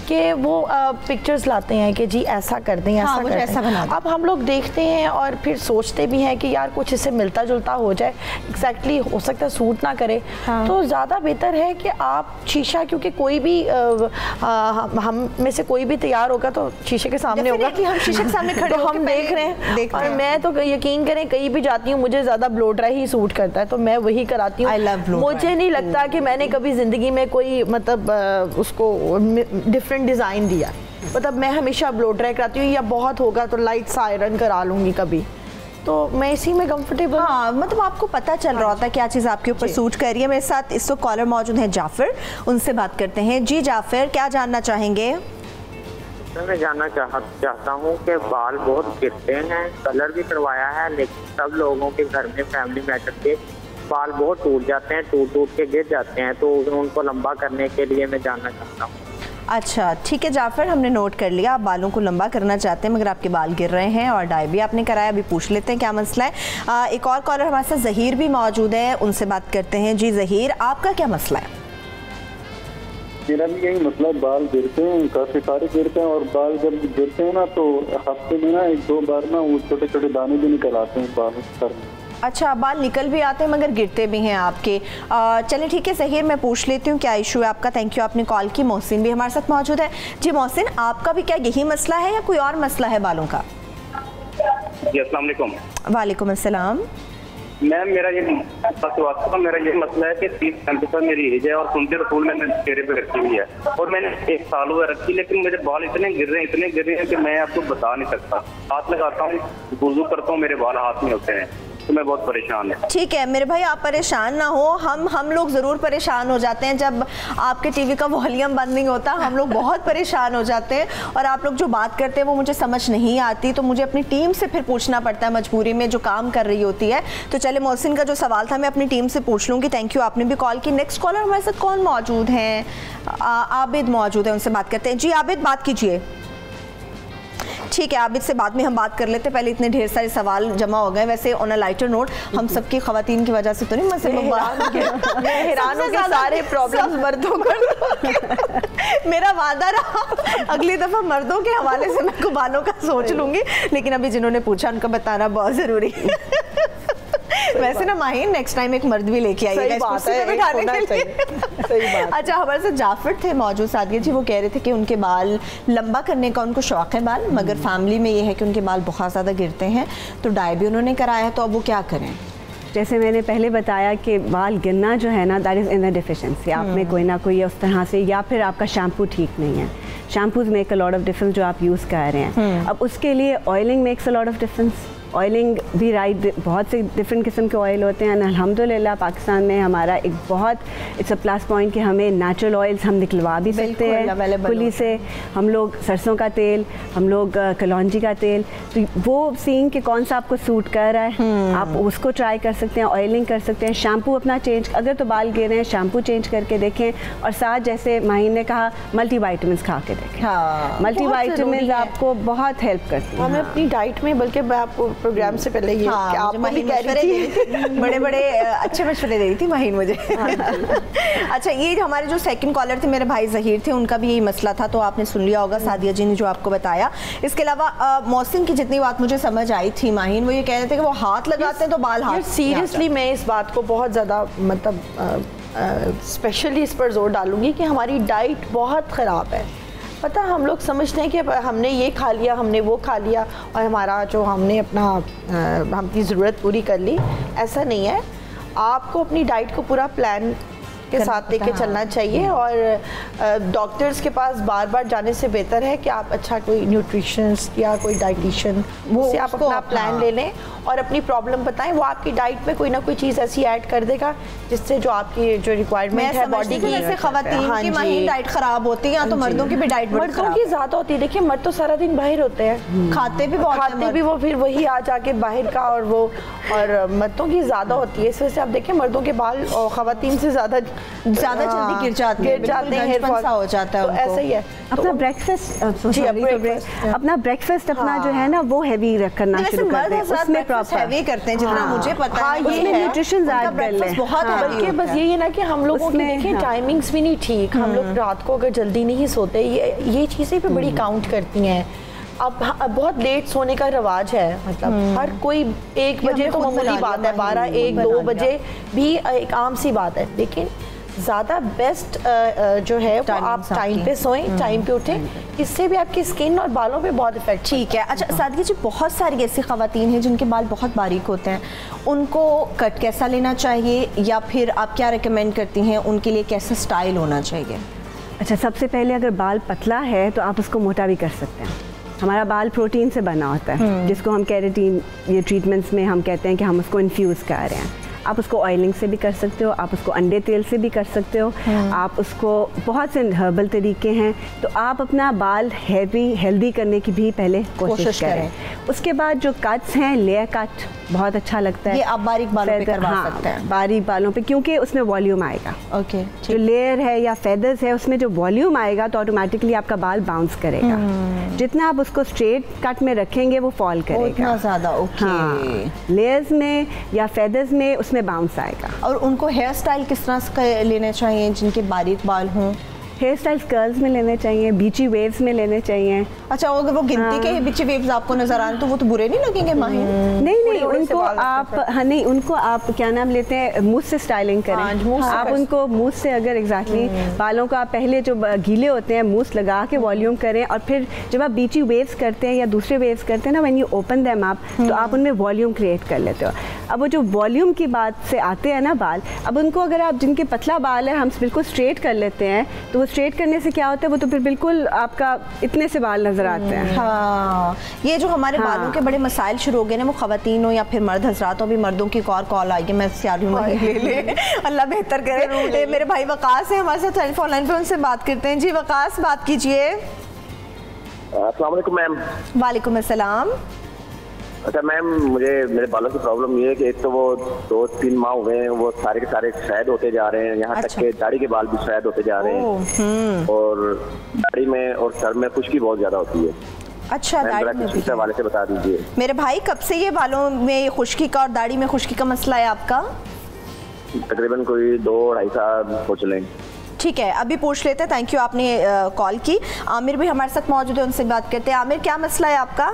कि वो पिक्चर्स लाते हैं कि जी ऐसा कर दें, ऐसा
हाँ,
कर
ऐसा बना
दें। अब हम लोग देखते हैं और फिर सोचते भी हैं कि यार कुछ इससे मिलता जुलता हो जाए, एग्जैक्टली exactly, हो सकता है सूट ना करे। हाँ। तो ज़्यादा बेहतर है कि आप शीशा, क्योंकि कोई भी आ, आ, हम में से कोई भी तैयार होगा तो शीशे के सामने होगा,
हम शीशे के सामने खड़े
तो हम देख रहे हैं। और मैं तो यकीन करें कहीं भी जाती हूँ मुझे ज़्यादा ब्लो ड्राई ही सूट करता है, तो मैं वही कराती हूँ। मुझे नहीं लगता कि मैंने कभी ज़िंदगी में कोई मतलब उसको डिफरेंट डिज़ाइन दिया, मतलब मैं हमेशा ब्लो ड्राई कराती हूँ, या बहुत होगा तो लाइट सा आयरन करा लूँगी कभी, तो मैं इसी में कंफर्टेबल।
हाँ, मतलब आपको पता चल रहा होता है क्या चीज़ आपके ऊपर सूट कर रही है। मेरे साथ इस वक्त कॉलर मौजूद है जाफर, उनसे बात करते हैं। जी जाफर, क्या जानना चाहेंगे?
मैं जानना चाह, चाहता हूँ कि बाल बहुत गिरते हैं, कलर भी करवाया है, लेकिन सब लोगों के घर में फैमिली मैटर के बाल बहुत टूट जाते हैं, टूट टूट के गिर जाते हैं, तो उनको लंबा करने के लिए मैं जानना चाहता हूँ।
अच्छा ठीक है जाफर, हमने नोट कर लिया, आप बालों को लंबा करना चाहते हैं मगर आपके बाल गिर रहे हैं और डाई भी आपने कराया। अभी पूछ लेते हैं क्या मसला है। आ, एक और कॉलर हमारे साथ ज़हीर भी मौजूद है, उनसे बात करते हैं। जी ज़हीर, आपका क्या मसला है?
मेरा भी यही मसला, बाल गिरते हैं, काफ़ी सारे गिरते हैं, और बाल जब गिरते हैं ना तो हफ्ते में ना एक दो बार ना वो छोटे छोटे दाने भी निकल आते हैं बाल पर।
अच्छा, बाल निकल भी आते हैं मगर गिरते भी हैं आपके। चलिए ठीक है ज़हीर, मैं पूछ लेती हूँ क्या इशू है आपका। थैंक यू, आपने कॉल की। मोहसिन भी हमारे साथ मौजूद है। जी मोहसिन, आपका भी क्या यही मसला है या कोई और मसला है बालों का?
जी अस्सलाम वालेकुम।
वालेकुम अस्सलाम।
मैम मेरा ये वास्तव मेरा ये मसला है कि तीस पैंतीस साल मेरी एज है और सुनते रसूल मैंने चेहरे पे रखी हुई है और मैंने एक साल हुआ रखी, लेकिन मेरे बाल इतने गिर रहे हैं इतने गिर रहे हैं कि मैं आपको बता नहीं सकता। हाथ लगाता हूँ, वुज़ू करता हूँ, मेरे बाल हाथ में होते हैं, तो मैं बहुत परेशान है।
ठीक है मेरे भाई, आप परेशान ना हो, हम हम लोग ज़रूर परेशान हो जाते हैं जब आपके टीवी का वॉल्यूम बंद नहीं होता। हम लोग बहुत परेशान हो जाते हैं और आप लोग जो बात करते हैं वो मुझे समझ नहीं आती, तो मुझे अपनी टीम से फिर पूछना पड़ता है मजबूरी में, जो काम कर रही होती है। तो चले मोहसिन का जो सवाल था मैं अपनी टीम से पूछ लूँगी। थैंक यू, आपने भी कॉल की। नेक्स्ट कॉलर हमारे साथ कौन मौजूद हैं? आबिद मौजूद है, उनसे बात करते हैं। जी आबिद, बात कीजिए। ठीक है, आबिद से बाद में हम बात कर लेते हैं, पहले इतने ढेर सारे सवाल जमा हो गए। वैसे ऑन अ लाइटर नोट, हम सबकी खवातीन की वजह से तो नहीं, मैं सिर्फ
हैरान के सारे प्रॉब्लम्स मर्दों को
मेरा वादा रहा अगली दफा मर्दों के हवाले से मैं बालों का सोच लूंगी, लेकिन अभी जिन्होंने पूछा उनका बताना बहुत जरूरी है। वैसे ना माहिन, नेक्स्ट टाइम एक मर्द भी लेके आइएगा इस कुर्सी पे बिठाने के लिए। सही बात। अच्छा, हमारे साथ जाफर थे मौजूद सादिया जी, वो कह रहे थे कि उनके बाल लंबा करने का उनको शौक है बाल, मगर फैमिली में ये है कि उनके बाल बहुत ज़्यादा गिरते हैं, तो डाई भी उन्होंने कराया है, तो अब वो क्या करें?
जैसे मैंने पहले बताया कि बाल गिरना जो है ना, that is in the deficiency, आप में कोई ना कोई उस तरह से, या फिर आपका शैम्पू ठीक नहीं है। Shampoos make a lot of difference जो आप यूज़ कर रहे हैं। अब उसके लिए oiling makes a lot of difference. Oiling भी राइट, बहुत से डिफरेंट किस्म के ऑयल होते हैं। अल्हम्दुलिल्लाह पाकिस्तान में हमारा एक बहुत इट्स अ प्लस पॉइंट कि हमें नेचुरल ऑयल्स हम निकलवा भी सकते हैं कुली से। हम लोग सरसों का तेल, हम लोग कलौंजी का तेल, तो वो सीइंग कि कौन सा आपको सूट कर रहा है आप उसको ट्राई कर सकते हैं। ऑयलिंग कर सकते हैं। शैम्पू अपना चेंज, अगर तो बाल गिर रहे हैं शैम्पू चेंज करके देखें, और साथ जैसे माहिन ने कहा मल्टी वाइटामिन्स खा के देखें। हाँ, मल्टी वाइटामिन्स आपको बहुत हेल्प करती हैं।
हमें अपनी डाइट में, बल्कि मैं आपको प्रोग्राम से पहले ये
हाँ,
आप भी कह रही थी
बड़े बड़े अच्छे मशवरे दे रही थी माहिन मुझे। अच्छा, ये हमारे जो सेकंड कॉलर थे मेरे भाई ज़हीर थे, उनका भी यही मसला था, तो आपने सुन लिया होगा सादिया जी ने जो आपको बताया। इसके अलावा मोहसिन की जितनी बात मुझे समझ आई थी माहिन, वो ये कह रहे थे कि वो हाथ लगाते हैं तो बाल हाथ।
सीरियसली मैं इस बात को बहुत ज़्यादा मतलब स्पेशली इस पर जोर डालूंगी कि हमारी डाइट बहुत ख़राब है। पता, हम लोग समझते हैं कि हमने ये खा लिया, हमने वो खा लिया और हमारा जो हमने अपना अपनी ज़रूरत पूरी कर ली, ऐसा नहीं है। आपको अपनी डाइट को पूरा प्लान के साथ लेके चलना चाहिए, और डॉक्टर्स के पास बार बार जाने से बेहतर है कि आप अच्छा कोई न्यूट्रिशनिस्ट या कोई डाइटिशियन वो से आप अपना प्लान ले लें और अपनी प्रॉब्लम बताएं। वो आपकी डाइट में कोई ना कोई चीज़ ऐसी ऐड कर देगा जिससे जो आपकी जो रिक्वायरमेंट है बॉडी की,
जैसे खवातीन की माहिन डाइट खराब होती है, या तो मर्दों की भी डाइट
मर्दों की ज़्यादा होती है। देखिए मर्द तो सारा दिन बाहर होते हैं, खाते भी बहुत खाते भी वो, फिर वही आ जाके बाहर का, और वो और मर्दों की ज़्यादा होती है। इस वजह से आप देखें मर्दों के बाल और खवातीन से ज़्यादा
ज्यादा जल्दी गिर जाते हैं,
गिर जाते हैं, हेयर फॉल हो जाता है, तो ऐसा ही है।
अपना ब्रेकफास्ट अपना ब्रेकफास्ट अपना जो है ना वो हैवी करना शुरू कर दें, उसमें
आप हैवी करते हैं जितना मुझे पता है।
ये है
न्यूट्रिशन ऐड कर लें,
बहुत है, बल्कि बस यही है ना कि हम लोगों की देखिए टाइमिंग्स भी नहीं ठीक, हम लोग रात को अगर जल्दी नहीं सोते, ये ये चीज़ें भी बड़ी काउंट करती हैं। अब बहुत लेट सोने का रिवाज है, मतलब हर कोई एक बजे तो मामूली बात है, बारह एक दो बजे भी एक आम सी बात है, लेकिन ज़्यादा बेस्ट जो है वो आप टाइम पे सोएं, टाइम पे उठें, इससे भी आपकी स्किन और बालों पे बहुत इफेक्ट।
ठीक है। अच्छा सादगी जी, बहुत सारी ऐसी ख़वातीन हैं जिनके बाल बहुत बारीक होते हैं, उनको कट कैसा लेना चाहिए या फिर आप क्या रिकमेंड करती हैं उनके लिए कैसा स्टाइल होना चाहिए?
अच्छा, सबसे पहले अगर बाल पतला है तो आप उसको मोटा भी कर सकते हैं। हमारा बाल प्रोटीन से बना होता है, जिसको हम केराटिन ये ट्रीटमेंट्स में हम कहते हैं कि हम उसको इन्फ्यूज़ कर रहे हैं। आप उसको ऑयलिंग से भी कर सकते हो, आप उसको अंडे तेल से भी कर सकते हो, आप उसको बहुत से हर्बल तरीके हैं। तो आप अपना बाल हैवी हेल्दी करने की भी पहले कोशिश, कोशिश करें।, करें उसके बाद जो कट्स हैं, लेयर कट बहुत अच्छा लगता है, ये आप बारीक बालों पे करवा हाँ, सकते हैं। बारीक बालों पे, क्योंकि उसमें वॉल्यूम आएगा। ओके, जो लेयर है या फेदर्स है उसमें जो वॉल्यूम आएगा तो ऑटोमेटिकली आपका बाल बाउंस करेगा। जितना आप उसको स्ट्रेट कट में रखेंगे वो फॉल करेगा
उतना ज़्यादा। ओके
हाँ, लेयर्स में या फेदर्स में उसमें बाउंस आएगा।
और उनको हेयर स्टाइल किस तरह से लेने चाहिए जिनके बारीक बाल हों?
हेयर स्टाइल्स कर्ल्स में लेने चाहिए, बीची वेव्स में लेने चाहिए।
अच्छा, अगर वो गिनती हाँ। के बीची वेव्स आपको नजर आए तो वो तो बुरे नहीं लगेंगे माहिर?
नहीं नहीं, उनको आप हाँ नहीं उनको आप क्या नाम लेते हैं, मूस से स्टाइलिंग करें। हाँ, आप उनको मूस से अगर एग्जैक्टली बालों को आप पहले जो गीले होते हैं मूस लगा के वॉल्यूम करें, और फिर जब आप बीची वेव्स करते हैं या दूसरे वेव्स करते हैं ना, when you open them up, तो आप उनमें वॉल्यूम क्रिएट कर लेते हो। अब वो जो वॉल्यूम की बात से आते हैं ना बाल, अब उनको अगर आप जिनके पतला बाल है हम बिल्कुल स्ट्रेट कर लेते हैं, तो वो स्ट्रेट करने से क्या होता है, वो तो फिर बिल्कुल आपका इतने से बाल नजर आते हैं।
हाँ, ये जो हमारे हाँ। बालों के बड़े मसाइल शुरू हो गए ना, वो खवातीन हो या फिर मर्द हजरात हो, भी मर्दों की एक और कॉल आएगी, मैं ले ले अल्लाह बेहतर करे। मेरे भाई वकास है हमारे साथ टेलीफोन लाइन पे, उनसे बात करते हैं। जी वकास, बात कीजिए।
अस्सलाम वालेकुम मैम।
वालेकुम अस्सलाम।
अच्छा मैम, मुझे मेरे बालों की प्रॉब्लम ये है कि एक तो वो दो तीन माह हुए हैं, वो सारे के सारे सफेद होते जा रहे हैं, यहाँ अच्छा। तक के दाढ़ी के बाल भी सफेद होते जा रहे हैं, और दाढ़ी में और सर में खुश्की बहुत ज्यादा होती है।
अच्छा, दाढ़ी में भी
हवाले से बता दीजिए
मेरे भाई, कब से ये बालों में खुश्की का और दाढ़ी में खुश्की का मसला है आपका?
तकरीबन कोई दो ढाई साल सोच लें।
ठीक है, अभी पूछ लेते हैं। थैंक यू, आपने कॉल की। आमिर भी हमारे साथ मौजूद है, उनसे बात करते हैं। आमिर, क्या मसला है आपका?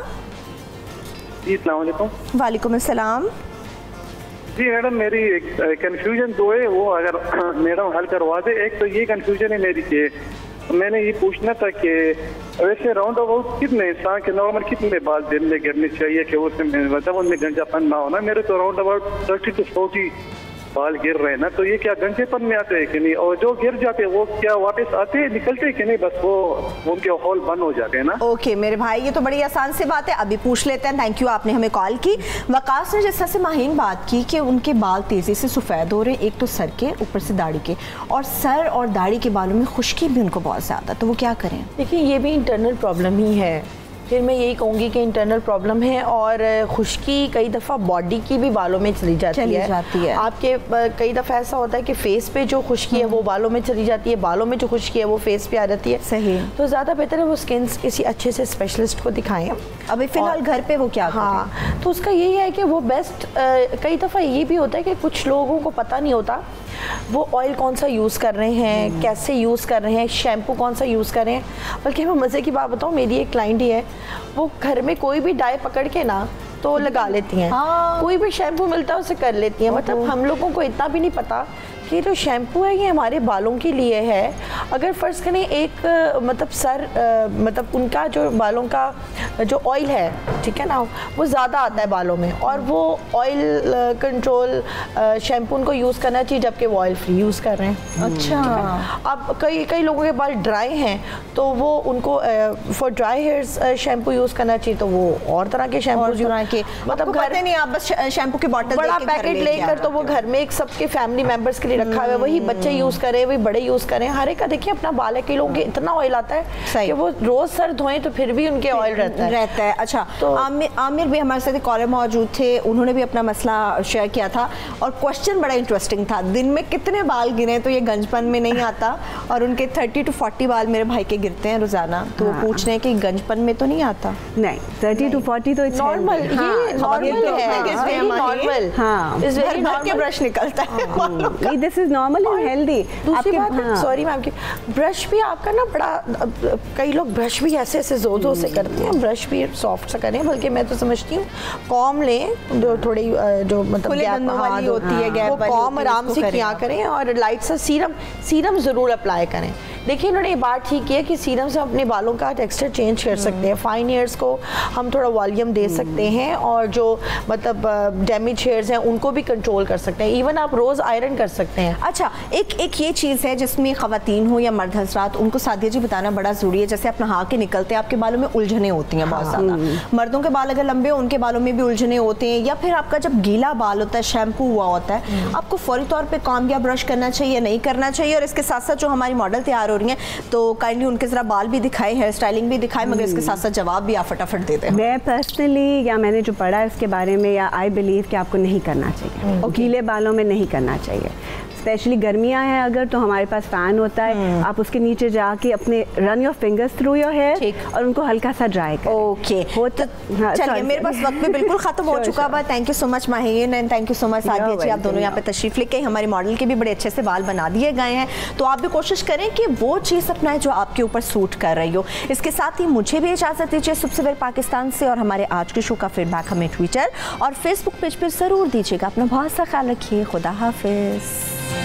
जी अस्सलाम वालेकुम।
वालेकुम अस्सलाम।
जी मैडम, मेरी कंफ्यूजन दो है, वो अगर मैडम हल करवा दे। एक तो ये कंफ्यूजन है मेरी कि मैंने ये पूछना था कि वैसे राउंड अबाउट कितने इंसान के नॉर्मल कितने बाल दिन में गिरने चाहिए कि उसमें मतलब उनमें गंजापन ना होना। मेरे तो round about thirty to forty बाल गिर रहे हैं ना, तो ये क्या गंजेपन में आते हैं कि नहीं, और जो गिर जाते हैं वो क्या वापस आते हैं निकलते हैं कि नहीं, बस वो उनके होल बंद हो जाते हैं ना?
ओके मेरे भाई, ये तो बड़ी आसान सी बात है, अभी पूछ लेते हैं। थैंक यू, आपने हमें कॉल की। वकास ने जिस तरह से माहीन बात की कि उनके बाल तेजी से सफ़ेद हो रहे हैं, एक तो सर के, ऊपर से दाढ़ी के, और सर और दाढ़ी के बालों में खुश्की भी उनको बहुत ज़्यादा, तो वो क्या करें?
देखिए, ये भी इंटरनल प्रॉब्लम ही है। फिर मैं यही कहूँगी कि इंटरनल प्रॉब्लम है, और खुश्की कई दफ़ा बॉडी की भी बालों में चली जाती
चली
है
जाती है
आपके कई दफ़ा ऐसा होता है कि फेस पे जो खुश्की है वो बालों में चली जाती है, बालों में जो खुश्की है वो फेस पे आ जाती है।
सही।
तो ज़्यादा बेहतर है वो स्किन किसी अच्छे से स्पेशलिस्ट को दिखाएं।
अभी फ़िलहाल घर पे वो क्या
हाँ, तो उसका यही है कि वो बेस्ट, कई दफ़ा ये भी होता है कि कुछ लोगों को पता नहीं होता वो ऑयल कौन सा यूज़ कर रहे हैं, कैसे यूज़ कर रहे हैं, शैम्पू कौन सा यूज़ कर रहे हैं। बल्कि मैं मज़े की बात बताऊँ, मेरी एक क्लाइंट ही है, वो घर में कोई भी डाई पकड़ के ना तो लगा लेती हैं। हाँ। कोई भी शैम्पू मिलता है उसे कर लेती हैं। मतलब हम लोगों को इतना भी नहीं पता कि जो शैम्पू है ये हमारे बालों के लिए है। अगर फ़र्ज़ करें एक मतलब सर आ, मतलब उनका जो बालों का जो ऑयल है, ठीक है ना, वो ज़्यादा आता है बालों में, और वो ऑयल कंट्रोल शैम्पू उनको यूज़ करना चाहिए, जबकि वो ऑयल फ्री यूज़ कर रहे हैं।
अच्छा।
अब कई कई लोगों के बाल ड्राई हैं तो वो उनको for dry hairs shampoo use करना चाहिए, तो वो और तरह के शैम्पू
के मतलब घर नहीं, आप बस शैम्पू की बॉटल
बड़ा पैकेट लेकर तो वो घर में एक सबके फैमिली मेम्बर्स के लिए ऑलरेडी रखा हुआ है, वही बच्चे यूज़ करें, वही बड़े यूज़ करें, हर एक का देखिए अपना बाल है। कई लोगों के इतना ऑयल आता है कि वो रोज़ सर धोएं तो फिर भी उनके ऑयल रहता है
रहता है अच्छा, तो आमिर आमिर भी हमारे साथ कॉलर मौजूद थे, उन्होंने भी अपना मसला शेयर किया था और क्वेश्चन बड़ा इंटरेस्टिंग था, दिन में कितने बाल गिरे तो ये गंजपन में नहीं आता, और उनके थर्टी टू फोर्टी बाल मेरे भाई के गिरते हैं रोजाना, तो वो पूछ रहे हैं कि गंजपन में तो नहीं आता।
नहीं, थर्टी टू फोर्टी तो
नॉर्मल, ये नॉर्मल है, नॉर्मल,
हाँ, इस वेरी भर के ब्रश निकलता है,
this is normal and healthy.
दूसरी बात, सॉरी मैम की ब्रश भी आपका ना बड़ा, कई लोग ब्रश भी ऐसे ऐसे जोर जोर से करते हैं, ब्रश भी सॉफ्ट सा करें, बल्कि मैं तो समझती हूँ कॉम लें, जो थोड़ी जो मतलब गैप वाली होती है गैप वाली, वो कॉम आराम से किया करें और लाइट सा सीरम सीरम ज़रूर अप्लाई करें। देखिए इन्होंने ये बात ठीक की है कि सीरम से अपने बालों का टेक्सचर चेंज कर सकते हैं, फाइन हेयर्स को हम थोड़ा वॉल्यूम दे सकते हैं और जो मतलब डैमेज हेयर्स हैं उनको भी कंट्रोल कर सकते हैं, इवन आप रोज़ आयरन कर सकते हैं।
अच्छा, एक एक ये चीज़ है जिसमें ख़वातीन हो या मर्द हज़रात, उनको सादिया जी बताना बड़ा ज़रूरी है, जैसे आप नहा के निकलते हैं आपके बालों में उलझने होती हैं बहुत ज़्यादा, मर्दों के बाल अगर लंबे हो उनके बालों में भी उलझने होते हैं, या फिर आपका जब गीला बाल होता है, शैम्पू हुआ होता है, आपको फौरी तौर पर कॉम्ब या ब्रश करना चाहिए, नहीं करना चाहिए? और इसके साथ साथ जो हमारी मॉडल तैयार हो रही हैं तो काइंडली उनके जरा बाल भी दिखाए, हेयर स्टाइलिंग भी दिखाए, मगर इसके साथ साथ जवाब भी आप फटाफट देते हैं।
मैं पर्सनली या मैंने जो पढ़ा है उसके बारे में, या आई बिलीव कि आपको नहीं करना चाहिए, गीले बालों में नहीं करना चाहिए, स्पेशली गर्मियाँ हैं अगर, तो हमारे पास फ़ैन होता है, आप उसके नीचे जाके अपने run your fingers through your hair और उनको हल्का सा ड्राई करें।
ओके, चलिए मेरे पास वक्त भी बिल्कुल ख़त्म हो चुका है। Thank you so much Mahin and thank you so much Sadia ji, आप दोनों यहाँ पे तशरीफ़ लेके हमारी मॉडल के भी बड़े अच्छे से बाल बना दिए गए हैं, तो आप भी कोशिश करें कि वो चीज़ अपनाएं जो आपके ऊपर सूट कर रही हो। इसके साथ ही मुझे भी इजाज़त दीजिए सुबह सवेरे पाकिस्तान से, और हमारे आज के शो का फीडबैक हमें ट्विटर और फेसबुक पेज पर ज़रूर दीजिएगा। अपना बहुत सा ख्याल रखिए, खुदा हाफिज़।